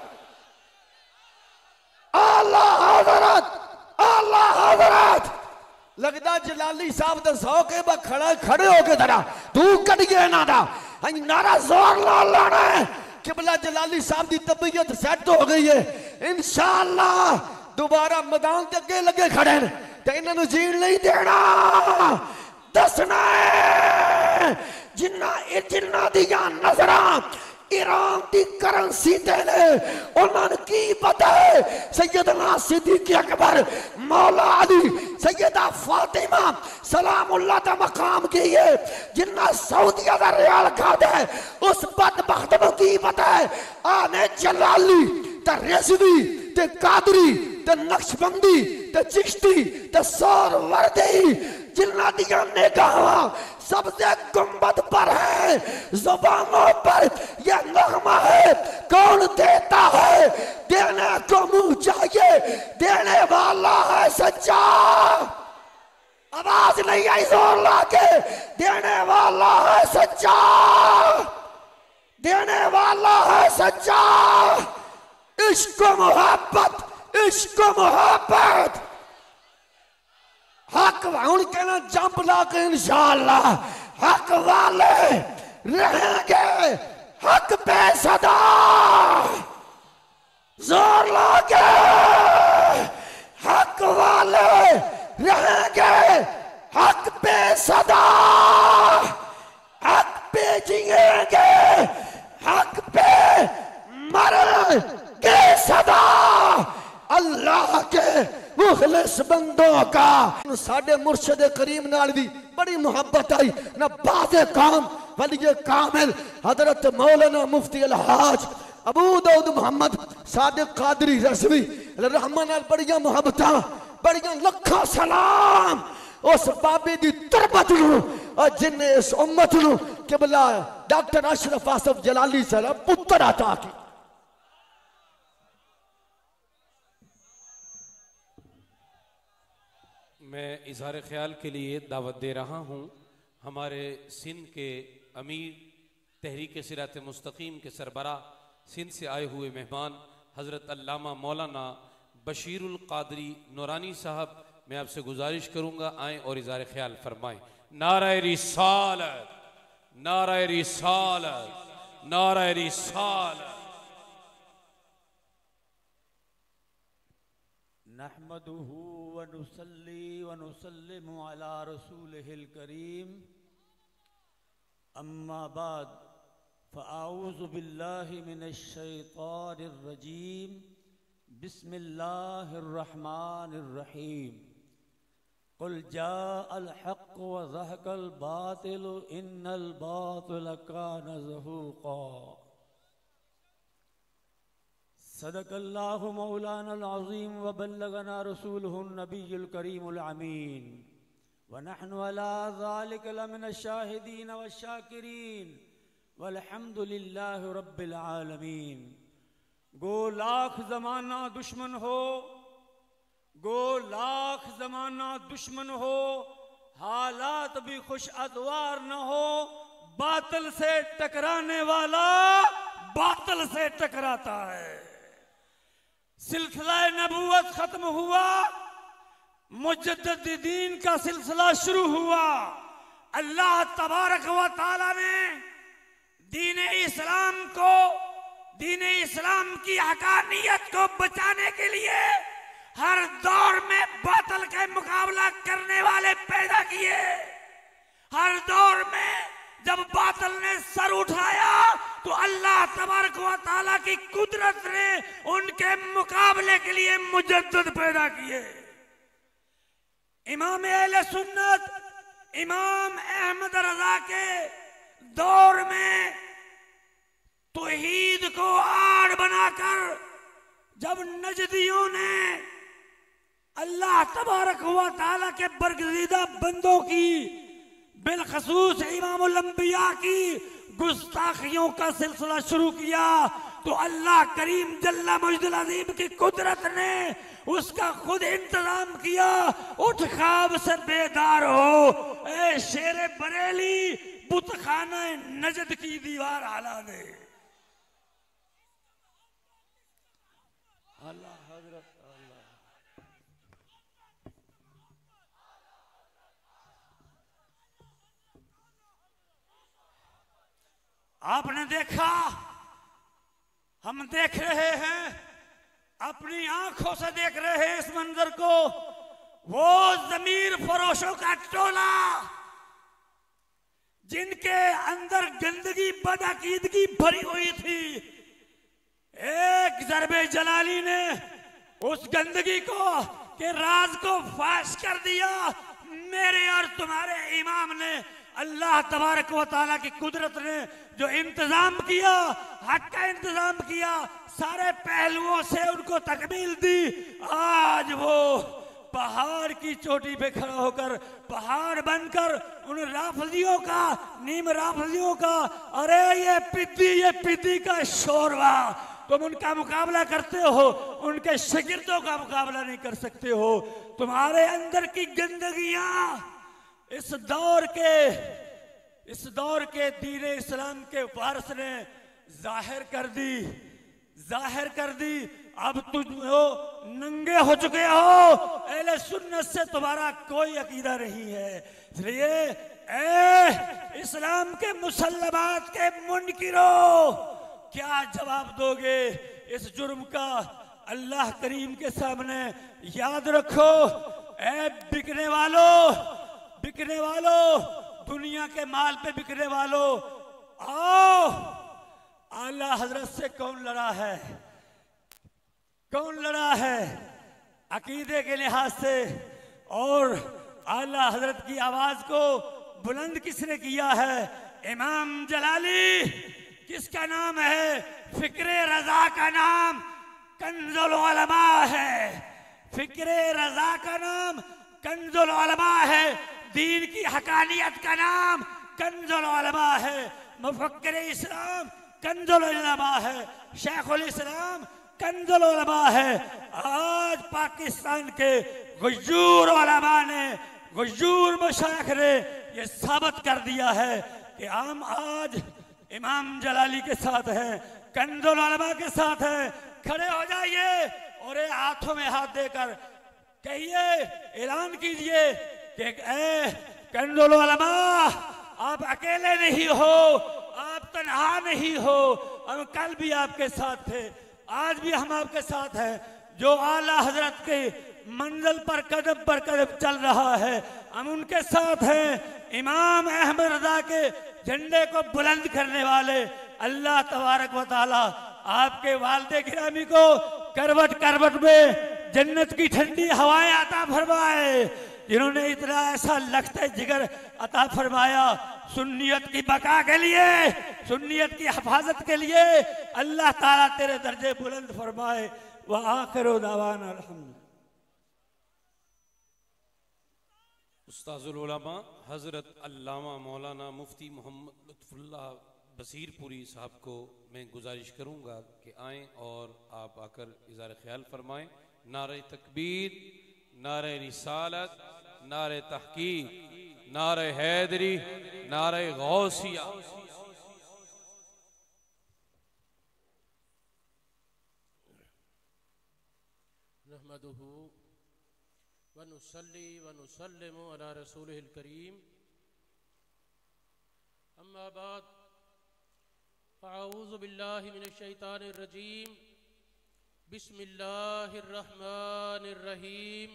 [SPEAKER 14] आला हज़रत, आला हज़रत। लगदा जलाली साहब दा सौ के बा खड़े हो के धरा तू कट गया ना दा। हाँ जी, नारा जोर ला लाना है किबला जलाली साहब दी तबीयत सेट हो गई है। इंशाअल्लाह दोबारा मैदान ते अगे लगे खड़े हैं ते इन्हां जीण नहीं देना। दसना है जिन्ना दिया नजरा ईरान की करेंसी देने उन्होंने की पता है। सैयदना सिद्दीक़ अकबर, मौला अली, सैयदा फातिमा सलामुल्लाह दा मकाम की है जिन्ना सऊदिया दा रियाल खाद है। उस बदबख्त को की पता है आने जलाली ते रिज़वी ते कादरी ते नक्शबंदी ते चिश्ती ते सोहरावर्दी जिन्ना दिया निगाहां सबसे गुंबद पर है, जुबानों पर यह नगमा है। कौन देता है? देने को मुंह चाहिए, देने वाला है सच्चा। आवाज नहीं आई जोर लाके। देने वाला है सच्चा, देने वाला है सच्चा। इश्क मोहब्बत, इश्क मोहब्बत। हक हूं कहना जंप ला के इंशाअल्लाह हक वाले रहेंगे हक पे सदा। जोर ला के हक वाले रहेंगे हक पे सदा। हक पे जिएंगे, हक पे मरेंगे सदा। अल्लाह के मुखलिस बंदों का साडे मुर्शिद करीम नाल भी बड़ी मोहब्बत आई ना। बाज़े काम वली कामिल हजरत मौलाना मुफ्ती अलहाज अबू दाऊद मोहम्मद सादिक कादरी रज़वी रहमान नाल बड़ियां मोहब्बतां, बड़ियां लखा सलाम उस बाबे दी तरबत नूं और जिन्ने इस उम्मत नूं किबला डॉक्टर अशरफ आसफ जलाली सलाम पुत्र अता की।
[SPEAKER 1] मैं इजहार ख्याल के लिए दावत दे रहा हूँ हमारे सिंध के अमीर तहरीक सिरात मुस्तकीम के सरबरा सिंध से आए हुए मेहमान हज़रत अल्लामा मौलाना बशीरुल कादरी नूरानी साहब। मैं आपसे गुजारिश करूँगा आएँ और इजहार ख्याल फरमाएँ। नाराए रिसालत, नाराए रिसालत, नाराए रिसालत।
[SPEAKER 15] नहमदुहु व नुसल्ली व नुसल्लिमु अला रसूलिहिल करीम। अम्मा बाद फ़अऊज़ु बिल्लाहि मिनश शैतानिर रजीम। बिस्मिल्लाहिर रहमानिर रहीम। कुल जाअल हक़्क़ु व ज़हक़ल बातिलु इन्नल बातिला कान ज़हूक़ा। सदक़ल्लाहु मौलानल अज़ीम व बल्लगना रसूलुहुन नबियुल करीमुल अमीन व नहनु अला ज़ालिका लमिनश शाहिदीन व शाकिरीन वल्हम्दुलिल्लाहि रब्बिल आलमीन। गो लाख ज़माना दुश्मन हो, गो लाख ज़माना दुश्मन हो, हालात भी खुश अतवार न हो, बातिल से टकराने वाला बातिल से टकराता है। सिलसिला नबूवत खत्म हुआ, मुजद्दिदीन का सिलसिला शुरू हुआ। अल्लाह तबारक व तआला ने दीन इस्लाम को, दीन इस्लाम की हकानियत को बचाने के लिए हर दौर में बातिल का मुकाबला करने वाले पैदा किए। हर दौर में जब बातिल ने सर उठाया तो अल्लाह तबारक व तआला की कुदरत ने उनके मुकाबले के लिए मुजद्दिद पैदा किए। इमाम अहले सुन्नत इमाम अहमद रजा के दौर में तौहीद को आड़ बनाकर जब नजदियों ने अल्लाह तबारक व तआला के बरगज़ीदा बंदों की बिलखसूस इमामुल अंबिया की गुस्ताखियों का सिलसिला शुरू किया तो अल्लाह करीम जल्ला मजदुल अज़ीम की कुदरत ने उसका खुद इंतजाम किया। उठ ख्वाब से बेदार हो, ए शेरे बरेली, बुतखाना नजद की दीवार आला दे। अल्लाह हजरत अल्लाह। आपने देखा, हम देख रहे हैं, अपनी आंखों से देख रहे हैं इस मंजर को। वो जमीर फरोशों का टोला जिनके अंदर गंदगी बदअकीदगी भरी हुई थी, एक ज़रबे जलाली ने उस गंदगी को के राज को फाश कर दिया। मेरे और तुम्हारे इमाम ने, अल्लाह तबारक व तआला की कुदरत ने जो इंतजाम किया, हक का इंतजाम किया, सारे पहलुओं से उनको तकमील दी। आज वो पहाड़ की चोटी पे खड़ा होकर, पहाड़ बनकर उन राफजियों का, नीम राफजियों का, अरे ये पिद्दी का शोरवा, तुम उनका मुकाबला करते हो, उनके शागिर्दों का मुकाबला नहीं कर सकते हो। तुम्हारे अंदर की गंदगियां इस दौर के दीन इस्लाम के वारिस ने जाहिर कर दी। अब तुम हो नंगे हो चुके हो। अहले सुन्नत से तुम्हारा कोई अकीदा नहीं है। इसलिए इस्लाम के मुसल्लमात के मुनकिरों, क्या जवाब दोगे इस जुर्म का अल्लाह करीम के सामने? याद रखो, ए बिकने वालों, दुनिया के माल पे बिकने वालों, आओ, आला हजरत से कौन लड़ा है अकीदे के लिहाज से, और आला हजरत की आवाज को बुलंद किसने किया है? इमाम जलाली, किसका नाम है? फिक्रे रजा का नाम कंजुल उलमा है। फिक्रे रजा का नाम कंजुल उलमा है। दीन की हकानियत का नाम कंजुल उलमा है। मुफक्किर इस्लाम कंजुल उलमा है। शेखुल इस्लाम कंजुल उलमा है। आज पाकिस्तान के गुजूर उलमा ने, गुजूर मशाइख ने ये साबित कर दिया है कि हम आज इमाम जलाली के साथ हैं, कंजुल उलमा के साथ हैं। खड़े हो जाइए और हाथों में हाथ देकर कहिए, ऐलान कीजिए कि कंजुल उलमा, आप अकेले नहीं हो, आप तन्हा नहीं हो। हम कल भी आपके साथ थे, आज भी हम आपके साथ हैं। जो आला हजरत के मंजिल पर कदम चल रहा है, हम उनके साथ हैं। इमाम अहमद रजा के झंडे को बुलंद करने वाले अल्लाह तबारक व तआला आपके वालिद गिरामी को करवट में जन्नत की ठंडी हवाएं अता फरमाए, जिन्होंने इतना ऐसा लखते जिगर अता फरमाया सुन्नियत की बका के लिए, सुन्नियत की हिफाजत के लिए। अल्लाह ताला तेरे दर्जे बुलंद फरमाए। व आखिरु दावाना अल्हम्दुलिल्लाह।
[SPEAKER 1] उस्ताजुल उलमा हज़रत अल्लामा मौलाना मुफ्ती मोहम्मद लुत्फुल्लाह बसीरपुरी साहब को मैं गुजारिश करूँगा कि आएँ और आप आकर इज़हार ख्याल फरमाएँ। नारे तकबीर, नारे रिसालत, नारे तहकीक, नारे हैदरी, नारे गौसिया।
[SPEAKER 16] नहमदुहु व नुसल्ली व नुसल्लिमु अला रसूलिहिल करीम। अम्मा बाद, फ़अऊज़ु बिल्लाहि मिनश शैतानिर रजीम। बिस्मिल्लाहिर रहमानिर रहीम।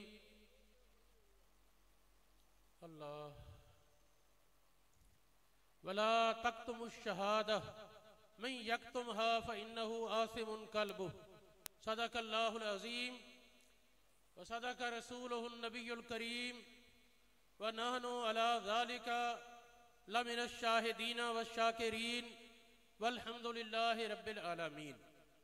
[SPEAKER 16] अल्लाह वला तक्तुमुश शहादा मन यक्तुमहा फ़इन्नहु आसिमुन क़ल्बुहु। सदक़ल्लाहुल अज़ीम व सदक़ रसूलुहुन नबियुल करीम व नहनु अला ज़ालिका लमिनश शाहिदीन व शाकिरीन वल्हम्दुलिल्लाहि रब्बिल आलमीन।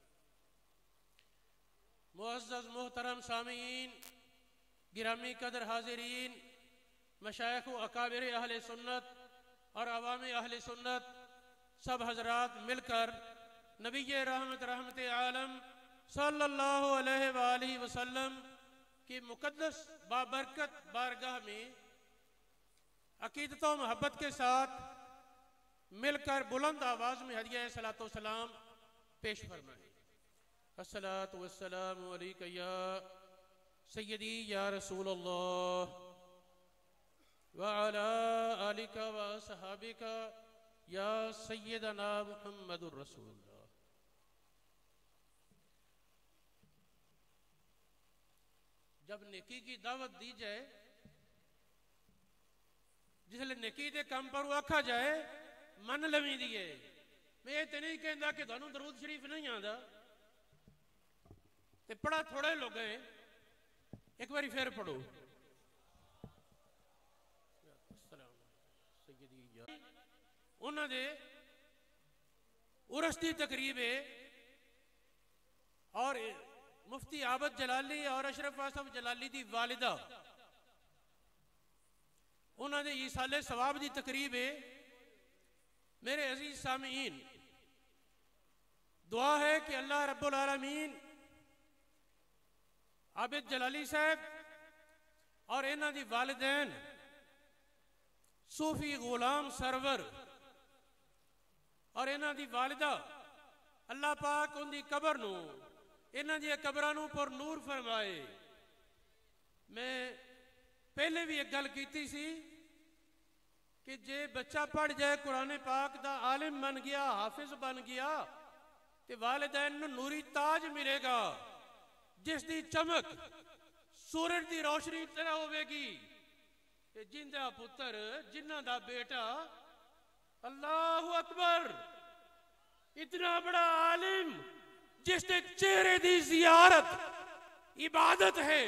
[SPEAKER 16] मुअज़्ज़ज़ मोहतरम सामीईन, गिरामी कदर हाज़िरीन, मशाइख़ व अकाबिर अहले सुन्नत और अवामी अहले सुन्नत, सब हजरात मिलकर नबी रहमत आलम सल्लल्लाहु अलैहि वसल्लम कि मुकद्दस बाबरकत बारगाह में अकीदत और मोहब्बत के साथ मिलकर बुलंद आवाज में हदिया सलातो सलाम पेश फरमाए। अस्सलातु वस्सलामु अलैका या सय्यदी या रसूल अल्लाह व अला आलिका व सहाबिका या सय्यदना मुहम्मदुर रसूलुल्लाह। जब नेकी की दावत दी जाए, जिसले नेकी के काम पर आखा जाए मन लवी दिए। मैं ये तो नहीं कहता कि थानू दरूद शरीफ नहीं आता, ते पढ़ा थोड़े लोग हैं, एक बारी फिर पढ़ो। उन्होंने उरस की तकरीब है और मुफ्ती आबद जलाली और अशरफ आसफ जलाली की वालिदा उन्होंने ईसाले सवाब की तकरीब है। मेरे अजीज सामीन, दुआ है कि अल्लाह रब्बुल आलमीन आबिद जलाली साहब और इन्हां दी वालिदैन सूफी गुलाम सरवर और इन्हां दी वालिदा अल्लाह पाक उनकी कबर नू इन्हां दी कबरां नू पर नूर फरमाए। मैं पहले भी एक गल कीती सी कि जे बच्चा पढ़ जाए कुरान पाक दा आलिम बन गया, हाफिज बन गया, तो वालिदैन नू नूरी ताज मिलेगा जिसकी चमक सूरज की रोशनी तरह होगी। जिंदा पुत्र जिन्हां दा बेटा, अल्लाह अकबर, इतना बड़ा आलिम जिसके चेहरे की जियारत इबादत है।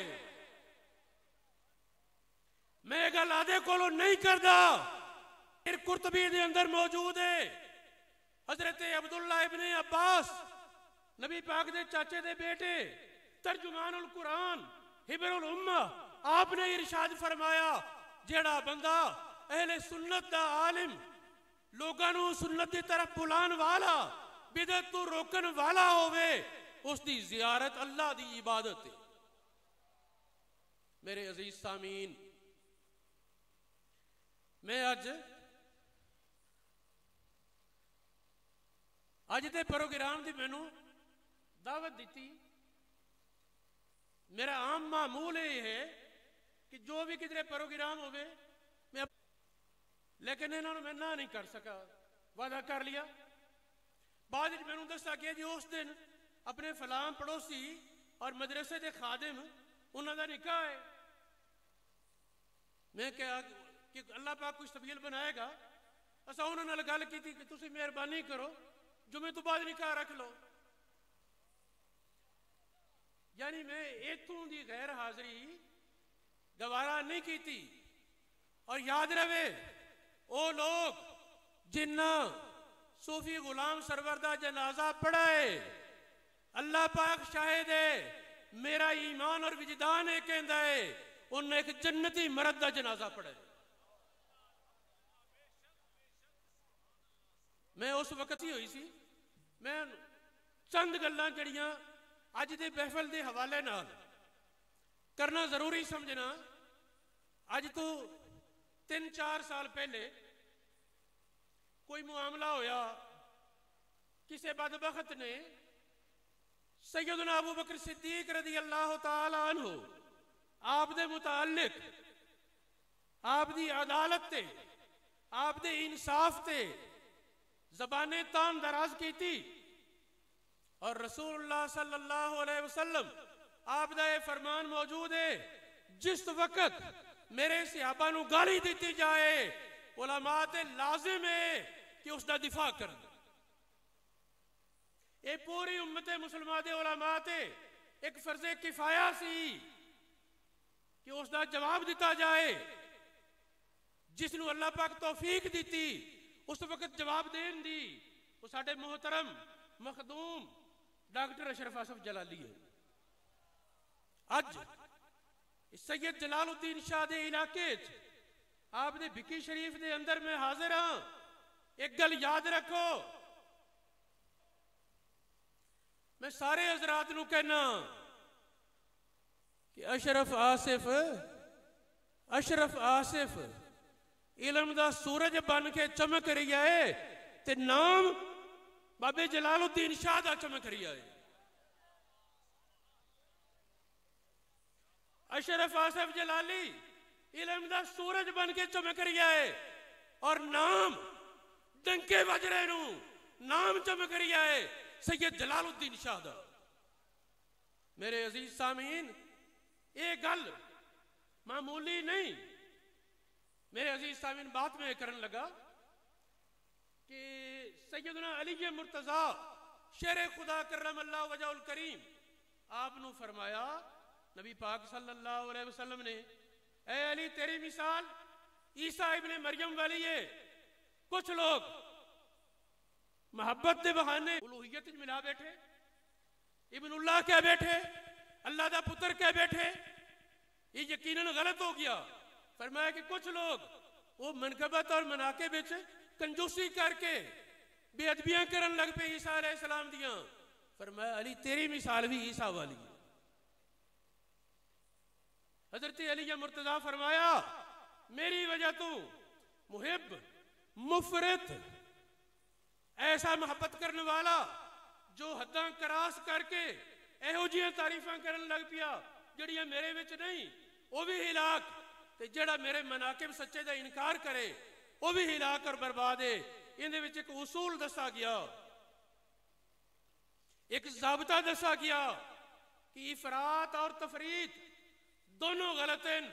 [SPEAKER 16] मैं गल आदे कोलों नहीं करता, फिर कुर्तबी दे अंदर मौजूद है। हजरत अब्दुल्ला इब्ने अब्बास नबी पाक दे चाचे दे बेटे, तर्जुमानुल कुरान, हिब्रुल उम्मा, आपने इरशाद फरमाया जेड़ा बंदा अहले सुन्नत दा आलिम, लोगों नू सुन्नत की तरफ बुलाने वाला, बिदअत तो रोकन वाला होवे, उसकी जियारत अल्लाह की इबादत है। मेरे अजीज सामीन, मैं अज दे प्रोग्राम की मैनू दावत दी। मेरा आम मामूल ये है कि जो भी किधरे प्रोग्राम होवे मैं, लेकिन इन्होंने मैं ना नहीं कर सका, वादा कर लिया। बाद मैनू दसा गया जी उस दिन अपने फलाम पड़ोसी और मदरसे के खादिम उन्होंने निकाह है। मैं क्या कि अल्लाह पाक कुछ तबील बनाएगा, असा उन्होंने गल की कि तुम मेहरबानी करो जुमे तो बाद निकाह रख लो। यानी मैं इतों की गैर हाजिरी गवारा नहीं की थी। और याद रहे वो लोग जिन्ना सूफी गुलाम सरवर दा जनाजा पढ़ा है, अल्लाह पाक शाहिद है, मेरा ईमान और विजदान है कहता है उन्हें एक जन्नती मर्द दा जनाजा पढ़ा है। मैं उस वक्त ही हुई सी। मैं चंद गल्लां जड़ियां अज दे महफिल के हवाले नाल करना जरूरी समझना। अज तो 3-4 साल पहले कोई मामला होया, किसी बदबख्त ने सैयदना अबू बकर सिद्दीक रज़ी अल्लाह तआला अन्हु आप दे मुतालिक, आप दी अदालत ते, आप दे इंसाफ ते ज़बाने तान दराज की थी। और रसूलुल्लाह सल्लल्लाहु अलैहि वसल्लम आप दा ये फरमान मौजूद है, जिस वक्त मेरे सहाबा नू गाली दी जाए उलमा ते लाजिम है कि उसका दिफा कर। ये पूरी उम्मते मुसलमान दे उलमा ते एक फर्जे किफाया सी कि उसका जवाब दिता जाए। जिसनू अल्लाह पाक तौफीक दी उस वक्त जवाब देन दी वो साडे मोहतरम मखदूम डॉक्टर अशरफ आसफ जलाली है। अज सैयद जलालुद्दीन शाह दे इलाके आपने भिकी शरीफ दे अंदर में हाजिर हाँ। एक गल याद रखो, मैं सारे हजरात नू कहना कि अशरफ आसिफ इलम दा सूरज बन के चमक रही है ते नाम बाबे जलालुद्दीन शाह दा चमक रही है। अशरफ आसिफ जलाली इलम दा सूरज बन के चमक रही है और नाम डंके बज रहे नू नाम चमक रही है सैयद जलालुद्दीन शाह दा। मेरे अजीज सामीन ये गल मामूली नहीं। मेरे अजीज सामीन बात में करने लगा कि सैयदना अली मुर्तजा शेर खुदा करमल्लाहु वजहुल करीम आपने फरमाया नबी पाक सल्लल्लाहु अलैहि वसल्लम ने, ए अली तेरी मिसाल ईसा इब्ने मरियम वाली है। कुछ लोग मोहब्बत के बहाने उलूहियत मिला बैठे, इब्नुल्लाह कह बैठे, अल्लाह दा पुत्र कह बैठे, ये यकीनन गलत हो गया। फरमाया कि कुछ लोग वो मनकबत और मनाके बिच कंजूसी करके बेअदबियां करन लग पे ईसा अलैहिस्सलाम दियां। फरमाया अली तेरी मिसाल भी ईसा वाली है। हजरत अली मुर्तजा फरमाया मेरी वजह तू मुहिब मुफरत ऐसा मोहब्बत करने वाला जो हद्दां क्रॉस करके एहो जिहियां तारीफां करन लग पिया जड़ियां मेरे विच नहीं, वो भी हिलाक, ते जड़ा मेरे मनाकिब सच्चे दा इनकार करे वो भी हिलाक और बर्बाद है। इहदे विच एक उसूल दसा गया, एक ज़ाबता दसा गया कि इफरात और तफरीत दोनों गलत हैं।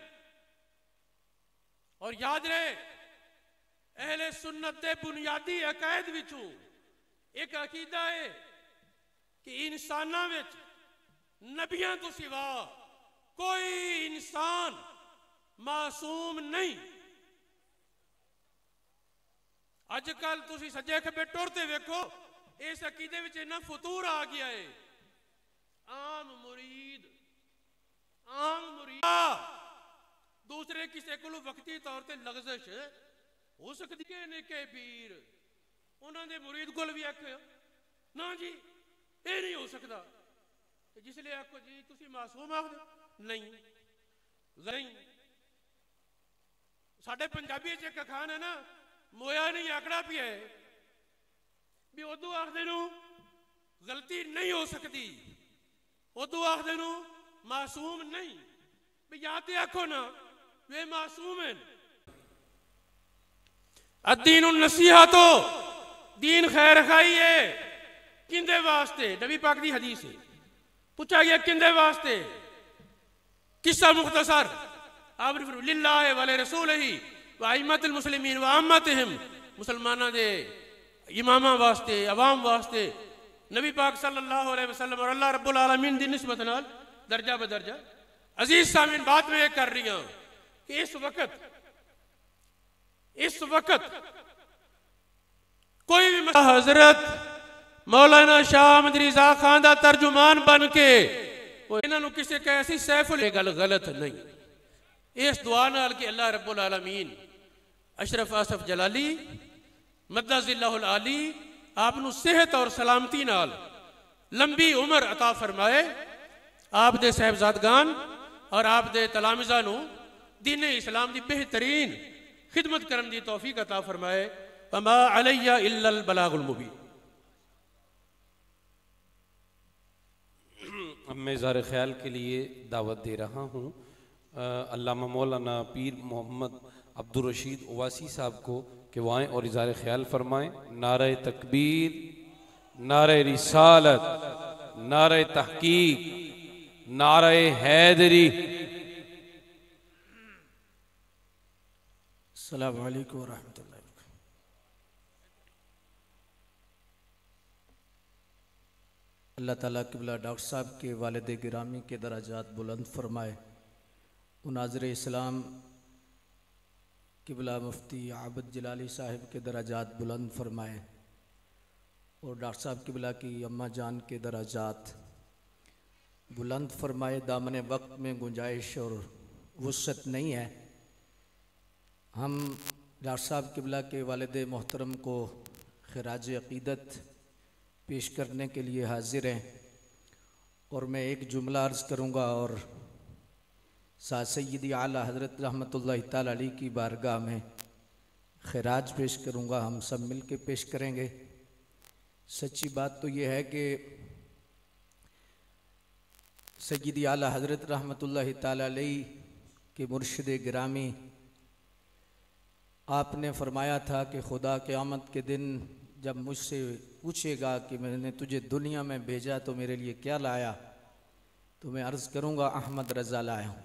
[SPEAKER 16] और याद रहे अहले सुन्नत दे बुनियादी अकायद विचों एक अकीदा है कि इंसानां विच नबियां तो सिवा कोई इंसान मासूम नहीं। अजकल तुसी सज्जे खब्बे टुरते वेखो इस अकीदे विच इन्ना फतूर आ गया है। आम मुरीद दूसरे किसी को वक्ती तौर पर लग़ज़श हो सकती है ने के पीर उन्होंने मुरीद को भी आखो ना जी ये नहीं हो सकता, जिसलिए आखो जी तुसी मासूम आख नहीं नहीं। साडे पंजाबी च एक खान है ना, मोया नहीं आकड़ा पिया है भी उदू आखदे नू गलती नहीं हो सकती, उदू आखदे नू मासूम नहीं। भी या तो आखो ना वे मासूम हैं। अद्दीन नसीहा तो दीन खैर खाई है किंदे वास्ते? नबी पाक दी हदीस है, पूछा गया किंदे वास्ते? किस्सा मुख्तसर आपने फरमाया लिल्लाहि व रसूलिही व अइम्मतिल मुस्लिमीन व अम्मतिहिम, मुसलमाना दे इमामा वास्ते अवाम वास्ते नबी पाक सल्लल्लाहु अलैहि वसल्लम और अल्लाह रब्बुल आलमीन दी निस्बत नाल दर्जा बदर्जा। अजीज सामीन बात में एक कर रही हूं कि इस वक्त कोई भी हजरत मौलाना शाह अहमद रिज़ा खान दा तर्जुमान बन के इन्होंने किसी कैसी सैफुल गल गलत नहीं। इस दुआ नाल कि अल्लाह रब्बुल आलमीन अशरफ आसिफ जलाली मद्दज़िल्लाहुल आली आपनू सेहत और सलामती नाल लंबी उम्र अता फरमाए, आप दे साहबजादगान और आप दे तलामिज़ा नू दीन इस्लाम की बेहतरीन खिदमत करने की तौफीक अता फरमाए। वमा अलैया इल्लल बलागुल मुबीन।
[SPEAKER 1] अब मैं इज़हार ख्याल के लिए दावत दे रहा हूँ अल्लामा मौलाना पीर मोहम्मद अब्दुल रशीद उवासी साहब को कि वो आएँ और इज़हार ख्याल फरमाएँ। नारे तकबीर, नारे रिसालत, नारे तहकीक, नारे हैदरी।
[SPEAKER 17] अस्सलामु अलैकुम रहमतुल्लाहि। अल्लाह ताला क़िबला डॉक्टर साहब के वालिद गिरामी के दराजात बुलंद फरमाए। मुनाज़िर इस्लाम क़िबला मुफ्ती आबिद जलाली साहिब के दराजात बुलंद फरमाए और डॉक्टर साहब क़िबला की अम्मा जान के दराजात बुलंद फरमाए। दामने वक्त में गुंजाइश और वुसअत नहीं है। हम डॉक्टर साहब क़िबला के वालिद मोहतरम को खिराज अक़ीदत पेश करने के लिए हाजिर हैं और मैं एक जुमला अर्ज़ करूँगा और सा सय्यदी आला हज़रत रहमतुल्लाहि ताला अलैह की बारगाह में खैराज पेश करूँगा। हम सब मिल के पेश करेंगे। सच्ची बात तो ये है कि सय्यदी आला हज़रत रहमतुल्लाहि ताला अलैह के मुर्शिद गिरामी आपने फरमाया था कि खुदा क़यामत के दिन जब मुझसे पूछेगा कि मैंने तुझे दुनिया में भेजा तो मेरे लिए क्या लाया, तो मैं अर्ज़ करूँगा अहमद रज़ा लाया हूँ।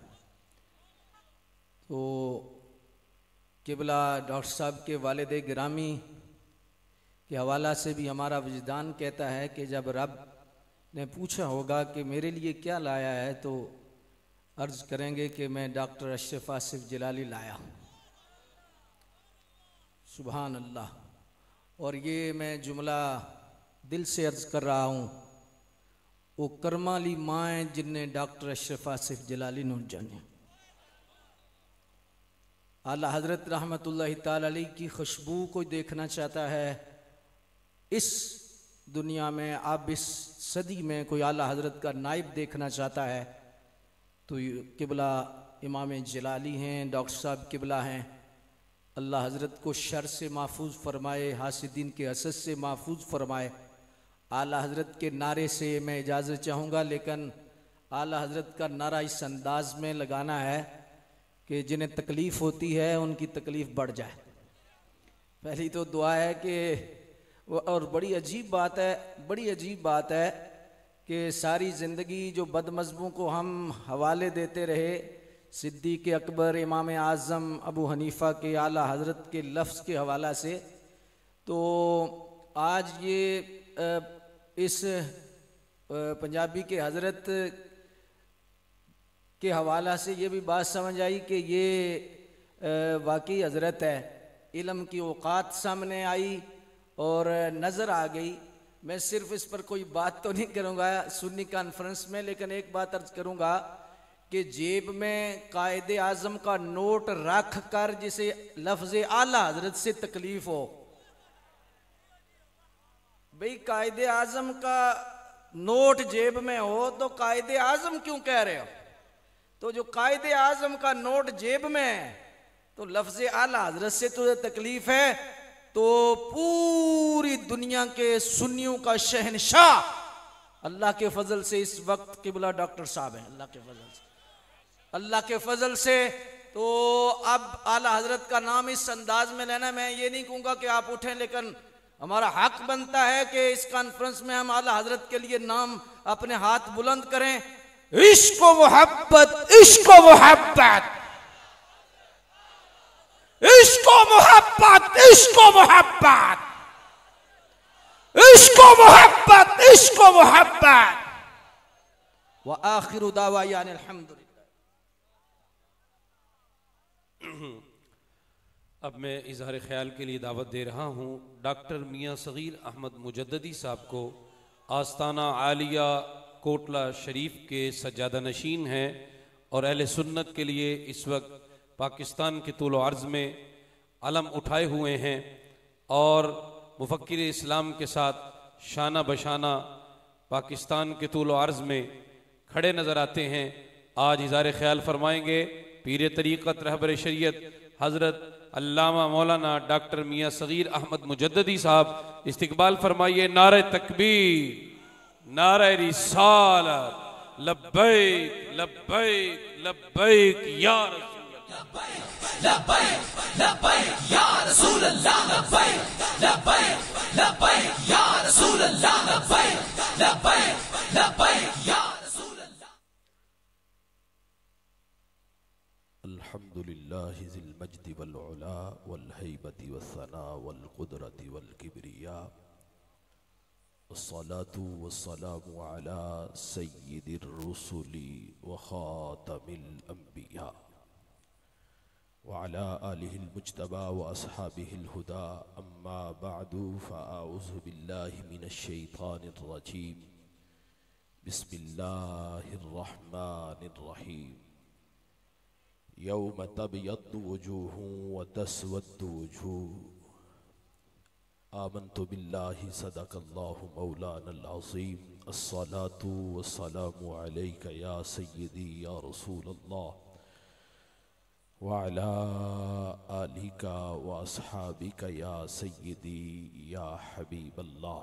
[SPEAKER 17] तो क़िबला डॉक्टर साहब के वालिद गिरामी के हवाला से भी हमारा वजदान कहता है कि जब रब ने पूछा होगा कि मेरे लिए क्या लाया है, तो अर्ज़ करेंगे कि मैं डॉक्टर अशरफ आसिफ जलाली लाया हूँ। सुभान अल्लाह। और ये मैं जुमला दिल से अर्ज़ कर रहा हूँ, वो करमाली माएँ जिनने डॉक्टर अशरफ आसिफ जलाली ने जाने। आला हज़रत रहमतुल्लाहि ताला अलैह की खुशबू कोई देखना चाहता है इस दुनिया में, अब इस सदी में कोई आला हज़रत का नाइब देखना चाहता है तो क़िबला इमाम जलाली हैं, डॉक्टर साहब क़िबला हैं। अल्लाह हज़रत को शर से महफूज फरमाए, हासिदीन के हसद से महफूज फरमाए। आला हज़रत के नारे से मैं इजाज़त चाहूँगा, लेकिन आला हज़रत का नारा इस अंदाज में लगाना है कि जिन्हें तकलीफ़ होती है उनकी तकलीफ़ बढ़ जाए। पहली तो दुआ है कि और बड़ी अजीब बात है कि सारी ज़िंदगी जो बदमज़हबों को हम हवाले देते रहे, सिद्दीक़ अकबर, इमाम आज़म, अबू हनीफ़ा के, आला हज़रत के लफ्ज़ के हवाला से, तो आज ये इस पंजाबी के हज़रत के हवाला से ये भी बात समझ आई कि ये वाकई हज़रत है। इल्म की औकात सामने आई और नज़र आ गई। मैं सिर्फ इस पर कोई बात तो नहीं करूँगा सुन्नी कॉन्फ्रेंस में, लेकिन एक बात अर्ज करूँगा कि जेब में कायदे आज़म का नोट रख कर जिसे लफ्ज़ आला हज़रत से तकलीफ़ हो, भाई कायदे आज़म का नोट जेब में हो तो कायदे आज़म क्यों कह रहे हो? तो जो कायदे आज़म का नोट जेब में है तो लफ्ज़ आला हज़रत से तुझे तकलीफ़ है, तो पूरी दुनिया के सुन्नियों का शहनशाह अल्लाह के फजल से इस वक्त क़िबला डॉक्टर साहब हैं। अल्लाह के फजल से तो अब आला हज़रत का नाम इस अंदाज में लेना, मैं ये नहीं कहूँगा कि आप उठें, लेकिन हमारा हक बनता है कि इस कॉन्फ्रेंस में हम आला हज़रत के लिए नाम अपने हाथ बुलंद करें। इश्क व मोहब्बत, इश्क व मोहब्बत, इश्क व मोहब्बत, इश्क व मोहब्बत, इश्क व मोहब्बत, इश्क व मोहब्बत। व आखिरु दावाना अल्हम्दुलिल्लाह।
[SPEAKER 1] अब मैं इजहार ख्याल के लिए दावत दे रहा हूँ डॉक्टर मियाँ सगीर अहमद मुजद्ददी साहब को। आस्ताना आलिया कोटला शरीफ के सज्जादा नशीन हैं और अहले सुन्नत के लिए इस वक्त पाकिस्तान के तूल अर्ज़ में अलम उठाए हुए हैं और मुफक्किर इस्लाम के साथ शाना बशाना पाकिस्तान के तूल अर्ज़ में खड़े नज़र आते हैं। आज इज़हार ख्याल फरमाएंगे पीर तरीक़त रहबर शरीयत हज़रत अल्लामा मौलाना डॉक्टर मियाँ सगीर अहमद मुजद्ददी साहब। इस्तिकबाल फरमाइए। नारे तकबीर, नारे रिसालत, लब्बैक लब्बैक लब्बैक या
[SPEAKER 6] लब्बैक लब्बैक या रसूल अल्लाह, लब्बैक लब्बैक लब्बैक या रसूल अल्लाह, लब्बैक लब्बैक लब्बैक या रसूल अल्लाह।
[SPEAKER 18] अल्हम्दुलिल्लाहि ज़िल मज्दि वल उला वल हैबति वस्सना वल कुदरति वल किब्रिया वस्सलातु वस्सलामु अला सय्यिदिर रुसुली व खातमिल अंबिया व अला आलिहिल मुज्तबा व अस्हाबिहिल हुदा। अम्मा बअदु फअऊज़ु बिल्लाहि मिनश शैतानिर रजीम। बिस्मिल्लाहिर रहमानिर रहीम। यौम तबयद्दु वजूहुं व तस्वद्दु वजूह। आमन्तु बिल्लाहि सदक़ल्लाहु मौलानल अज़ीम। अस्सलातु वस्सलामु अलैका या सय्यदी या रसूलल्लाह वअला आलिका व अस्हाबिका या सय्यदी या हबीबल्लाह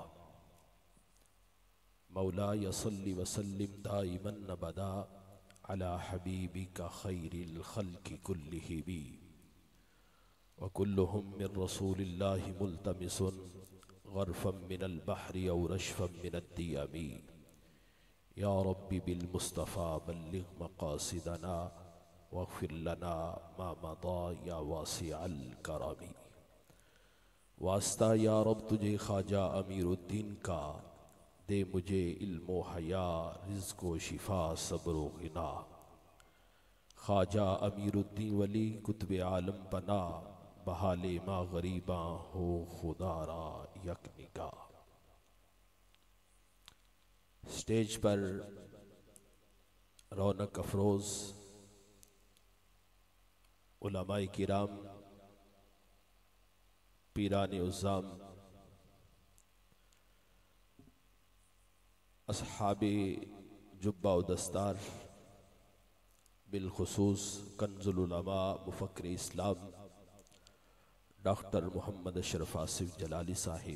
[SPEAKER 18] मौलाया सल्लि व सल्लिम दाइमन अबदा अला हबीबिका खैरिल खल्क़ि कुल्लिहिम व कुल्लुहुम मिन रसूलिल्लाहि मुल्तमिसुन गर्फम मिनल बहरि औ रशफम मिनद दियमी या रब्बी बिल मुस्तफ़ा बल्लिग मक़ासिदना वग़फ़िर लना मा मदा या वासिअल करमी। वास्ता या रब तुझे ख्वाजा अमीरुद्दीन का, दे मुझे इल्मो हया रिज़्क़ व शिफा सब्र व गिना। ख्वाजा अमीरुद्दीन वली कुतुब आलम पना, बहाले मा गरीबा हो खुदारा यकनिका। स्टेज पर रौनक अफरोज उलमाए किराम, पीराने उज़्ज़ाम, अस्हाबे जुब्बा व दस्तार, बिलखुसूस कंजुल उलमा मुफक्किर इस्लाम डॉक्टर मोहम्मद अशरफ आसिफ जलाली साहिब,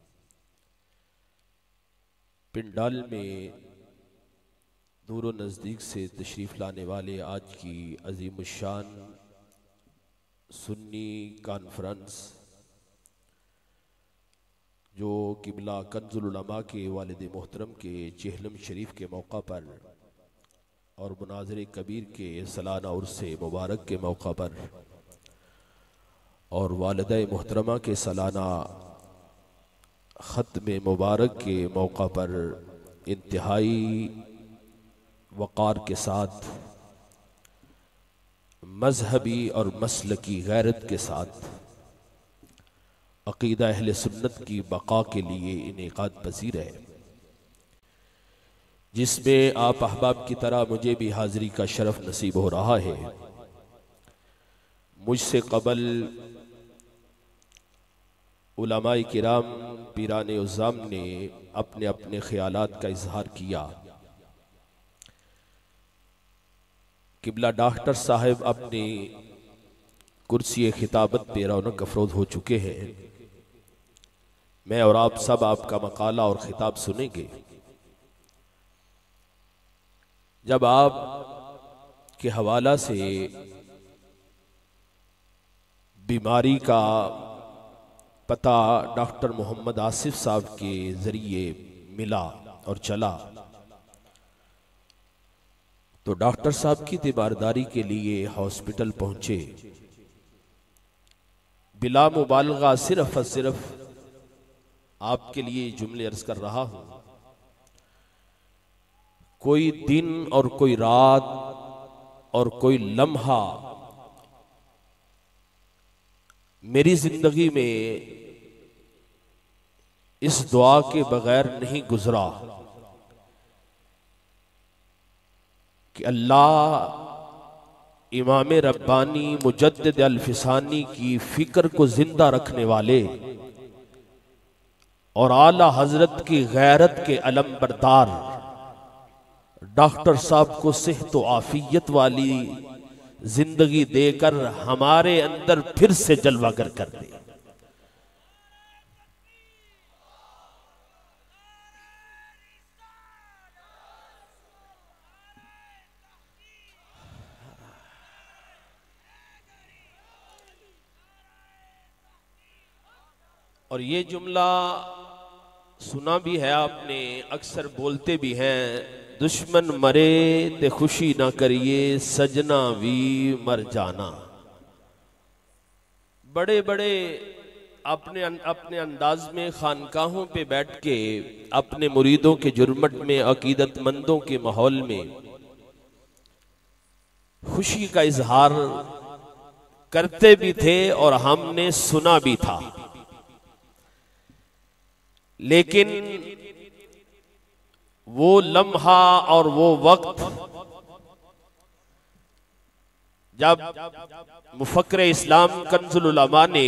[SPEAKER 18] पिंडाल में दूर व नज़दीक से तशरीफ़ लाने वाले आज की अज़ीमुश्शान सुन्नी कॉन्फ्रेंस, जो किबला कंजुल उलमा के वालिद मोहतरम के चिहलम शरीफ के मौका पर और मुनाज़िर कबीर के सालाना उर्स मुबारक के मौका पर और वालिदा मोहतरमा के सालाना ख़त्म मुबारक के मौका पर इंतहाई वक़ार के साथ, मजहबी और मसलकी गैरत के साथ अक़ीदा अहले सुन्नत की बका के लिए इनेकाद पज़ीर है, जिसमें आप अहबाब की तरह मुझे भी हाज़िरी का शरफ नसीब हो रहा है। मुझसे क़बल उलमाए किराम, पीराने उज़्ज़ाम ने अपने अपने ख़यालात का इजहार किया। किबला डॉक्टर साहब अपनी कुर्सी खिताबत पे रौनक अफरोज हो चुके हैं। मैं और आप सब आपका मकाला और खिताब सुनेंगे। जब आप के हवाला से बीमारी का पता डॉक्टर मोहम्मद आसिफ साहब के जरिए मिला और चला, तो डॉक्टर साहब की तीमारदारी के लिए हॉस्पिटल पहुंचे। बिला मुबालगा सिर्फ और सिर्फ आपके लिए जुमले अर्ज कर रहा हूं। कोई दिन और कोई रात और कोई लम्हा मेरी जिंदगी में इस दुआ के बगैर नहीं गुजरा कि अल्लाह इमाम रब्बानी मुजद्दिद अल-फिसानी की फिक्र को जिंदा रखने वाले और आला हजरत की गैरत के अलम बरदार डॉक्टर साहब को सेहत व आफियत वाली जिंदगी देकर हमारे अंदर फिर से जलवागर कर दे। और ये जुमला सुना भी है आपने, अक्सर बोलते भी हैं, दुश्मन मरे ते खुशी ना करिए, सजना भी मर जाना। बड़े बड़े अपने अंदाज में खानकाहों पे बैठ के अपने मुरीदों के जुर्मट में, अकीदतमंदों के माहौल में खुशी का इजहार करते भी थे और हमने सुना भी था। लेकिन वो लम्हा और वो वक्त जब मुफक्किर इस्लाम कंजुल उलमा ने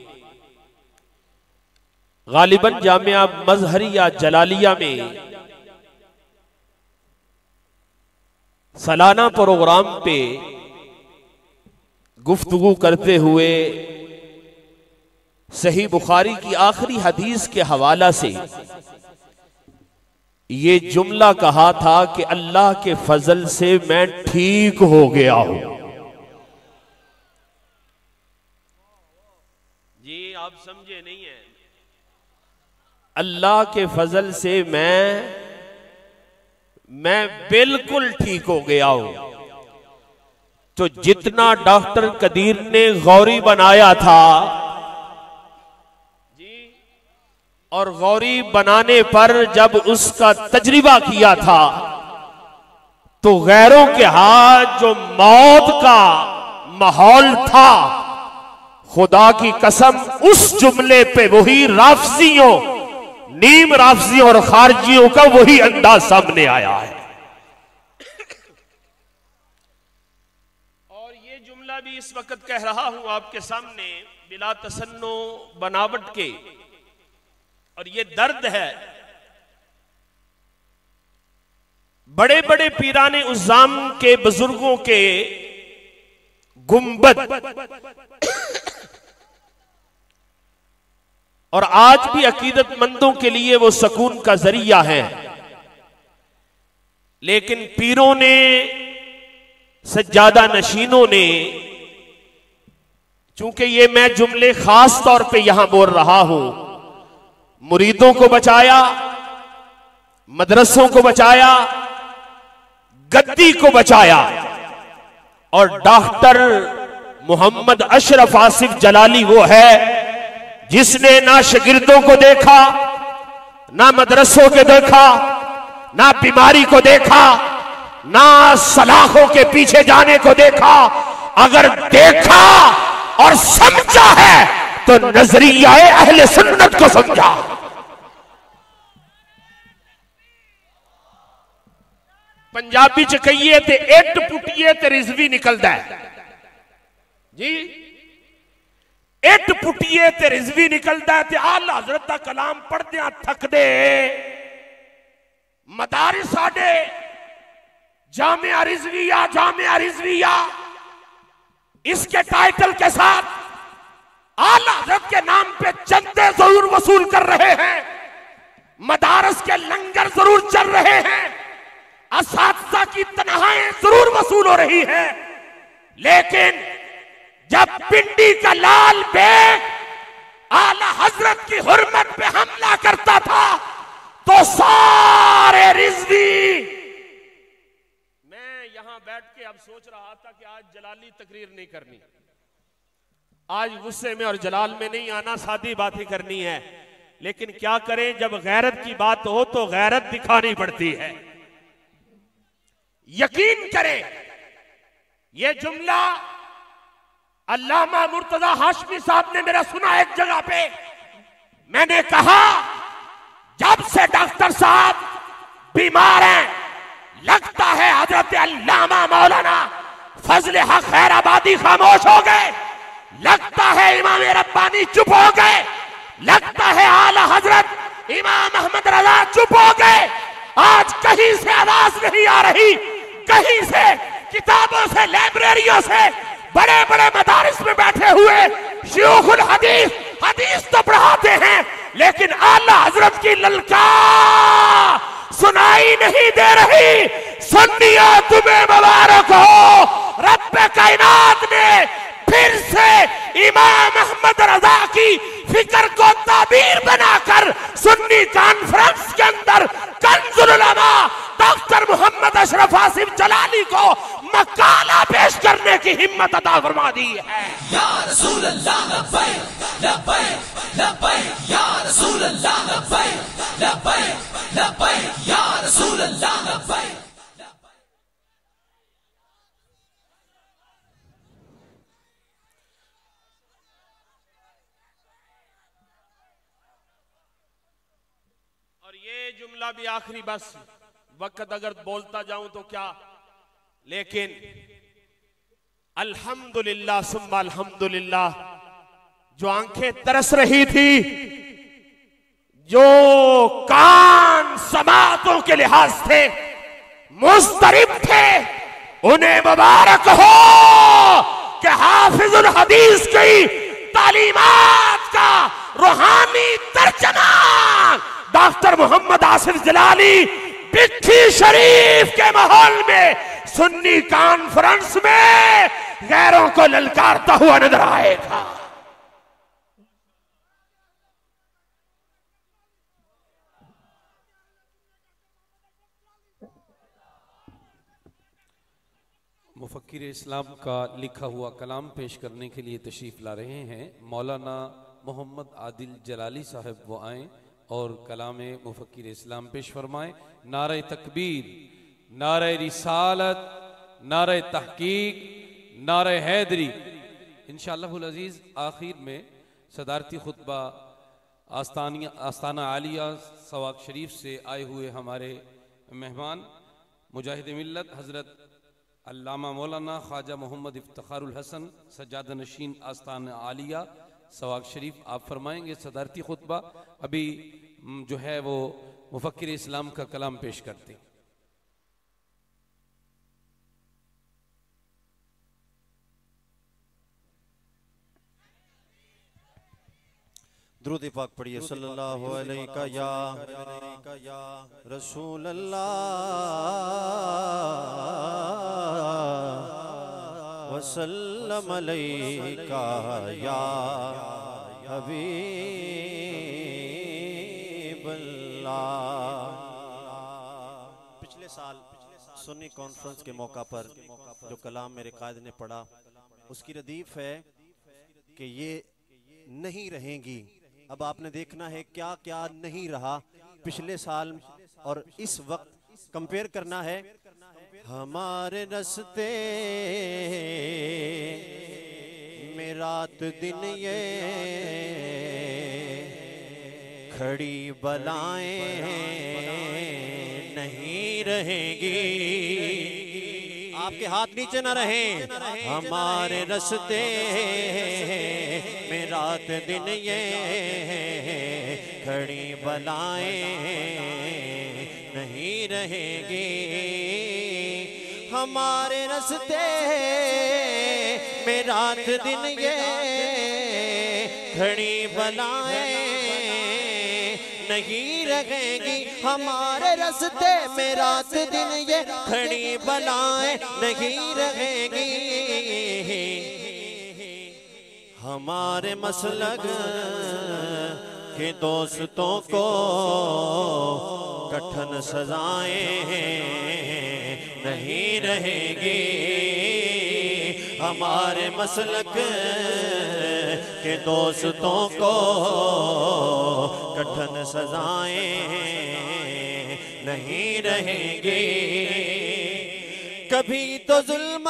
[SPEAKER 18] गालिबन जामिया मजहरिया जलालिया में सालाना प्रोग्राम पे गुफ्तगू करते हुए सही बुखारी की आखिरी हदीस के हवाला से ये जुमला कहा था कि अल्लाह के फजल से मैं ठीक हो गया हूं। जी आप समझे नहीं है, अल्लाह के फजल से मैं बिल्कुल ठीक हो गया हूं। तो जितना डॉक्टर कदीर ने गौरी बनाया था और गौरी बनाने पर जब उसका तजरिबा किया था तो गैरों के हाथ जो मौत का माहौल था, खुदा की कसम उस जुमले पे वही राफजियों, नीम राफजियों और खारजियों का वही अंदाज सामने आया है। और ये जुमला भी इस वक्त कह रहा हूं आपके सामने बिला तसन्नो बनावट के, और ये दर्द है। बड़े बड़े पीराने उज़्ज़ाम के बुजुर्गों के गुंबद और आज भी अकीदतमंदों के लिए वो सुकून का जरिया है, लेकिन पीरों ने, सज्जादा नशीनों ने, चूंकि ये मैं जुमले खास तौर पे यहां बोल रहा हूं, मुरीदों को बचाया, मदरसों को बचाया, गद्दी को बचाया, और डॉक्टर मोहम्मद अशरफ आसिफ जलाली वो है जिसने ना शागिर्दों को देखा, ना मदरसों को देखा, ना बीमारी को देखा, ना सलाखों के पीछे जाने को देखा। अगर देखा और समझा है तो नजरिया अहले सुन्नत को समझा। पंजाबी च कहिए ते इट पुटिए ते रिजवी निकलता है जी, इट पुटिए ते रिजवी निकलता है। ते आला हजरत का कलाम पढ़दे थकदे मदारिस साडे जामिया रिजविया इसके टाइटल के साथ आला हज़रत के नाम पे चंदे जरूर वसूल कर रहे हैं, मदारस के लंगर जरूर चल रहे हैं, असातिज़ा की तनख्वाहें जरूर वसूल हो रही हैं, लेकिन जब पिंडी का लाल बेग आला हजरत की हुर्मत पे हमला करता था तो सारे रिजवी। मैं यहां बैठ के अब सोच रहा था कि आज जलाली तकरीर नहीं करनी, आज गुस्से में और जलाल में नहीं आना, सादी बात ही करनी है, लेकिन क्या करें, जब गैरत की बात हो तो गैरत दिखानी पड़ती है। यकीन करें, यह जुमला अल्लामा मुर्तजा हाशमी साहब ने मेरा सुना एक जगह पे। मैंने कहा जब से डॉक्टर साहब बीमार हैं, लगता है हजरत अल्लामा मौलाना फजल हक खैराबादी खामोश हो गए, लगता है इमाम रब्बानी चुप हो गए, लगता है आला हजरत इमाम अहमद रजा चुप हो गए। आज कहीं से आवाज नहीं आ रही, कहीं से किताबों से, लाइब्रेरियों से, बड़े बड़े मदारिस में बैठे हुए शयूखुल हदीस तो पढ़ाते हैं, लेकिन आला हजरत की ललकार सुनाई नहीं दे रही। सुन्नियों तुम्हें मुबारक हो, रब्बे कायनात ने फिर से इमाम अहमद रजा की फिक्र को ताबीर बनाकर सुन्नी कॉन्फ्रेंस के अंदर कंजुल उलमा डॉक्टर मोहम्मद अशरफ आसिफ जलाली को मकाला पेश करने की हिम्मत अता फरमा दी है।
[SPEAKER 6] या रसूल अल्लाह लब्बैक लब्बैक लब्बैक या रसूल अल्लाह लब्बैक लब्बैक लब्बैक या रसूल अल्लाह लब्बैक।
[SPEAKER 18] और ये जुमला भी आखिरी, बस वक्त अगर बोलता जाऊं तो क्या, लेकिन अल्हम्दुलिल्लाह सुम्मा अल्हम्दुलिल्लाह, जो आंखें तरस रही थी, जो कान समातों के लिहाज से मुस्तरिब थे, उन्हें मुबारक हो।
[SPEAKER 5] कि हाफिजुल हदीस की तालीमात का रूहानी तर्जमान डॉक्टर मोहम्मद आसिफ जलाली बिट्ठी शरीफ के माहौल में सुन्नी कॉन्फ्रेंस में गैरों को ललकारता हुआ नजर आएगा।
[SPEAKER 1] मुफक्किर इस्लाम का लिखा हुआ कलाम पेश करने के लिए तशरीफ़ ला रहे हैं मौलाना मोहम्मद आदिल जलाली साहब। वो आएँ और कलाम मुफक्किर इस्लाम पेश फरमाएँ। नारे तकबीर, नारे रिसालत, नारे तहकीक, नारे हैदरी। इंशाअल्लाहुल अज़ीज़ आखिर में सदारती खुतबा आस्ताना आलिया सवाक शरीफ से आए हुए हमारे मेहमान मुजाहिद मिल्लत हज़रत अल्लामा मौलाना ख्वाजा मोहम्मद इफ्तिखारुल हसन सज्जादा नशीन आस्ताना आलिया सवाक शरीफ आप फरमाएंगे सदारती खुतबा। अभी जो है वो मुफक्किर इस्लाम का कलाम पेश करते हैं।
[SPEAKER 19] दुरूद पाक पढ़िए सल्लल्लाहु अलैहि या रसूल अल्लाह वसल्लम अलैका या हबीब अल्लाह। पिछले साल सुन्नी कॉन्फ्रेंस के मौका पर जो कलाम मेरे कायद ने पढ़ा उसकी रदीफ है कि ये नहीं रहेंगी। अब आपने देखना है क्या क्या नहीं रहा पिछले साल और इस वक्त कंपेयर करना है। हमारे रस्ते में रात दिन ये खड़ी बलाएं नहीं रहेंगी। आपके हाथ नीचे ना रहें। हमारे रस्ते में रात दिन ये खड़ी बलाएं नहीं रहेंगी। हमारे रस्ते में रात दिन ये खड़ी बलाएं नहीं रहेंगी। हमारे रास्ते में रात दिन ये खड़ी बलाएं नहीं रहेंगी। हमारे मसलक के दोस्तों को कठिन सजाएं नहीं रहेंगी। हमारे मसलक के दोस्तों को कठिन सजाएं नहीं रहेंगी। कभी तो जुल्म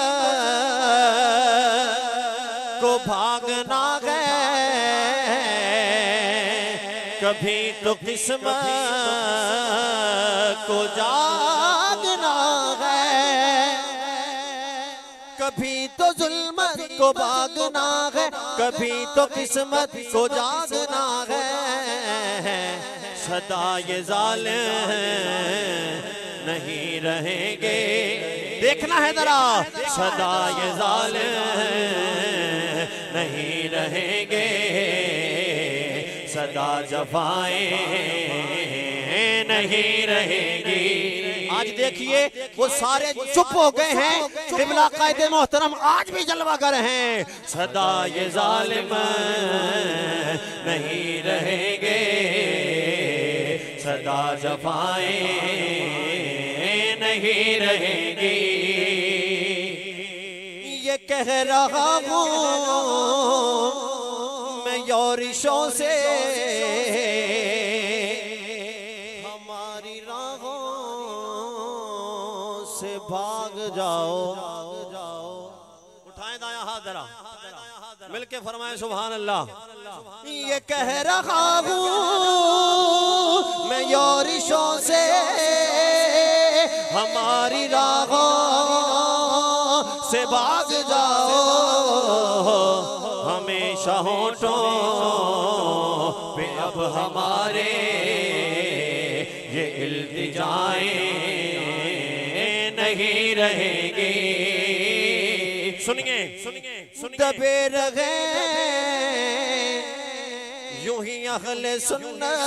[SPEAKER 19] को भागना है, कभी तो किस्मत को जागना है। कभी तो जुल्म को भागना है, कभी तो किस्मत को जागना है। सदा ये जालिम नहीं रहेंगे। देखना है जरा, सदा ये जालिम नहीं रहेंगे। सदा जफाएं नहीं रहेंगी। आज देखिए वो सारे चुप हो गए हैं। क़िबला कायदे मोहतरम आज भी जलवागर हैं। सदा ये जालिम नहीं रहेंगे। सदा जफाएं नहीं रहेंगी। ये कह रहा हूँ मैं योरिशों से, हमारी राहों से भाग जाओ। उठाएं दाया हाथ जरा, मिलके फरमाएं सुभान अल्लाह। ये कह रहा हूँ मैं योरिशों से, हमारी राहों से भाग जाओ। हमेशा होठों पे अब हमारे ये इल्तिजाएं नहीं रहेंगी। सुनिए दबे रहे यूं ही अहले सुन्नत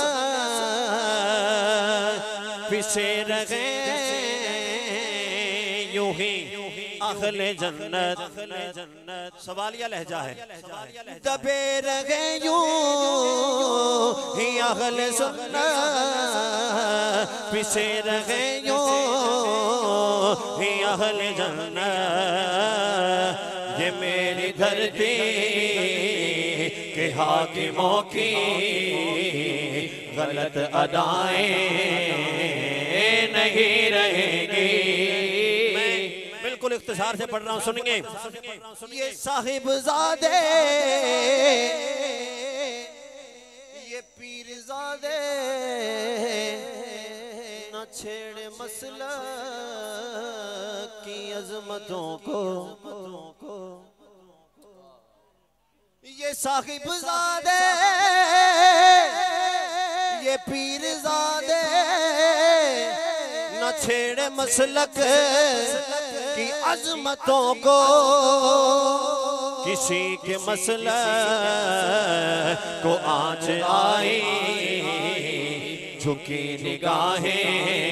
[SPEAKER 19] पिसे रहे यूं ही अहले जन्नत सवालिया लहजा है दबे रहे यूं ही अहले सुन्नत पिसे रहे यूं ही अहले जन्नत ये मेरी धरती के हाकिमों की गलत अदाएं नहीं रहेंगी। मैं बिल्कुल इख्तिसार से पढ़ रहा हूं, सुनिए। ये साहिबजादे ये पीरजादे न छेड़े मसला की अजमतों को ये साहिबजादे ये पीरजादे न छेड़े मसलक की अजमतों को किसी के मसला को आज आई झुकी निगाहें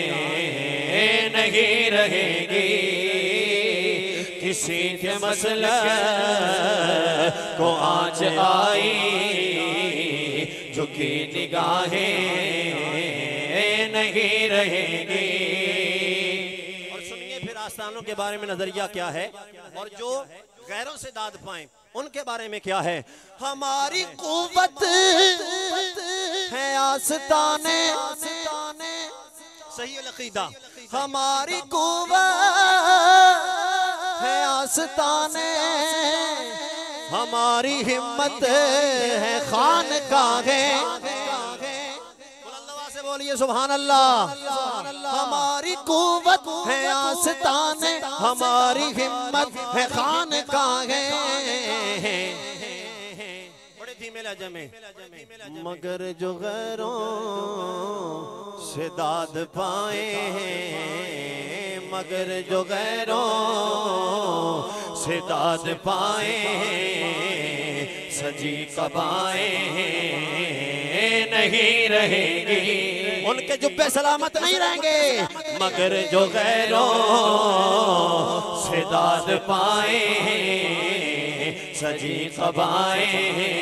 [SPEAKER 19] नहीं रहेगी किसी के मसला को आज आई झुकी निगाहें नहीं रहेंगी। और सुनिए फिर आस्थानों के बारे में नजरिया क्या है और जो गैरों से दाद पाएं उनके बारे में क्या है। हमारी कुव्वत है आस्ताने सही अकीदा हमारी कुव्वत है आस्ताने हमारी हिम्मत है खानकाहे से बोलिए सुभान अल्लाह। हमारी कुव्वत है आस्ताने हमारी हिम्मत है खानकाहे बड़े धीमे लहजे में मगर जो गैरों से दाद पाए मगर जो गैरों से दाद पाए सजी कबाएं नहीं रहेंगी उनके जुब्बे सलामत नहीं रहेंगे मगर जो गैरों से दाद पाए सजी कबाएं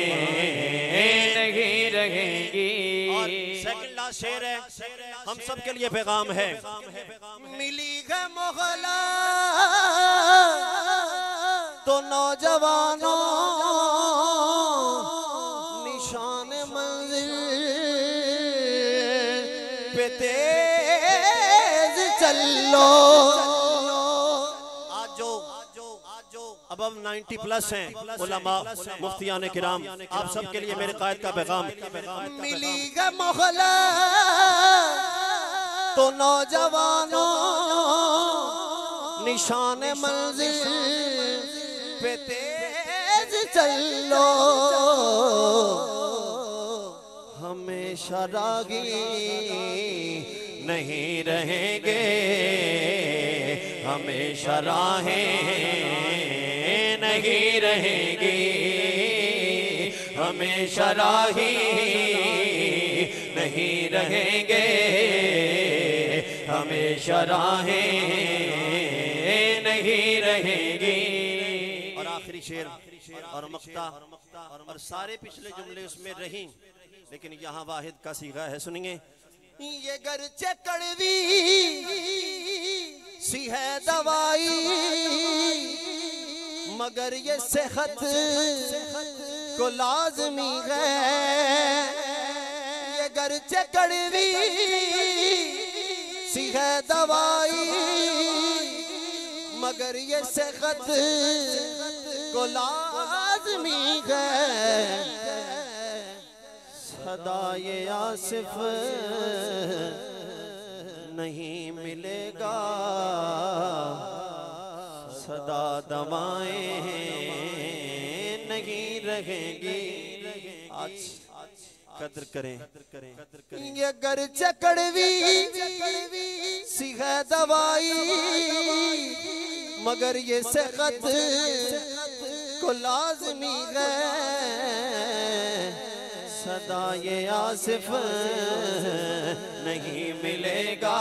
[SPEAKER 19] नहीं रहेंगी। और सेकंड लास्ट शेर है हम सब के लिए पैगाम है मिली है मोहला तो नौजवानों निशान मंजिल पे तेज चलो आज जो अब 90+ हैं उलमा मुफ्तियान किराम आप सब के लिए मेरे कायद का पैगाम मिली है मोहला तो नौजवानों निशान मंजिल पे तेज चलो हमेशा रागी नहीं रहेंगे हमेशा राहें नहीं रहेंगी हमेशा राही नहीं रहेंगे हमेशा राहें नहीं रहेंगी। और आखिरी शेर और मक्ता और सारे पिछले जुमले उसमें रही लेकिन यहाँ वाहिद का सीगा है सुनिए। ये गरचे कड़वी सी है दवाई मगर ये सेहत को लाजमी है ये गरचे कड़वी सी है दवाई मगर ये सेहत को लाजमी है सदा ये आसिफ नहीं मिलेगा सदा दवाएं नहीं रहेंगी। कदर करें।
[SPEAKER 10] ये गरचे कड़वी सी है दवाई, मगर ये सेहत को लाजमी है।
[SPEAKER 19] सदा ये आसिफ नहीं मिलेगा,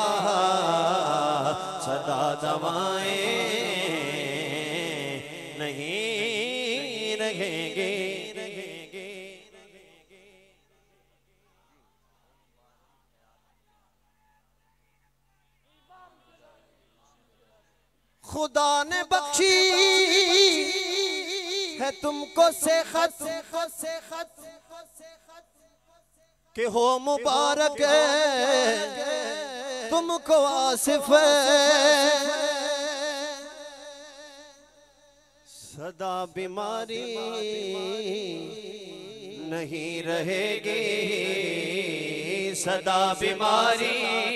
[SPEAKER 19] सदा दवाएं नहीं रहेंगे।
[SPEAKER 10] खुदा ने बख्शी है तुमको सेहत के हो मुबारक तुमको आसिफ।
[SPEAKER 19] सदा बीमारी नहीं रहेगी, सदा बीमारी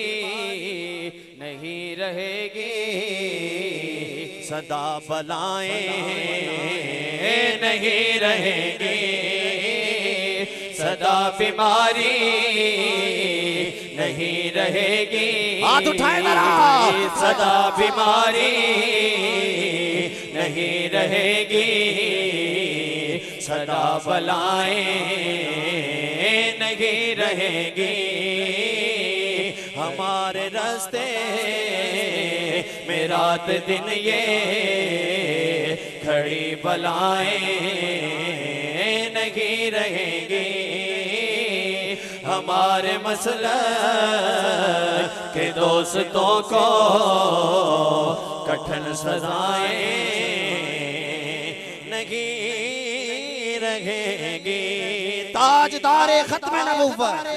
[SPEAKER 19] नहीं रहेगी। सदा बलाएं नहीं रहेगी, सदा बीमारी नहीं रहेगी।
[SPEAKER 10] हाथ उठाए जरा।
[SPEAKER 19] सदा बीमारी नहीं रहेगी, सदा बलाएं नहीं रहेगी। हमारे रास्ते में रात दिन ये खड़ी बलाएं नहीं रहेंगी। हमारे मसला के दोस्तों को कठिन सजाएं नहीं रहेंगी।
[SPEAKER 10] ताजदारे खत्म नबूवत।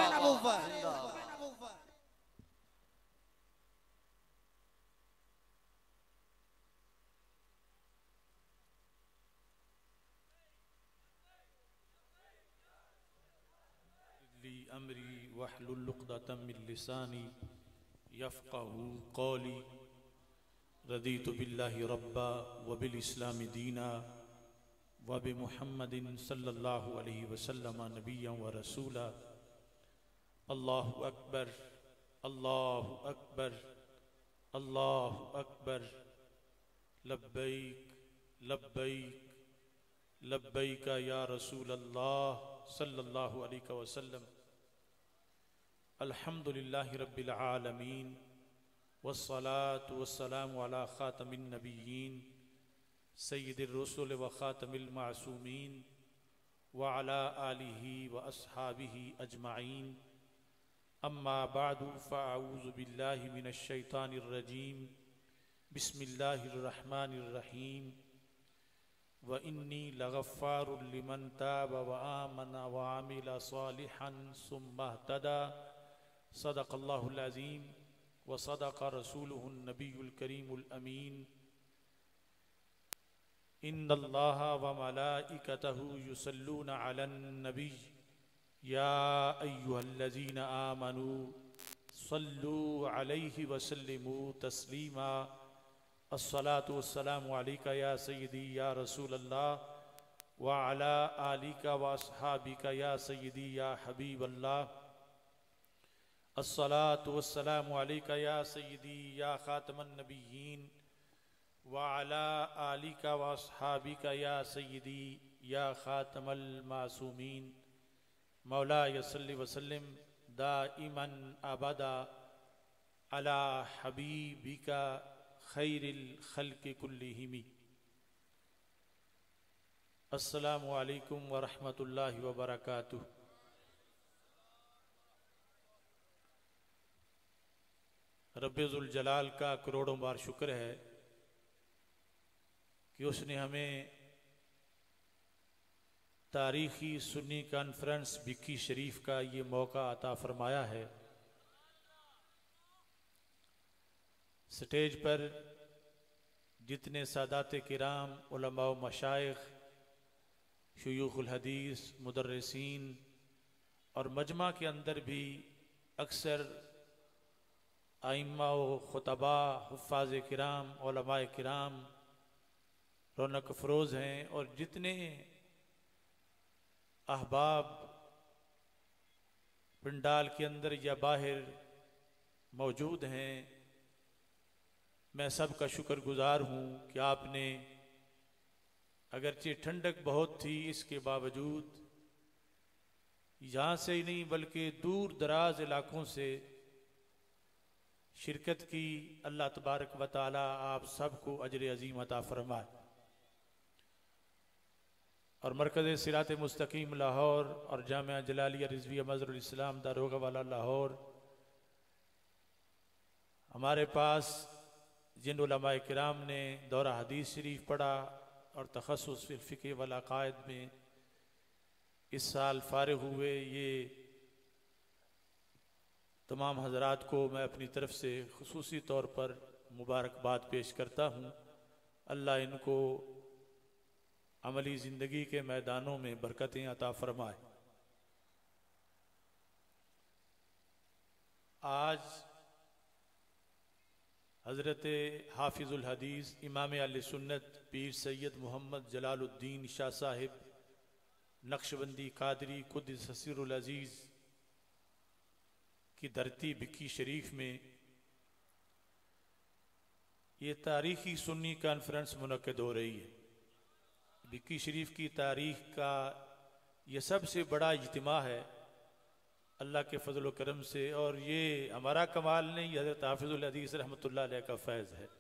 [SPEAKER 3] अमरी वहलुल उक़दतम मिन लिसानी यफ़क़हू क़ौली रदीतु बिल्लाहि रब्बा व बिल इस्लामी दीना व बि मुहम्मदिन सल्लल्लाहु अलैहि वसल्लम नबिय्यन व रसूला। अल्लाहु अकबर, अल्लाहु अकबर, अल्लाहु अकबर। लब्बैक लब्बैक लब्बैक या रसूल अल्लाह सल्लल्लाहु अलैहि वसल्लम। अल्हम्दुलिल्लाहि रब्बिल आलमीन वस्सलातु वस्सलामु अला खातमिन नबिय्यीन सय्यिदिर रुसुल व खातमिल मासूमीन व अला आलिहि व अस्हाबिहि अजमाइन। अम्मा बादु फ़अऊज़ु बिल्लाहि मिनश शैतानिर रजीम। बिस्मिल्लाहिर रहमानिर रहीम। व इन्नी लगफ़्फ़ारुल लिमन ताब व आमन व आमिल सालिहन सुम्मा इहतदा। सदक़ल्लाहुल अज़ीम व सदक़ रसूलुहुन नबियुल करीमुल अमीन। इन्नल्लाहा व मलाइकतहु युसल्लूना अलन नबी या अय्युहल्लज़ीना आमनू सल्लू अलैहि व सल्लिमू तस्लीमा। अस्सलातु वस्सलामु अलैका या सय्यदी या रसूल अल्लाह व अला आलिका व अस्हाबिका या सय्यदी या हबीब अल्लाह। अस्सलातु वस्सलामु अलैका या सय्यदी या खातमन नबिय्यीन व अला आलिका व अस्हाबिका या सय्यदी या खातमल मासूमीन। मौलाया सल्लि व सल्लिम दाइमन अबदा अला हबीबिका खैरिल खल्क़ि कुल्लिहिम। अस्सलामु अलैकुम व रहमतुल्लाहि व बरकातुहू। रब्बुल जलाल का करोड़ों बार शुक्र है कि उसने हमें तारीखी सुन्नी कॉन्फ्रेंस बिक्की शरीफ का ये मौका अता फरमाया है। स्टेज पर जितने सादात किराम, उलमा व मशाइख, शुयूखुल हदीस, मुदर्रिसीन और मजमा के अंदर भी अक्सर आइम्मा व खुतबा, हुफ़ाज़ किराम, उलमाए किराम रौनक अफरोज़ हैं और जितने अहबाब
[SPEAKER 20] पंडाल के अंदर या बाहर मौजूद हैं, मैं सबका शुक्रगुजार हूँ कि आपने अगरचे ठंडक बहुत थी इसके बावजूद यहाँ से ही नहीं बल्कि दूर दराज इलाकों से शिरकत की। अल्लाह तबारक व तआला आप सबको अजर अजीम अता फरमाए। और मरकज़ सिरात मुस्तकीम लाहौर और जामिया जलालिया रिजविया मज़हरुल इस्लाम दारोगा वाला लाहौर, हमारे पास जिन उलमाए किराम ने दौरा हदीस शरीफ पढ़ा और तखस्सुस फिल फ़िक़्ह वल अक़ाइद में इस साल फारिग हुए, ये तमाम हज़रात को मैं अपनी तरफ से खुसूसी तौर पर मुबारकबाद पेश करता हूँ। अल्लाह इनको अमली ज़िंदगी के मैदानों में बरकतें अता फरमाए। आज हज़रत हाफिज़ुल हदीस इमाम अहले सुन्नत पीर सैयद मोहम्मद जलालुद्दीन शाह साहिब नक्शबंदी कादरी कुद्दस सिर्रुल अज़ीज़ की धरती बिक्की शरीफ में ये तारीख़ी सुन्नी कॉन्फ्रेंस मुनक़्क़िद हो रही है। बिक्की शरीफ की तारीख़ का ये सबसे बड़ा इज्तिमा है अल्लाह के फजल व करम से, और ये हमारा कमाल नहीं, हज़रत हाफिज़ुल हदीस रहमतुल्लाह अलैह का फैज़ है।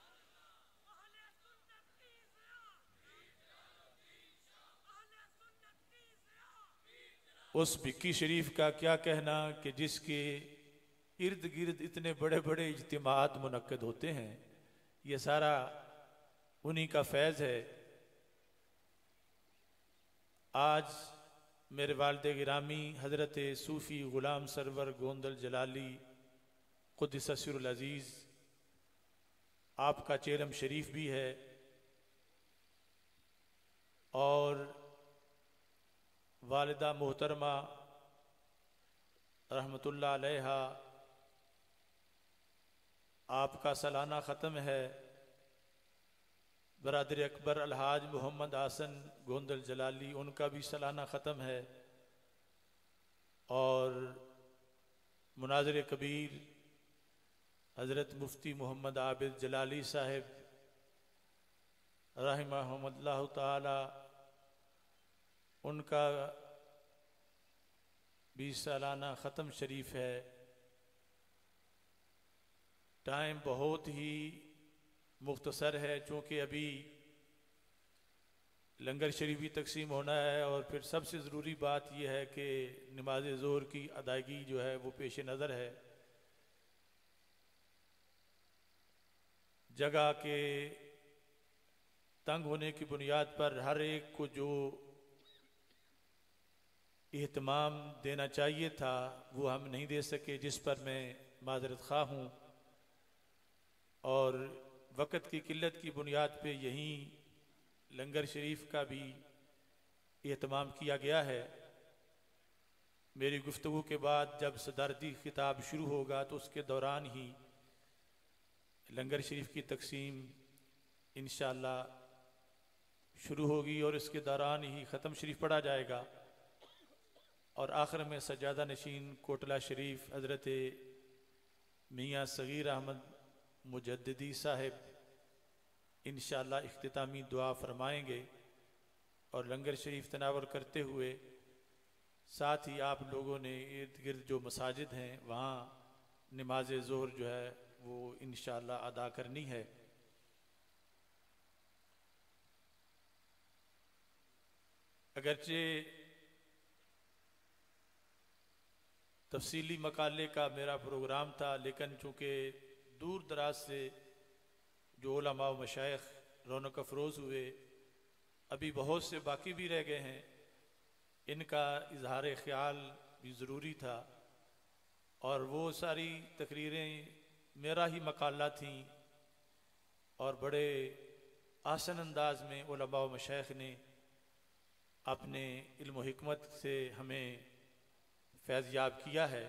[SPEAKER 20] उस बिक्की शरीफ का क्या कहना कि जिसके इर्द गिर्द इतने बड़े बड़े इज्तिमात मुनक्किद होते हैं, ये सारा उन्हीं का फैज़ है। आज मेरे वालिद गिरामी हज़रत सूफ़ी ग़ुलाम सरवर गोंदल जलाली क़ुद्दस सिर्रुल अज़ीज़ आपका चेलम शरीफ भी है, और वालिदा मोहतरमा रहमतुल्लाह अलैहा आपका सालाना ख़त्म है। बरादर अकबर अलहाज मोहम्मद आसन गोंदल जलाली उनका भी सालाना ख़त्म है, और मुनाज़िर कबीर हज़रत मुफ्ती मोहम्मद आबिद जलाली साहिब रहमहुल्लाह ताला उनका भी सालाना ख़त्म शरीफ है। टाइम बहुत ही मुख्तसर है चूँकि अभी लंगर शरीफ भी तकसीम होना है, और फिर सबसे ज़रूरी बात यह है कि नमाज ज़ोहर की अदायगी जो है वो पेश नज़र है। जगह के तंग होने की बुनियाद पर हर एक को जो एहतमाम देना चाहिए था वो हम नहीं दे सके, जिस पर मैं माज़रत ख़्वाह हूँ। और वक़्त की किल्लत की बुनियाद पे यहीं लंगर शरीफ का भी एहतमाम किया गया है। मेरी गुफ्तगू के बाद जब सदारती खिताब शुरू होगा तो उसके दौरान ही लंगर शरीफ की तकसीम इंशाअल्लाह शुरू होगी, और इसके दौरान ही ख़त्म शरीफ पढ़ा जाएगा। और आखिर में सजादा नशीन कोटला शरीफ हज़रत मियाँ सगीर अहमद मुजद्दिदी साहिब इंशाअल्लाह इख्तितामी दुआ फरमाएंगे, और लंगर शरीफ तनावर करते हुए साथ ही आप लोगों ने इर्द गिर्द जो मसाजिद हैं वहाँ नमाज ज़ोहर जो है वो इंशाअल्लाह अदा करनी है। अगरचे तफसीली मकाले का मेरा प्रोग्राम था, लेकिन चूँकि दूर दराज से जो उलमा व मशाइख रौनक अफरोज़ हुए, अभी बहुत से बाकी भी रह गए हैं, इनका इजहार ख्याल भी ज़रूरी था। और वो सारी तकरीरें मेरा ही मकाला थीं, और बड़े आसन अंदाज में उलमा व मशाइख ने अपने इल्म व हिकमत से हमें फैज़ याब किया है।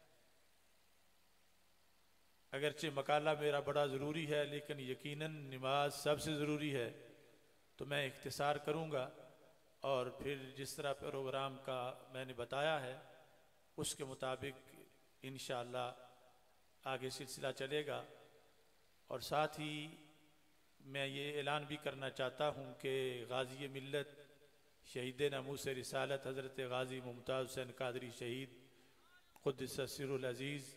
[SPEAKER 20] अगरचे मकाला मेरा बड़ा ज़रूरी है, लेकिन यकीनन नमाज सबसे ज़रूरी है, तो मैं इख्तिसार करूँगा। और फिर जिस तरह प्रोग्राम का मैंने बताया है उसके मुताबिक इंशाअल्लाह आगे सिलसिला चलेगा। और साथ ही मैं ये ऐलान भी करना चाहता हूँ कि गाज़ी मिल्लत शहीद नमूस रिसालत हज़रत गाज़ी मुमताज़ हुसैन कादरी शहीद क़ुद्दस सिरुल अज़ीज़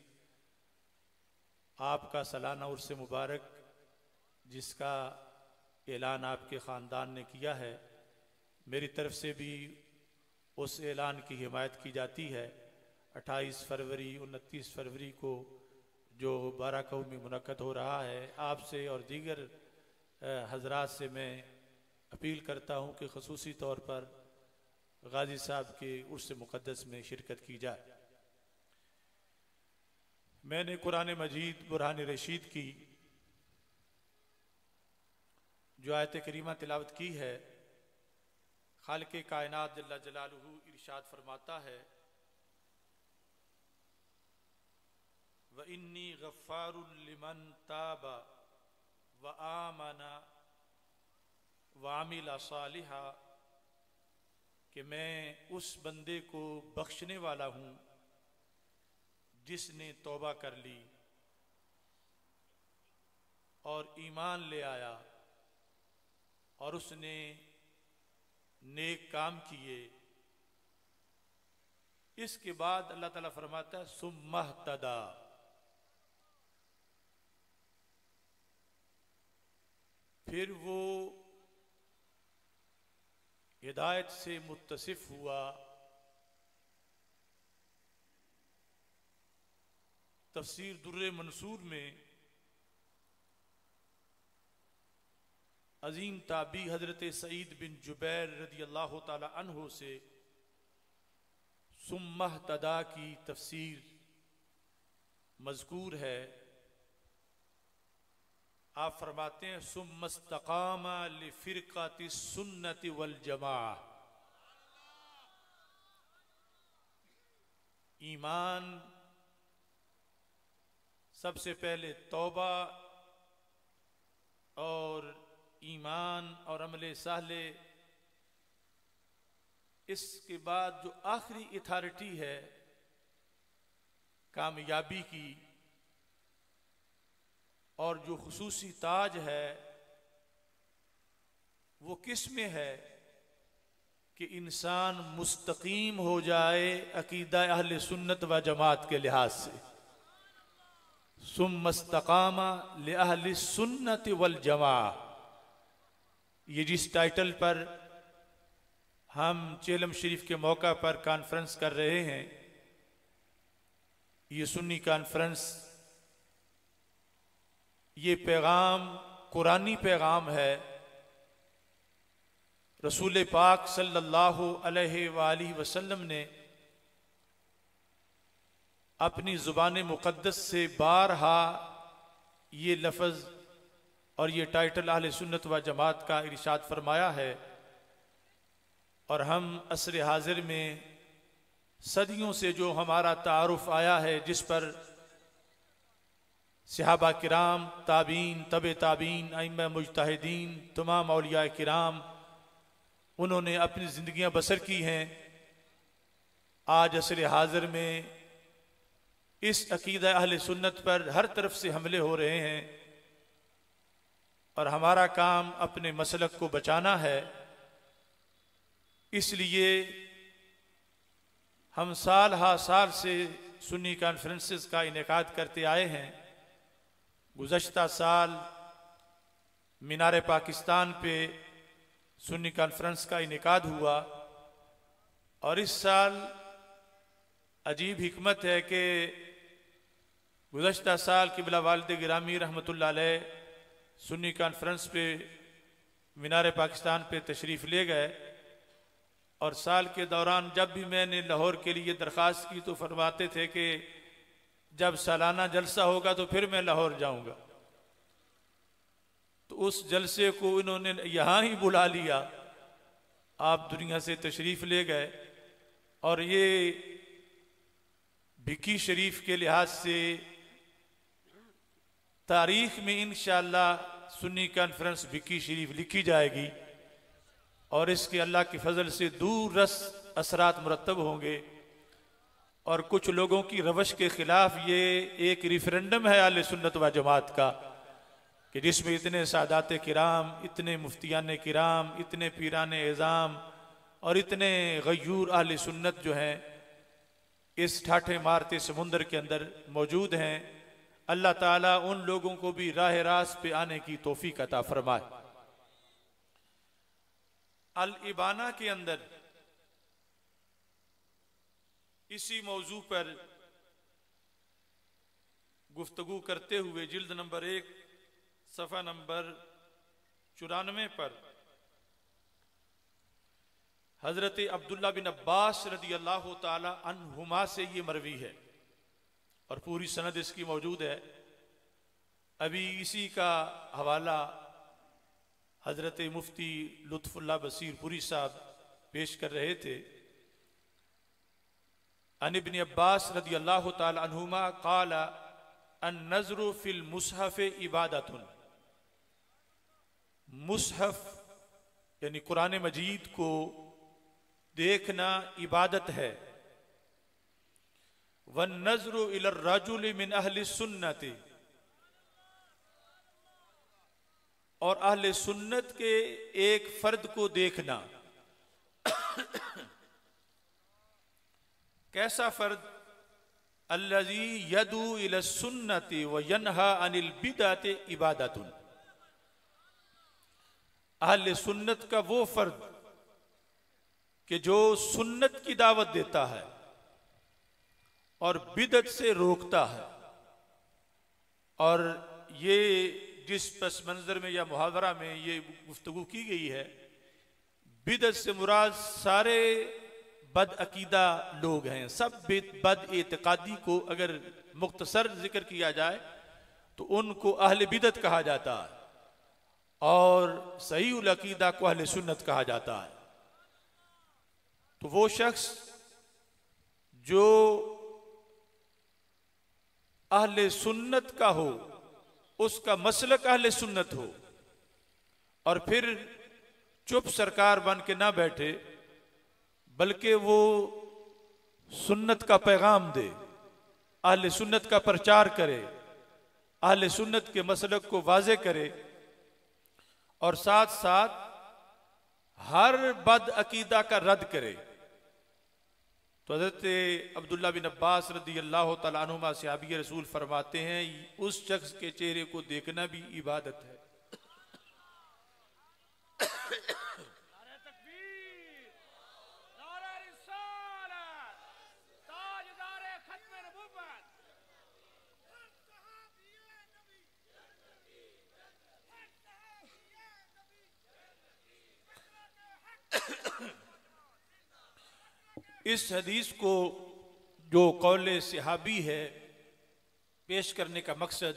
[SPEAKER 20] आपका सालाना उर्स मुबारक जिसका ऐलान आपके ख़ानदान ने किया है, मेरी तरफ से भी उस ऐलान की हिमायत की जाती है। 28 फरवरी 29 फरवरी को जो बाराकऊ में मुनक़्क़द हो रहा है, आपसे और दीगर हजरात से मैं अपील करता हूँ कि ख़ुसूसी तौर पर गाज़ी साहब के उर्स मुक़द्दस में शिरकत की जाए। मैंने कुरान मजीद बुरहान रशीद की जो आयत करीमा तिलावत की है, खालिक़ कायनात जल्ला जलालुहु इरशाद फरमाता है, व इन्नी गफ़्फ़ारुल लिमन ताबा व आमना व आमिला सालिहा, कि मैं उस बंदे को बख्शने वाला हूँ जिसने तौबा कर ली और ईमान ले आया और उसने नेक काम किए। इसके बाद अल्लाह ताला फरमाता है सुम्महतदा, फिर वो हिदायत से मुत्तसिफ हुआ। तफसीर दुर्रे मंसूर में अजीम ताबी हजरत सईद बिन जुबैर रदी अल्लाह ताला अन्हो से सुम्महतदा की तफसीर मज़कूर है। आप फरमाते हैं सुम्मस्तकामा लिफिरकाति सुन्नति वल जमाअह, ईमान सबसे पहले तौबा और ईमान और अमले साले, इसके बाद जो आखिरी अथॉरिटी है कामयाबी की और जो खुसूसी ताज है वो किस में है कि इंसान मुस्तकीम हो जाए अकीदा अहले सुन्नत व जमात के लिहाज से। सुम्मस्तकामा ले अहले सुन्नत वल जमा, ये जिस टाइटल पर हम चेलम शरीफ के मौका पर कॉन्फ्रेंस कर रहे हैं, ये सुन्नी कॉन्फ्रेंस, ये पैगाम कुरानी पैगाम है। रसूल पाक सल्लल्लाहु अलैहि वसल्लम ने अपनी ज़ुबान मुक़द्दस से बारहा ये लफ्ज़ और ये टाइटल अहले सुन्नत व जमात का इरशाद फरमाया है। और हम असर हाजिर में सदियों से जो हमारा तारुफ आया है, जिस पर सहाबा किराम, ताबीन, तबे ताबीन, अइम्मा मुजतहिदीन, तमाम औलिया किराम, उन्होंने अपनी ज़िंदगियां बसर की हैं। आज असर हाजिर में इस अकीदा अहले सुन्नत पर हर तरफ से हमले हो रहे हैं और हमारा काम अपने मसलक को बचाना है। इसलिए हम साल हा साल से सुन्नी कॉन्फ्रेंसेस का इनेकाद करते आए हैं। गुज़श्ता साल मीनार पाकिस्तान पे सुन्नी कॉन्फ्रेंस का इनेकाद हुआ और इस साल अजीब हिकमत है कि गुज़श्ता साल क़िबला वालिद गिरामी रहमतुल्लाह अलैह सुन्नी कॉन्फ्रेंस पे मीनार पाकिस्तान पे तशरीफ़ ले गए और साल के दौरान जब भी मैंने लाहौर के लिए दरख्वास्त की तो फरमाते थे कि जब सालाना जलसा होगा तो फिर मैं लाहौर जाऊंगा। तो उस जलसे को इन्होंने यहाँ ही बुला लिया, आप दुनिया से तशरीफ़ ले गए और ये भिकी शरीफ के लिहाज से तारीख में इंशाअल्लाह सुन्नी कॉन्फ्रेंस भिकी शरीफ लिखी जाएगी और इसके अल्लाह के फजल से दूर रस असरात मुरतब होंगे। और कुछ लोगों की रवश के खिलाफ ये एक रिफरेंडम है अहले सुन्नत व जमात का कि जिसमें इतने सादात किराम, इतने मुफ्तियान किराम, इतने पीरान एज़ाम और इतने गयूर अहले सुन्नत जो हैं इस ठाठे मारते समुंदर के अंदर मौजूद हैं। अल्लाह ताला उन लोगों को भी राह रास्त पे आने की तौफीक अता फरमाए। अल इबाना के अंदर इसी मौजू पर गुफ्तगू करते हुए जिल्द नंबर 1 सफ़ा नंबर 94 पर हजरत अब्दुल्ला बिन अब्बास रदी अल्लाह ताला अन्हुमा से ये मरवी है और पूरी सनद इसकी मौजूद है। अभी इसी का हवाला हजरत मुफ्ती लुत्फुल्लाह बसीरपुरी साहब पेश कर रहे थे। अन इब्न अब्बास रदी अल्लाह ताला अन्हुमा क़ाला अन नज़्रु फिल मुसहफ़ इबादतुन। मुसहफ़ यानी कुरान मजीद को देखना इबादत है। वन नज़्रु इलर रजुल मिन अहली सुन्नति, और अहले सुन्नत के एक फर्द को देखना। कैसा फर्द? अल्लज़ी यदू इला सुन्नति व यन्हा अनिल बिदअति इबादतुन। अहले सुन्नत का वो फर्द कि जो सुन्नत की दावत देता है और बिदअत से रोकता है। और ये जिस पस मंजर में या मुहावरा में ये गुफ्तगू की गई है, बिदअत से मुराद सारे बद अकीदा लोग हैं। सब बद एतकादी को अगर मुख्तसर जिक्र किया जाए तो उनको अहले बिदअत कहा जाता है और सही उल अकीदा को अहले सुन्नत कहा जाता है। तो वो शख्स जो अहले सुन्नत का हो, उसका मसलक अहले सुन्नत हो और फिर चुप सरकार बन के ना बैठे, बल्कि वो सुन्नत का पैगाम दे, अहले सुन्नत का प्रचार करे, अहले सुन्नत के मसलक को वाज़े करे और साथ साथ हर बद अकीदा का रद्द करे। तो हज़रत अब्दुल्ला बिन अब्बास रदी अल्लाह तआला अन्हुमा सहाबी रसूल फरमाते हैं, उस शख्स के चेहरे को देखना भी इबादत है। इस हदीस को जो कौले सहाबी है पेश करने का मकसद,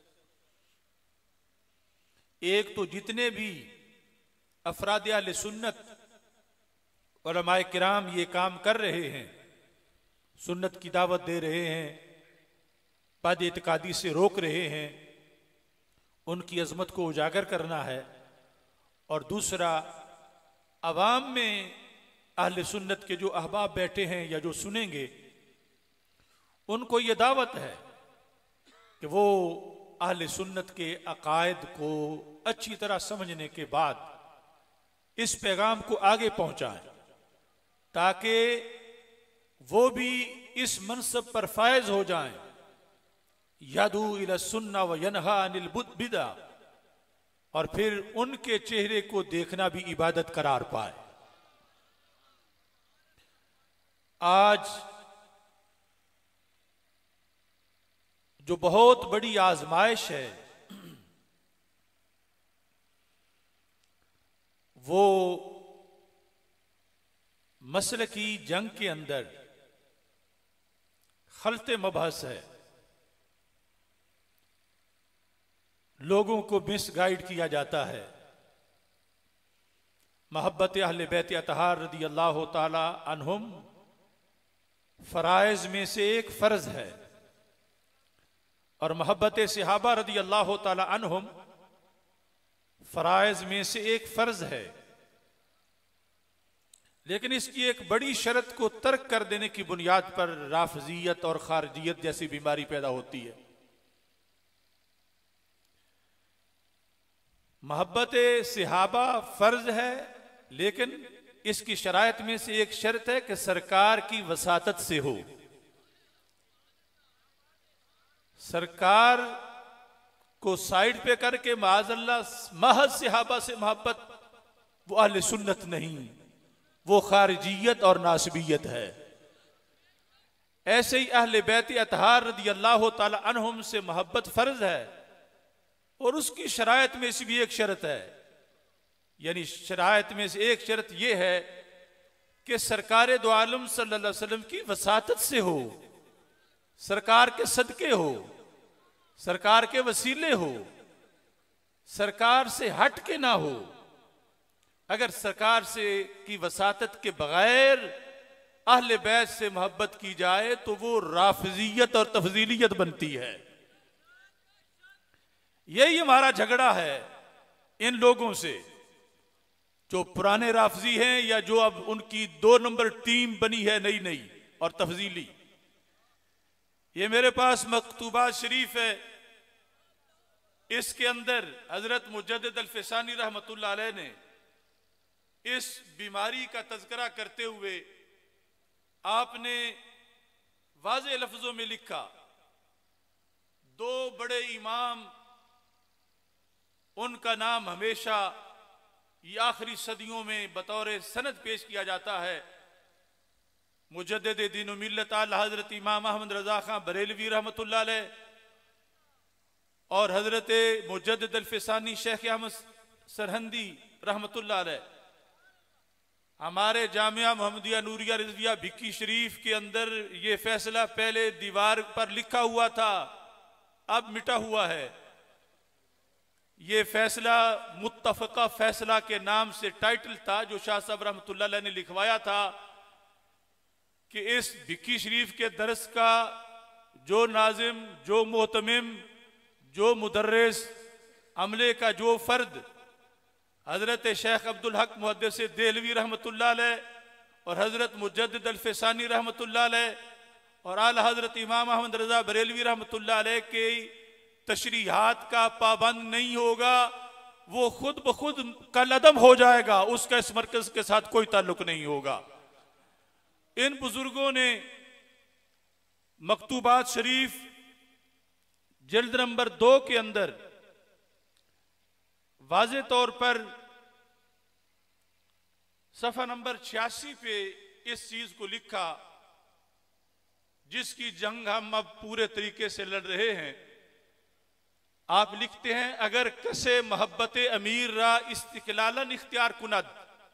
[SPEAKER 20] एक तो जितने भी अफराद अहले सुन्नत उलमाए किराम ये काम कर रहे हैं, सुन्नत की दावत दे रहे हैं, बद इत्कादी से रोक रहे हैं, उनकी अजमत को उजागर करना है। और दूसरा, अवाम में अहले सुन्नत के जो अहबाब बैठे हैं या जो सुनेंगे, उनको ये दावत है कि वो अहले सुन्नत के अकायद को अच्छी तरह समझने के बाद इस पैगाम को आगे पहुंचाएं, ताकि वो भी इस मनसब पर फायज हो जाएं, यदू इला सुन्ना व यनहा अनिल बिदा, और फिर उनके चेहरे को देखना भी इबादत करार पाए। आज जो बहुत बड़ी आजमाइश है वो मसल की जंग के अंदर खलते मबहस है। लोगों को मिसगाइड किया जाता है। मोहब्बत अहले बैत अतहार रदी अल्लाह ताला अन्हुम फराइज में से एक फर्ज है और मोहब्बत सहाबा रदी अल्लाह ताला अन्हुम फराइज में से एक फर्ज है। लेकिन इसकी एक बड़ी शर्त को तर्क कर देने की बुनियाद पर राफजियत और खारजियत जैसी बीमारी पैदा होती है। मोहब्बत सहाबा फर्ज है, लेकिन इसकी शरायत में से एक शर्त है कि सरकार की वसातत से हो। सरकार को साइड पे करके माअज़ल्लाह महज सहाबा से मोहब्बत, वो अहले सुन्नत नहीं, वो खारिजियत और नासबियत है। ऐसे ही अहले बैत अतहार रदी अल्लाह ताला अन्हुम से मोहब्बत फर्ज है, और उसकी शरायत में से भी एक शर्त है, यानी शरायत में से एक शर्त यह है कि सरकार दो आलम सल्लल्लाहु अलैहि वसल्लम की वसातत से हो, सरकार के सदके हो, सरकार के वसीले हो, सरकार से हट के ना हो। अगर सरकार से की वसातत के बगैर अहले बैत से मोहब्बत की जाए तो वो राफिजियत और तफजीलियत बनती है। यही हमारा झगड़ा है इन लोगों से जो पुराने राफजी हैं या जो अब उनकी 2 नंबर टीम बनी है नई नई और तफजीली। ये मेरे पास मकतूबा शरीफ है, इसके अंदर हजरत मुजद्दिद अल-फ़िसानी रहमतुल्लाह अलैह ने इस बीमारी का तज़किरा करते हुए आपने वाज़े लफ्जों में लिखा, 2 बड़े इमाम, उनका नाम हमेशा ये आखिरी सदियों में बतौर सनद पेश किया जाता है। मुजद्दिद दीन व मिल्लत आला हजरत इमाम अहमद रजा खां बरेलवी रहमतुल्लाह अलैह और हजरत मुजद्दिद अल-फ़िसानी शेख अहमद सरहंदी रहमतुल्लाह अलैह। हमारे जामिया मोहम्मदिया नूरिया रिजविया भिक्की शरीफ के अंदर ये फैसला पहले दीवार पर लिखा हुआ था, अब मिटा हुआ है। ये फैसला मुत्तफ़क़ा फैसला के नाम से टाइटल था जो शाह साहब रहमतुल्लाह अलैह ने लिखवाया था कि इस भिक्की शरीफ के दरस का जो नाजिम, जो मोहतमिम, जो मुदर्रिस, अमले का जो फर्द हजरत शेख अब्दुल हक मुहद्दिस देहलवी रहमतुल्लाह अलैह और हजरत मुजद्दिद अल-फ़िसानी रहमतुल्लाह अलैह और आला हजरत इमाम अहमद रजा बरेलवी रहमतुल्लाह अलैह के तशरीहात का पाबंद नहीं होगा, वो खुद ब खुद कलअदम हो जाएगा, उसका इस मरकज के साथ कोई ताल्लुक नहीं होगा। इन बुजुर्गों ने मकतूबात शरीफ जिल्द नंबर 2 के अंदर वाज़े तौर पर सफ़ा नंबर 86 पे इस चीज को लिखा जिसकी जंग हम अब पूरे तरीके से लड़ रहे हैं। आप लिखते हैं, अगर कसे मोहब्बत अमीर रा इस्तिकलालन इख्तियार कुनद,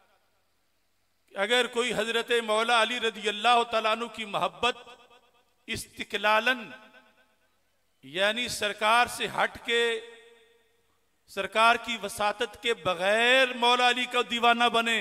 [SPEAKER 20] अगर कोई हजरत मौला अली रदी अल्लाह तआला अन्हु की मोहब्बत इस्तिकलालन यानी सरकार से हट के सरकार की वसातत के बगैर मौला अली का दीवाना बने।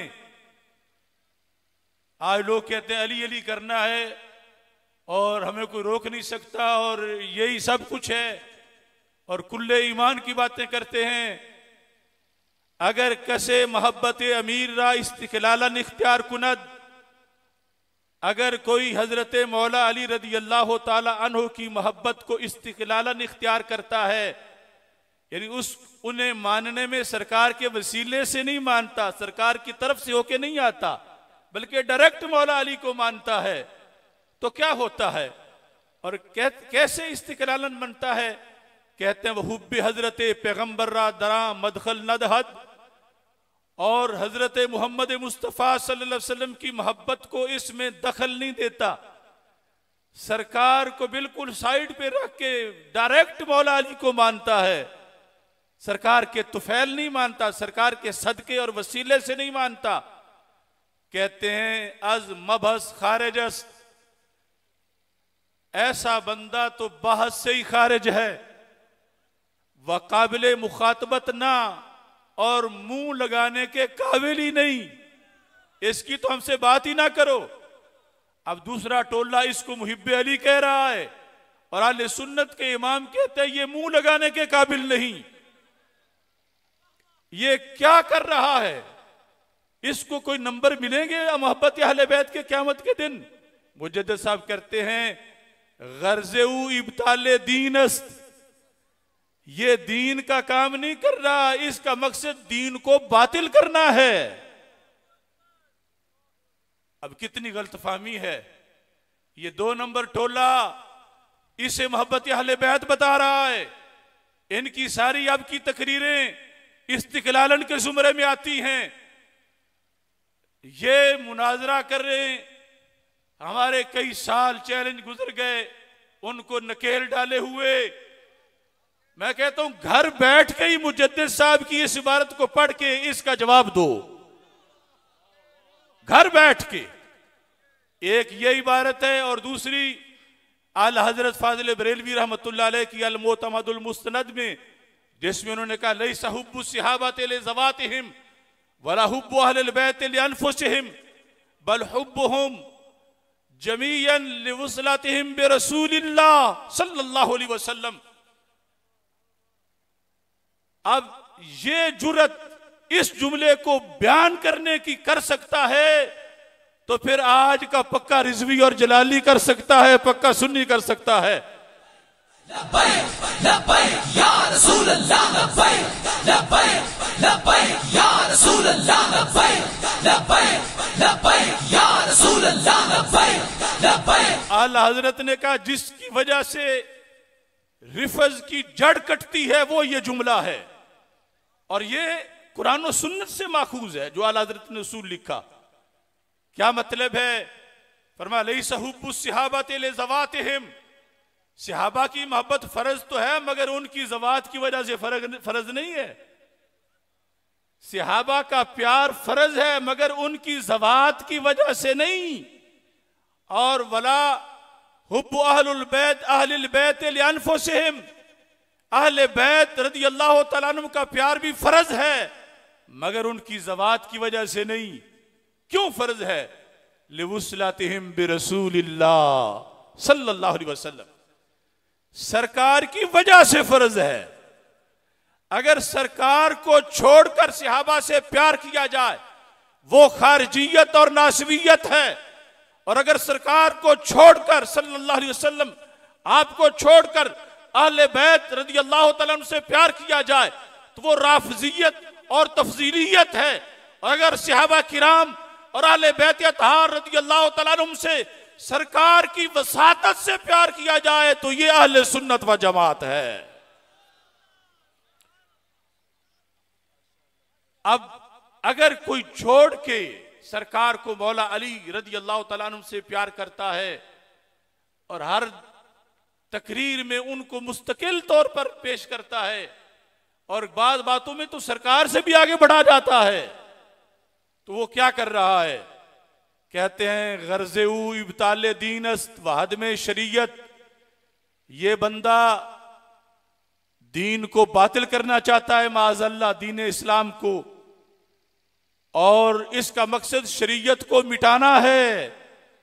[SPEAKER 20] आज लोग कहते हैं अली अली करना है और हमें कोई रोक नहीं सकता और यही सब कुछ है और कुल्ले ईमान की बातें करते हैं। अगर कसे मोहब्बत अमीर रा इस्तिकलालन इख्तियार कुनद, अगर कोई हजरत मौला अली रदी अल्लाह ताला अन्हु की मोहब्बत को इस्तिकलालन इख्तियार करता है, यानी उन्हें मानने में सरकार के वसीले से नहीं मानता, सरकार की तरफ से होके नहीं आता, बल्कि डायरेक्ट मौला अली को मानता है, तो क्या होता है और कैसे इस्तिकलालन बनता है? कहते हैं वह हुब्बे हजरत पैगम्बर रा दरा मदखल नदहद, और हजरत मोहम्मद मुस्तफ़ा सल्लल्लाहु अलैहि वसल्लम की मोहब्बत को इसमें दखल नहीं देता, सरकार को बिल्कुल साइड पे रख के डायरेक्ट मौला अली को मानता है, सरकार के तुफैल नहीं मानता, सरकार के सदके और वसीले से नहीं मानता। कहते हैं अज मबहस खारिजस, ऐसा बंदा तो बहस से ही खारिज है, वह काबिल मुखातबत ना और मुंह लगाने के काबिल ही नहीं, इसकी तो हमसे बात ही ना करो। अब दूसरा टोला इसको मुहिब्बे अली कह रहा है और आले सुन्नत के इमाम कहते हैं ये मुंह लगाने के काबिल नहीं। ये क्या कर रहा है? इसको कोई नंबर मिलेंगे मोहब्बत अहले बैत के क़यामत के दिन? मुजद्दिद साहब करते हैं गर्ज़े-उ इब्ताले दीनस्त, ये दीन का काम नहीं कर रहा, इसका मकसद दीन को बातिल करना है। अब कितनी गलतफहमी है। ये 2 नंबर टोला इसे मोहब्बत अहले बैत बता रहा है। इनकी सारी आपकी तकरीरें इस्तिक़लालन के ज़ुमरे में आती हैं। ये मुनाजरा कर रहे हैं, हमारे कई साल चैलेंज गुजर गए, उनको नकेल डाले हुए। मैं कहता हूं घर बैठ के ही मुजद्दिद साहब की इस इबारत को पढ़ के इसका जवाब दो, घर बैठ के। एक ये इबारत है और दूसरी आला हजरत फाजिल बरेलवी रहमतुल्लाह अलैह की अल मोतमदुल मुस्तनद में, जिसमें उन्होंने कहा लैसा हुब्बु सहाबत लिज़वातिहिम वला हुब्बु अहलिल बैत लिअनफुसिहिम बल हुब्बुहुम जमीअन लिवसलतिहिम बिरसूलिल्लाह सल्लल्लाहु अलैहि वसल्लम। अब ये जुर्रत इस जुमले को बयान करने की कर सकता है तो फिर आज का पक्का रिजवी और जलाली कर सकता है, पक्का सुन्नी कर सकता है।
[SPEAKER 6] लब्बैक लब्बैक या रसूल अल्लाह, लब्बैक लब्बैक लब्बैक या रसूल अल्लाह, लब्बैक लब्बैक लब्बैक या रसूल अल्लाह, लब्बैक लब्बैक।
[SPEAKER 20] आला हजरत ने कहा जिसकी वजह से रिफज की जड़ कटती है वो ये जुमला है, और ये कुरान और सुन्नत से माखूज है जो आला हजरत ने उसूल लिखा। क्या मतलब है? फरमाया लैसा हुब्बु सहाबत लिज़वातिहिम, सहाबा की मोहब्बत फर्ज तो है मगर उनकी ज़वात की वजह से फर्ज नहीं है। सहाबा का प्यार फर्ज है मगर उनकी ज़वात की वजह से नहीं। और वला हुब्बु अहलुल बैत अहलिल बैत लिअनफुसिहिम, अहले बैत रज़ी अल्लाह तआला अन्हुम का प्यार भी फर्ज है मगर उनकी ज़वात की वजह से नहीं। क्यों फर्ज है? लिवसलतिहिम बिरसूलिल्लाह सल्लल्लाहु अलैहि वसल्लम, सरकार की वजह से फर्ज है। अगर सरकार को छोड़कर सहाबा से प्यार किया जाए वो खारजियत और नासवियत है, और अगर सरकार को छोड़कर सल्लल्लाहु अलैहि वसल्लम आपको छोड़कर अहले बैत रज़ी अल्लाह तआला अन्हुम से प्यार किया जाए तो वो राफजियत और तफजीलियत है। और अगर सहाबा किराम और अहले बैत अतहार रज़ी अल्लाह तआला अन्हुम से सरकार की वसातत से प्यार किया जाए तो ये अहले सुन्नत व जमात है। अब अगर कोई छोड़ के सरकार को मौला अली रज़ी अल्लाह तआला अन्हु से प्यार करता है और हर तकरीर में उनको मुस्तकिल तौर पर पेश करता है और बाद बातों में तो सरकार से भी आगे बढ़ा जाता है, तो वो क्या कर रहा है? कहते हैं गर्ज़े-उ इब्ताले दीनस्त वहद में शरीयत, ये बंदा दीन को बातिल करना चाहता है माज़अल्लाह, दीन इस्लाम को, और इसका मकसद शरीयत को मिटाना है।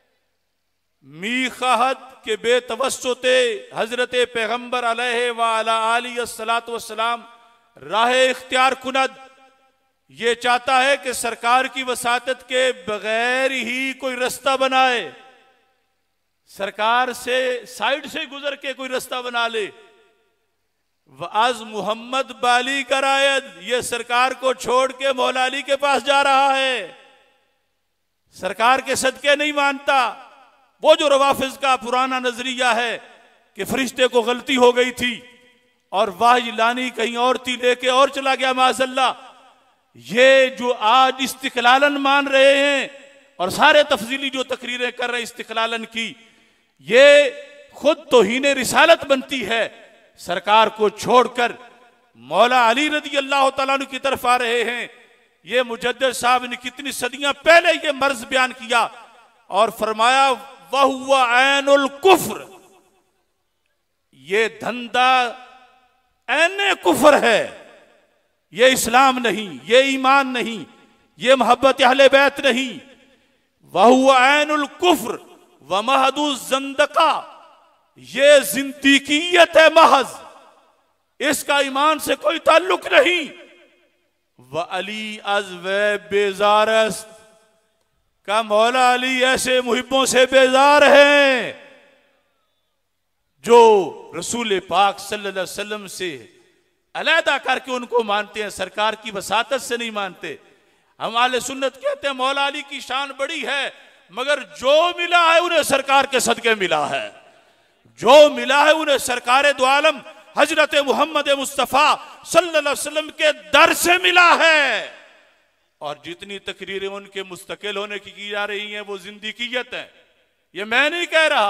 [SPEAKER 20] मीखाहत के बेतवस्सुते हजरत पैगंबर अलैहि व अला आलिहि अस्सलातु वस्सलाम राह इख्तियार कुनद, ये चाहता है कि सरकार की वसातत के बगैर ही कोई रास्ता बनाए, सरकार से साइड से गुजर के कोई रास्ता बना ले। आज मोहम्मद बाली का रायद ये सरकार को छोड़ के मौला अली के पास जा रहा है, सरकार के सदके नहीं मानता। वो जो रवाफिज का पुराना नजरिया है कि फरिश्ते को गलती हो गई थी और वाही लानी कहीं और थी लेके और चला गया माज़अल्लाह, ये जो आज इस्तिक़लालन मान रहे हैं और सारे तफजीली जो तकरीरें कर रहे हैं इस्तिक़लालन की, ये खुद तौहीन रिसालत बनती है। सरकार को छोड़कर मौला अली रज़ी अल्लाह तआला अन्हु की तरफ आ रहे हैं। ये मुजद्दिद साहब ने कितनी सदियां पहले ये मर्ज बयान किया और फरमाया वहुवा ऐनुल कुफ्र, ये धंधा ऐने कुफ्र है, ये इस्लाम नहीं, ये ईमान नहीं, ये मोहब्बत अहले बैत नहीं। वहुवा ऐनुल कुफ्र व महदू ज़ंदका, ये जिंदीकियत है महज, इसका ईमान से कोई ताल्लुक नहीं। व अली अज व बेजारस का मौला अली ऐसे मुहिब्बों से बेजार हैं जो रसूल पाक सल्लल्लाहु अलैहि वसल्लम से अलहदा करके उनको मानते हैं, सरकार की वसातत से नहीं मानते। हम आले सुन्नत कहते हैं मौला अली की शान बड़ी है, मगर जो मिला है उन्हें सरकार के सदके मिला है, जो मिला है उन्हें सरकार दो आलम हजरत मोहम्मद मुस्तफ़ा सल्लल्लाहु अलैहि वसल्लम के दर से मिला है। और जितनी तकरीरें उनके मुस्तकिल होने की जा रही हैं वो जिंदगीयत है। ये मैं नहीं कह रहा,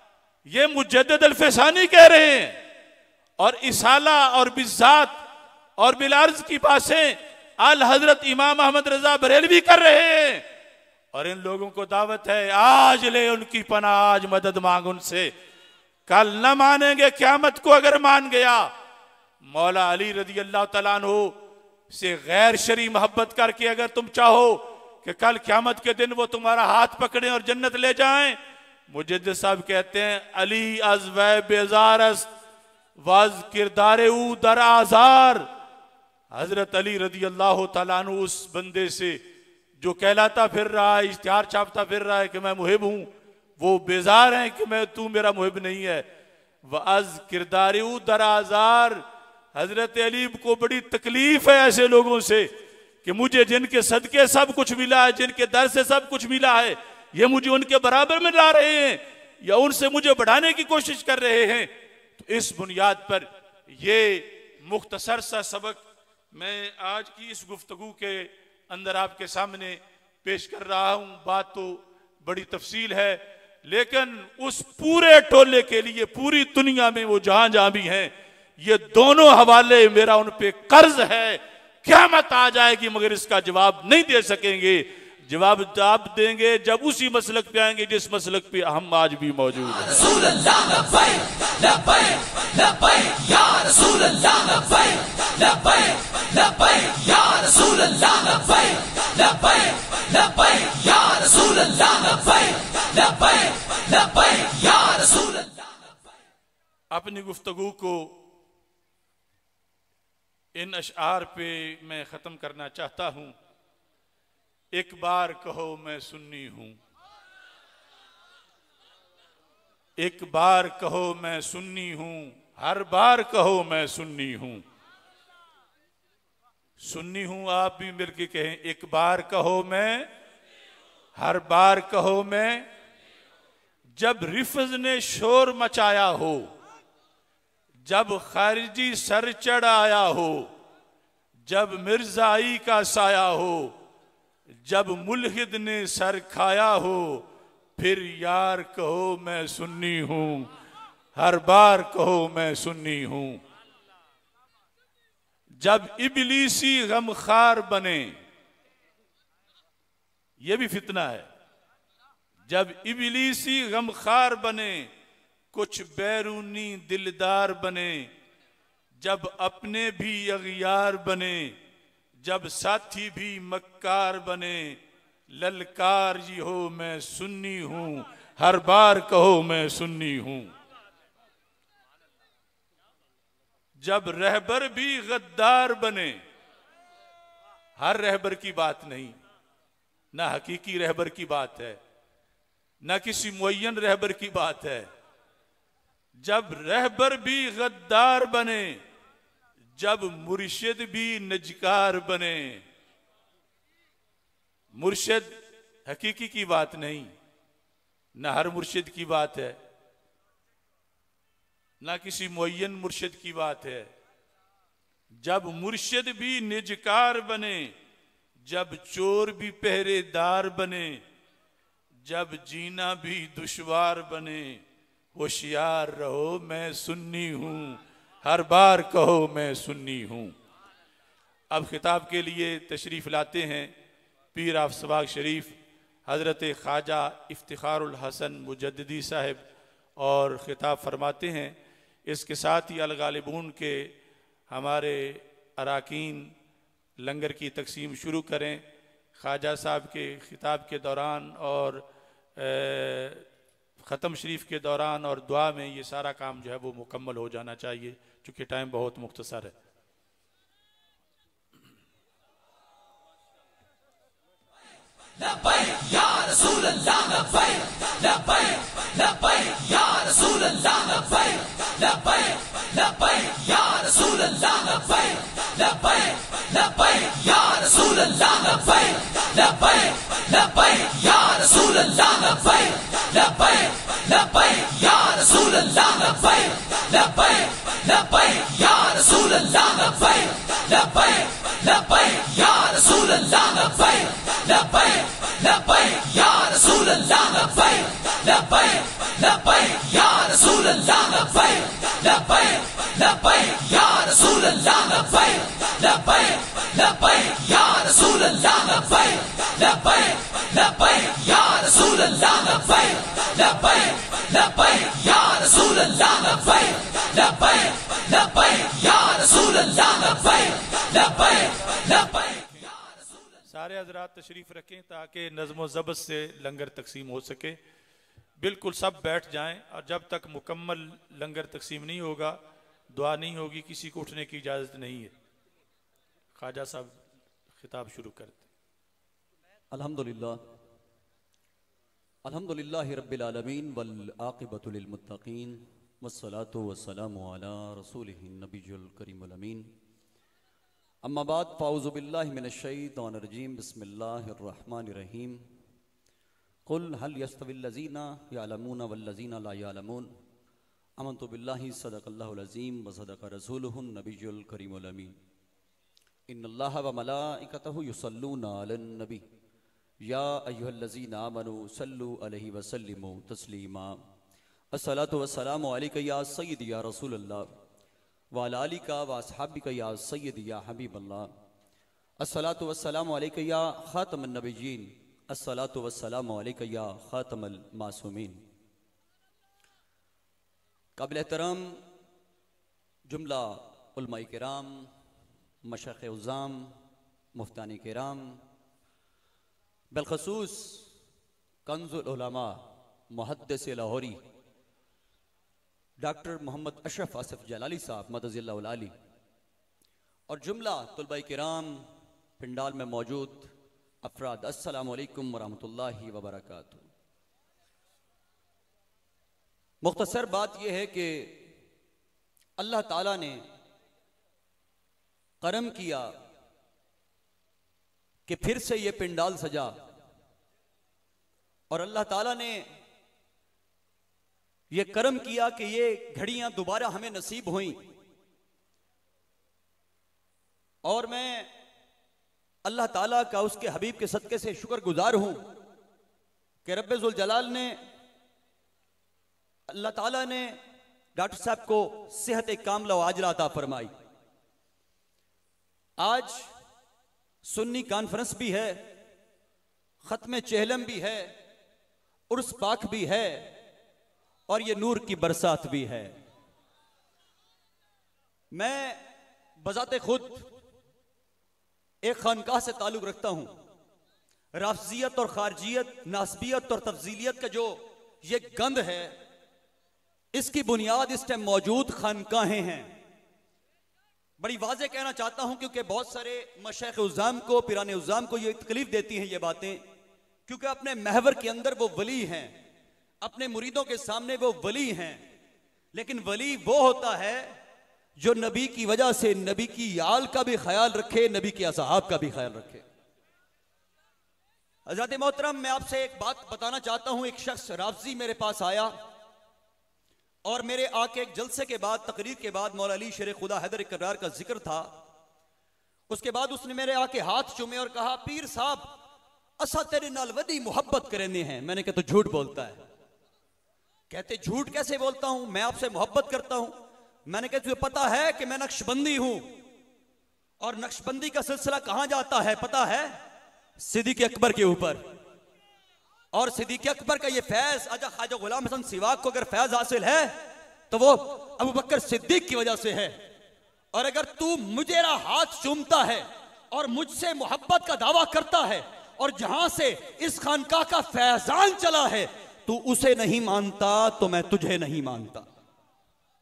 [SPEAKER 20] ये मुजद्दिद अल-फ़िसानी कह रहे हैं। और इसाला और बिज़ात और बिलार्ज की बातें आल हजरत इमाम अहमद रजा बरेलवी कर रहे हैं। और इन लोगों को दावत है आज ले उनकी पनाह, आज मदद मांग उनसे, कल न मानेंगे क़यामत को अगर मान गया। मौला अली रज़ी अल्लाह तआला अन्हु से गैर शरी मोहब्बत करके अगर तुम चाहो कि कल क़यामत के दिन वो तुम्हारा हाथ पकड़े और जन्नत ले जाएं, मुजद्दिद साहब कहते हैं अली अज व बेजारस वाज किरदारे ऊ दर आजार। हजरत अली रज़ी अल्लाह तआला अन्हु उस बंदे से जो कहलाता फिर रहा है, इश्तिहार छापता फिर रहा है कि मैं मुहिब हूं, वो बेजार है कि मैं तू मेरा मुहिब नहीं है। वअज किरदारे ऊ दर आजार। हजरत अली को बड़ी तकलीफ है ऐसे लोगों से कि मुझे जिनके सदके सब कुछ मिला है, जिनके दर से सब कुछ मिला है, ये मुझे उनके बराबर में ला रहे हैं या उनसे मुझे बढ़ाने की कोशिश कर रहे हैं। तो इस बुनियाद पर ये मुख्तसर सा सबक मैं आज की इस गुफ्तगू के अंदर आपके सामने पेश कर रहा हूं। बात तो बड़ी तफसील है, लेकिन उस पूरे टोले के लिए पूरी दुनिया में वो जहां जहां भी हैं, ये दोनों हवाले मेरा उन पे कर्ज है। क़यामत आ जाएगी मगर इसका जवाब नहीं दे सकेंगे। जवाब आप देंगे जब उसी मसलक पे आएंगे जिस मसलक पे हम आज भी मौजूद हैं। अपनी गुफ्तगू को इन अशआर पे मैं खत्म करना चाहता हूं। एक बार कहो मैं सुन्नी हूं, एक बार कहो मैं सुन्नी हूं, हर बार कहो मैं सुन्नी हूं। सुन्नी हूं आप भी मिलके कहें, एक बार कहो मैं, हर बार कहो मैं। जब रिफज ने शोर मचाया हो, जब खारिजी सर चढ़ आया हो, जब मिर्जाई का साया हो, जब मुल्हिद ने सर खाया हो, फिर यार कहो मैं सुन्नी हूं, हर बार कहो मैं सुन्नी हूं। जब इबलीसी गमखार बने, यह भी फितना है, जब इबलीसी गमखार बने, कुछ बैरूनी दिलदार बने, जब अपने भी अगियार बने, जब साथी भी मक्कार बने, ललकार जी हो मैं सुन्नी हूं, हर बार कहो मैं सुन्नी हूं। जब रहबर भी गद्दार बने, हर रहबर की बात नहीं, ना हकीकी रहबर की बात है, ना किसी मुअय्यन रहबर की बात है। जब रहबर भी गद्दार बने, जब मुर्शिद भी नजकार बने, मुर्शिद हकीकी की बात नहीं, ना हर मुर्शिद की बात है, ना किसी मुअय्यन मुर्शिद की बात है। जब मुर्शिद भी निजकार बने, जब चोर भी पहरेदार बने, जब जीना भी दुश्वार बने, होशियार रहो मैं सुन्नी हूं, हर बार कहो मैं सुन्नी हूं। अब खिताब के लिए तशरीफ लाते हैं पीर आफसबाग शरीफ हजरत ख्वाजा इफ्तिखारुल हसन मुजद्दिदी साहब, और खिताब फरमाते हैं। इसके साथ ही अल-गालिबून के हमारे अराकीन लंगर की तकसीम शुरू करें। ख्वाजा साहब के खिताब के दौरान और ख़त्म शरीफ के दौरान और दुआ में ये सारा काम जो है वो मुकम्मल हो जाना चाहिए, चूँकि टाइम बहुत मुख्तसर है।
[SPEAKER 6] लब्बैक या रसूल अल्लाह लब्बैक लब्बैक लब्बैक या रसूल अल्लाह लब्बैक लब्बैक लब्बैक या रसूल अल्लाह लब्बैक लब्बैक लब्बैक या रसूल अल्लाह लब्बैक लब्बैक लब्बैक या रसूल अल्लाह लब्बैक लब्बैक लब्बैक या रसूल अल्लाह लब्बैक लब्बैक लब्बैक या रसूल अल्लाह लब्बैक लब्बैक लब्बैक या रसूल अल्लाह लब्बैक लब्बैक लब्बैक या रसूल अल्लाह लब्बैक लब्बैक लब्बैक या रसूल अल्लाह लब्बैक लब्बैक लब्बैक या रसूल अल्लाह लब्बैक लब्बैक लब्बैक या रसूल अल्लाह लब्बैक लब्बैक लब्बैक या रसूल अल्लाह लब्बैक लब्बैक लब्बैक या रसूल अल्लाह लब्बैक लब्बैक लब्बैक या रसूल अल्लाह लब्बैक लब्बैक लब्बैक।
[SPEAKER 20] सारे हजरात तशरीफ रखें ताकि नज़्म व ज़ब्त से लंगर तकसीम हो सके। बिल्कुल सब बैठ जाएं और जब तक मुकम्मल लंगर तकसीम नहीं होगा, दुआ नहीं होगी, किसी को उठने की इजाज़त नहीं है। ख्वाजा साहब खिताब शुरू करते।
[SPEAKER 9] अल्हम्दुलिल्लाह अल्हम्दुलिल्लाहि रब्बिल आलमीन वल आक़िबतु लिल मुत्तक़ीन वस्सलातु वस्सलामु अला रसूलिहिन नबिय्युल करीमुल अमीन। अम्मा बाद फ़ाऊज़ु बिल्लाहि मिनश शैतानिर रजीम बिस्मिल्लाहिर रहमानिर रहीम। कुल हल यस्तविल लज़ीना यअलमून वल लज़ीना ला यअलमून आमन्तु बिल्लाहि सदक़ल्लाहुल अज़ीम व सदक़ रसूलुहुन नबिय्युल करीमुल अमीन। इन्नल्लाहा व मलाइकतहु युसल्लूना अलन नबी या अय्युहल्लज़ीना आमनू सल्लु अलैहि व सल्लिमू तस्लीमा। अस्सलातु वस्सलामु अलैका या सय्यदी या रसूलल्लाह व अला आलिका व अस्हाबिका या सय्यदी या हबीबल्लाह। अस्सलातु वस्सलामु अलैका या खातमन नबिय्यीन अस्सलातु वस्सलामु अलैका या खातमल मासूमीन। काबिल एहतराम जुमला उलमाए किराम, मशाइख़ उज़्ज़ाम, मुफ्तानी किराम, बिलखसूस कंज़ुल उलमा मुहद्दिस लाहौरी डॉक्टर मोहम्मद अशरफ आसिफ जलाली साहब मदज़िल्लाहुल आली और जुमला तुलबाए किराम पिंडाल में मौजूद अफराद, अस्सलामु अलैकुम वरहमतुल्लाहि वबरकातुहू। मुख्तसर बात यह है कि अल्लाह ताला ने करम किया कि फिर से ये पिंडाल सजा और अल्लाह ताला ने ये करम किया कि ये घड़ियां दोबारा हमें नसीब हुई। और मैं अल्लाह ताला का उसके हबीब के सदके से शुक्रगुजार हूं कि रब्बे ज़ुल जलाल ने, अल्लाह ताला ने डॉक्टर साहब को सेहत कामला व आजला अता फरमाई। आज सुन्नी कॉन्फ्रेंस भी है, खत्म चेहलम भी है, उर्स पाक भी है और ये नूर की बरसात भी है। मैं बजाते खुद एक खानकाह से ताल्लुक रखता हूं। राफजियत और खारजियत, नासबियत और तफजीलियत का जो ये गंध है, इसकी बुनियाद इस टाइम मौजूद खानकाहें हैं। बड़ी वाज़ेह कहना चाहता हूं क्योंकि बहुत सारे मशाइख़ उज़्ज़ाम को, पिराने उज़्ज़ाम को ये तकलीफ देती हैं ये बातें, क्योंकि अपने महवर के अंदर वो वली हैं, अपने मुरीदों के सामने वो वली हैं। लेकिन वली वो होता है जो नबी की वजह से नबी की आल का भी ख्याल रखे, नबी के असहाब का भी ख्याल रखे। हज़रत मोहतरम, मैं आपसे एक बात बताना चाहता हूं। एक शख्स राफजी मेरे पास आया और मेरे आके एक जलसे के बाद, तकरीर के बाद मौला अली शेर खुदा हैदर इकरार का जिक्र था। उसके बाद उसने मेरे आके हाथ चूमे और कहा, पीर साहब असा तेरे नाल वडी मुहब्बत करने हैं। मैंने कहा तो झूठ बोलता है। कहते झूठ कैसे बोलता हूं, मैं आपसे मोहब्बत करता हूं। मैंने कहा तुझे पता है कि मैं नक्शबंदी हूं और नक्शबंदी का सिलसिला कहां जाता है पता है? सिद्दीक़ अकबर के ऊपर। और सिद्दीक़ अकबर का ये फैज आजा ख्वाजा गुलाम हसन सिवाक को अगर फैज हासिल है तो वो अबू बकर सिद्दीक की वजह से है। और अगर तू मुझेरा हाथ चूमता है और मुझसे मोहब्बत का दावा करता है और जहां से इस खानकाह का फैजान चला है तू उसे नहीं मानता तो मैं तुझे नहीं मानता।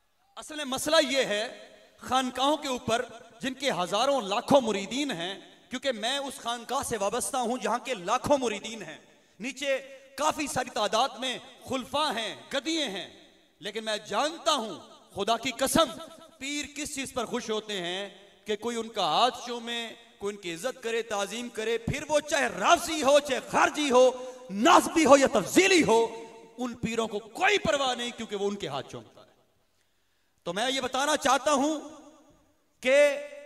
[SPEAKER 9] असल में मसला यह है खानकाहों के ऊपर जिनके हजारों लाखों मुरीदीन हैं,
[SPEAKER 21] क्योंकि मैं उस खानकाह से वाबस्ता हूं जहां के लाखों मुरीदीन हैं, नीचे काफी सारी तादाद में खुलफा हैं, गदिये हैं, लेकिन मैं जानता हूं खुदा की कसम पीर किस चीज पर खुश होते हैं कि कोई उनका हाथ चूमे, कोई उनकी इज्जत करे, ताजीम करे, फिर वो चाहे राफजी हो, चाहे खारजी हो, नासबी हो या तफजीली हो, उन पीरों को कोई परवाह नहीं, क्योंकि वो उनके हाथ चूमता है। तो मैं ये बताना चाहता हूं कि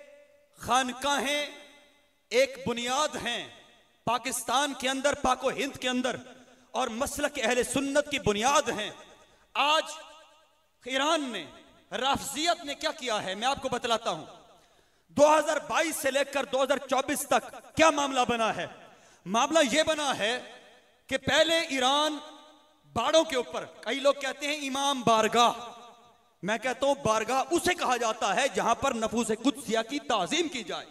[SPEAKER 21] खानकाहें एक बुनियाद हैं पाकिस्तान के अंदर, पाको हिंद के अंदर, और मसलक अहले सुन्नत की बुनियाद हैं। आज ईरान ने, राफजियत ने क्या किया है मैं आपको बतलाता हूं। 2022 से लेकर 2024 तक क्या मामला बना है? मामला यह बना है कि पहले ईरान बाड़ों के ऊपर, कई लोग कहते हैं इमाम बारगाह, मैं कहता हूं बारगाह उसे कहा जाता है जहां पर नफूस कुद्सिया की ताजीम की जाए।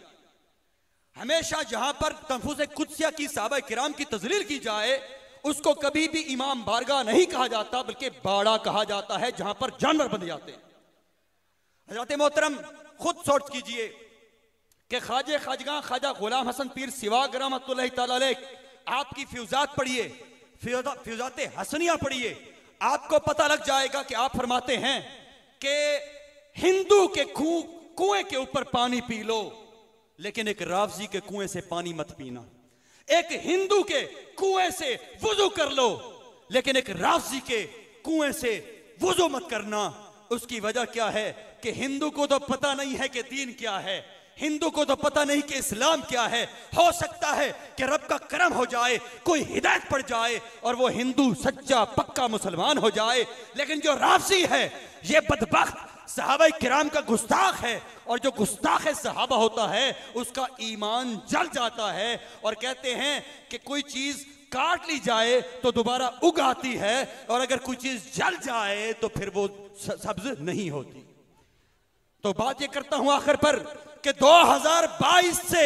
[SPEAKER 21] हमेशा जहां पर नफूस कुद्सिया की सहाबा किराम की तजलील की जाए उसको कभी भी इमाम बारगाह नहीं कहा जाता, बल्कि बाड़ा कहा जाता है जहां पर जानवर बंधे जाते हैं। हज़रत मोहतरम खुद सोच कीजिए कि ख्वाजा खाजगा ख्वाजा गुलाम हसन पीर सिवाग रहमतुल्लाहि तआला अलैह, आपकी फ्यूजात पढ़िए, फ्यूजात हसनिया पढ़िए, आपको पता लग जाएगा कि आप फरमाते हैं कि हिंदू के कुएं के ऊपर पानी पी लो, लेकिन एक राफजी के कुएं से पानी मत पीना। एक हिंदू के कुएं से वुजू कर लो, लेकिन एक राफजी के कुएं से वुजू मत करना। उसकी वजह क्या है कि हिंदू को तो पता नहीं है कि दीन क्या है, हिंदू को तो पता नहीं कि इस्लाम क्या है। हो सकता है कि रब का करम हो जाए, कोई हिदायत पड़ जाए और वो हिंदू सच्चा पक्का मुसलमान हो जाए, लेकिन जो राफजी है ये बदबख्त सहाबा किराम का गुस्ताख है, और जो गुस्ताख सहाबा होता है उसका ईमान जल जाता है। और कहते हैं कि कोई चीज काट ली जाए तो दोबारा उग आती है, और अगर कोई चीज जल जाए तो फिर वो सब्ज नहीं होती। तो बात ये करता हूं आखिर पर कि 2022 से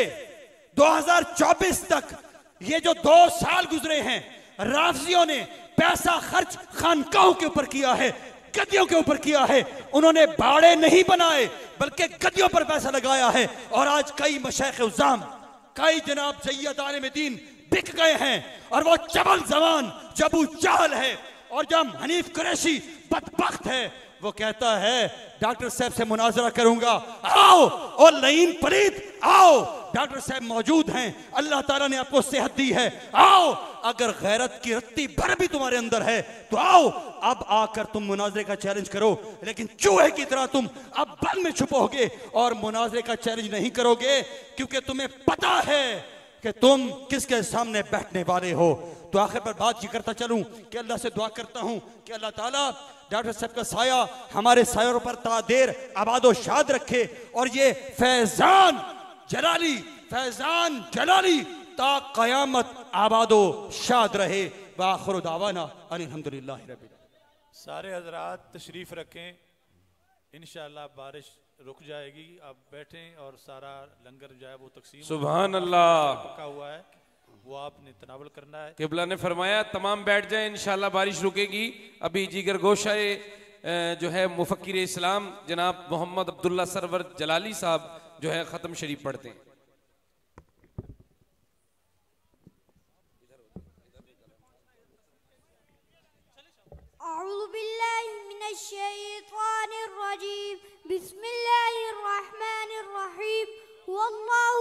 [SPEAKER 21] 2024 तक ये जो 2 साल गुजरे हैं, राफजियों ने पैसा खर्च खानकाहों के ऊपर किया है, गद्दियों के ऊपर किया है। उन्होंने बाड़े नहीं बनाए बल्कि गद्दियों पर पैसा लगाया है। और आज कई मशाइख उज़्ज़ाम, कई जनाब सैयद आलिम दीन बिक गए हैं, और वो चबल जवान जबू चाल है, और जब हनीफ कुरैशी बदबख्त है, वो कहता है डॉक्टर साहब से मुनाजरा करूंगा, आओ, और लईन पलीद आओ, डॉक्टर साहब मौजूद हैं, अल्लाह ताला ने आपको सेहत दी है, आओ, अगर गैरत की रत्ती भर भी तुम्हारे अंदर है तो आओ, अब आकर तुम मुनाजरे का चैलेंज करो। लेकिन चूहे की तरह तुम अब बन में छुपोगे और मुनाजरे का चैलेंज नहीं करोगे, क्योंकि तुम्हें पता है कि तुम किसके सामने बैठने वाले हो। तो आखिर पर बात ये करता चलूं कि अल्लाह से दुआ करता हूं कि अल्लाह ताला डॉक्टर साहब का साया हमारे सायों पर तादेर आबादो शाद रखे, और ये फैजान जलाली ता कयामत आबादो शाद रहे। वाखिरु दावाना अल्हम्दुलिल्लाहि रब्बिल आलमीन।
[SPEAKER 20] सारे हजरात तशरीफ रखें, इंशाअल्लाह बारिश रुक जाएगी। आप बैठें और सारा लंगर जो है वो तकसीम
[SPEAKER 1] सुभान अल्लाह
[SPEAKER 20] पका हुआ है, वो आपने तनावल करना है।
[SPEAKER 1] किबला ने फरमाया तमाम बैठ जाए, इंशाल्लाह बारिश रुकेगी। अभी जिगर गोशाए जो है मुफक्किर इस्लाम जनाब मोहम्मद अब्दुल्ला सरवर जलाली साहब जो है ख़त्म शरीफ पढ़ते हैं।
[SPEAKER 22] अऊज़ु बिल्लाहि मिनश शैतानिर रजीम, बिस्मिल्लाहिर रहमानिर रहीम, वल्लाहु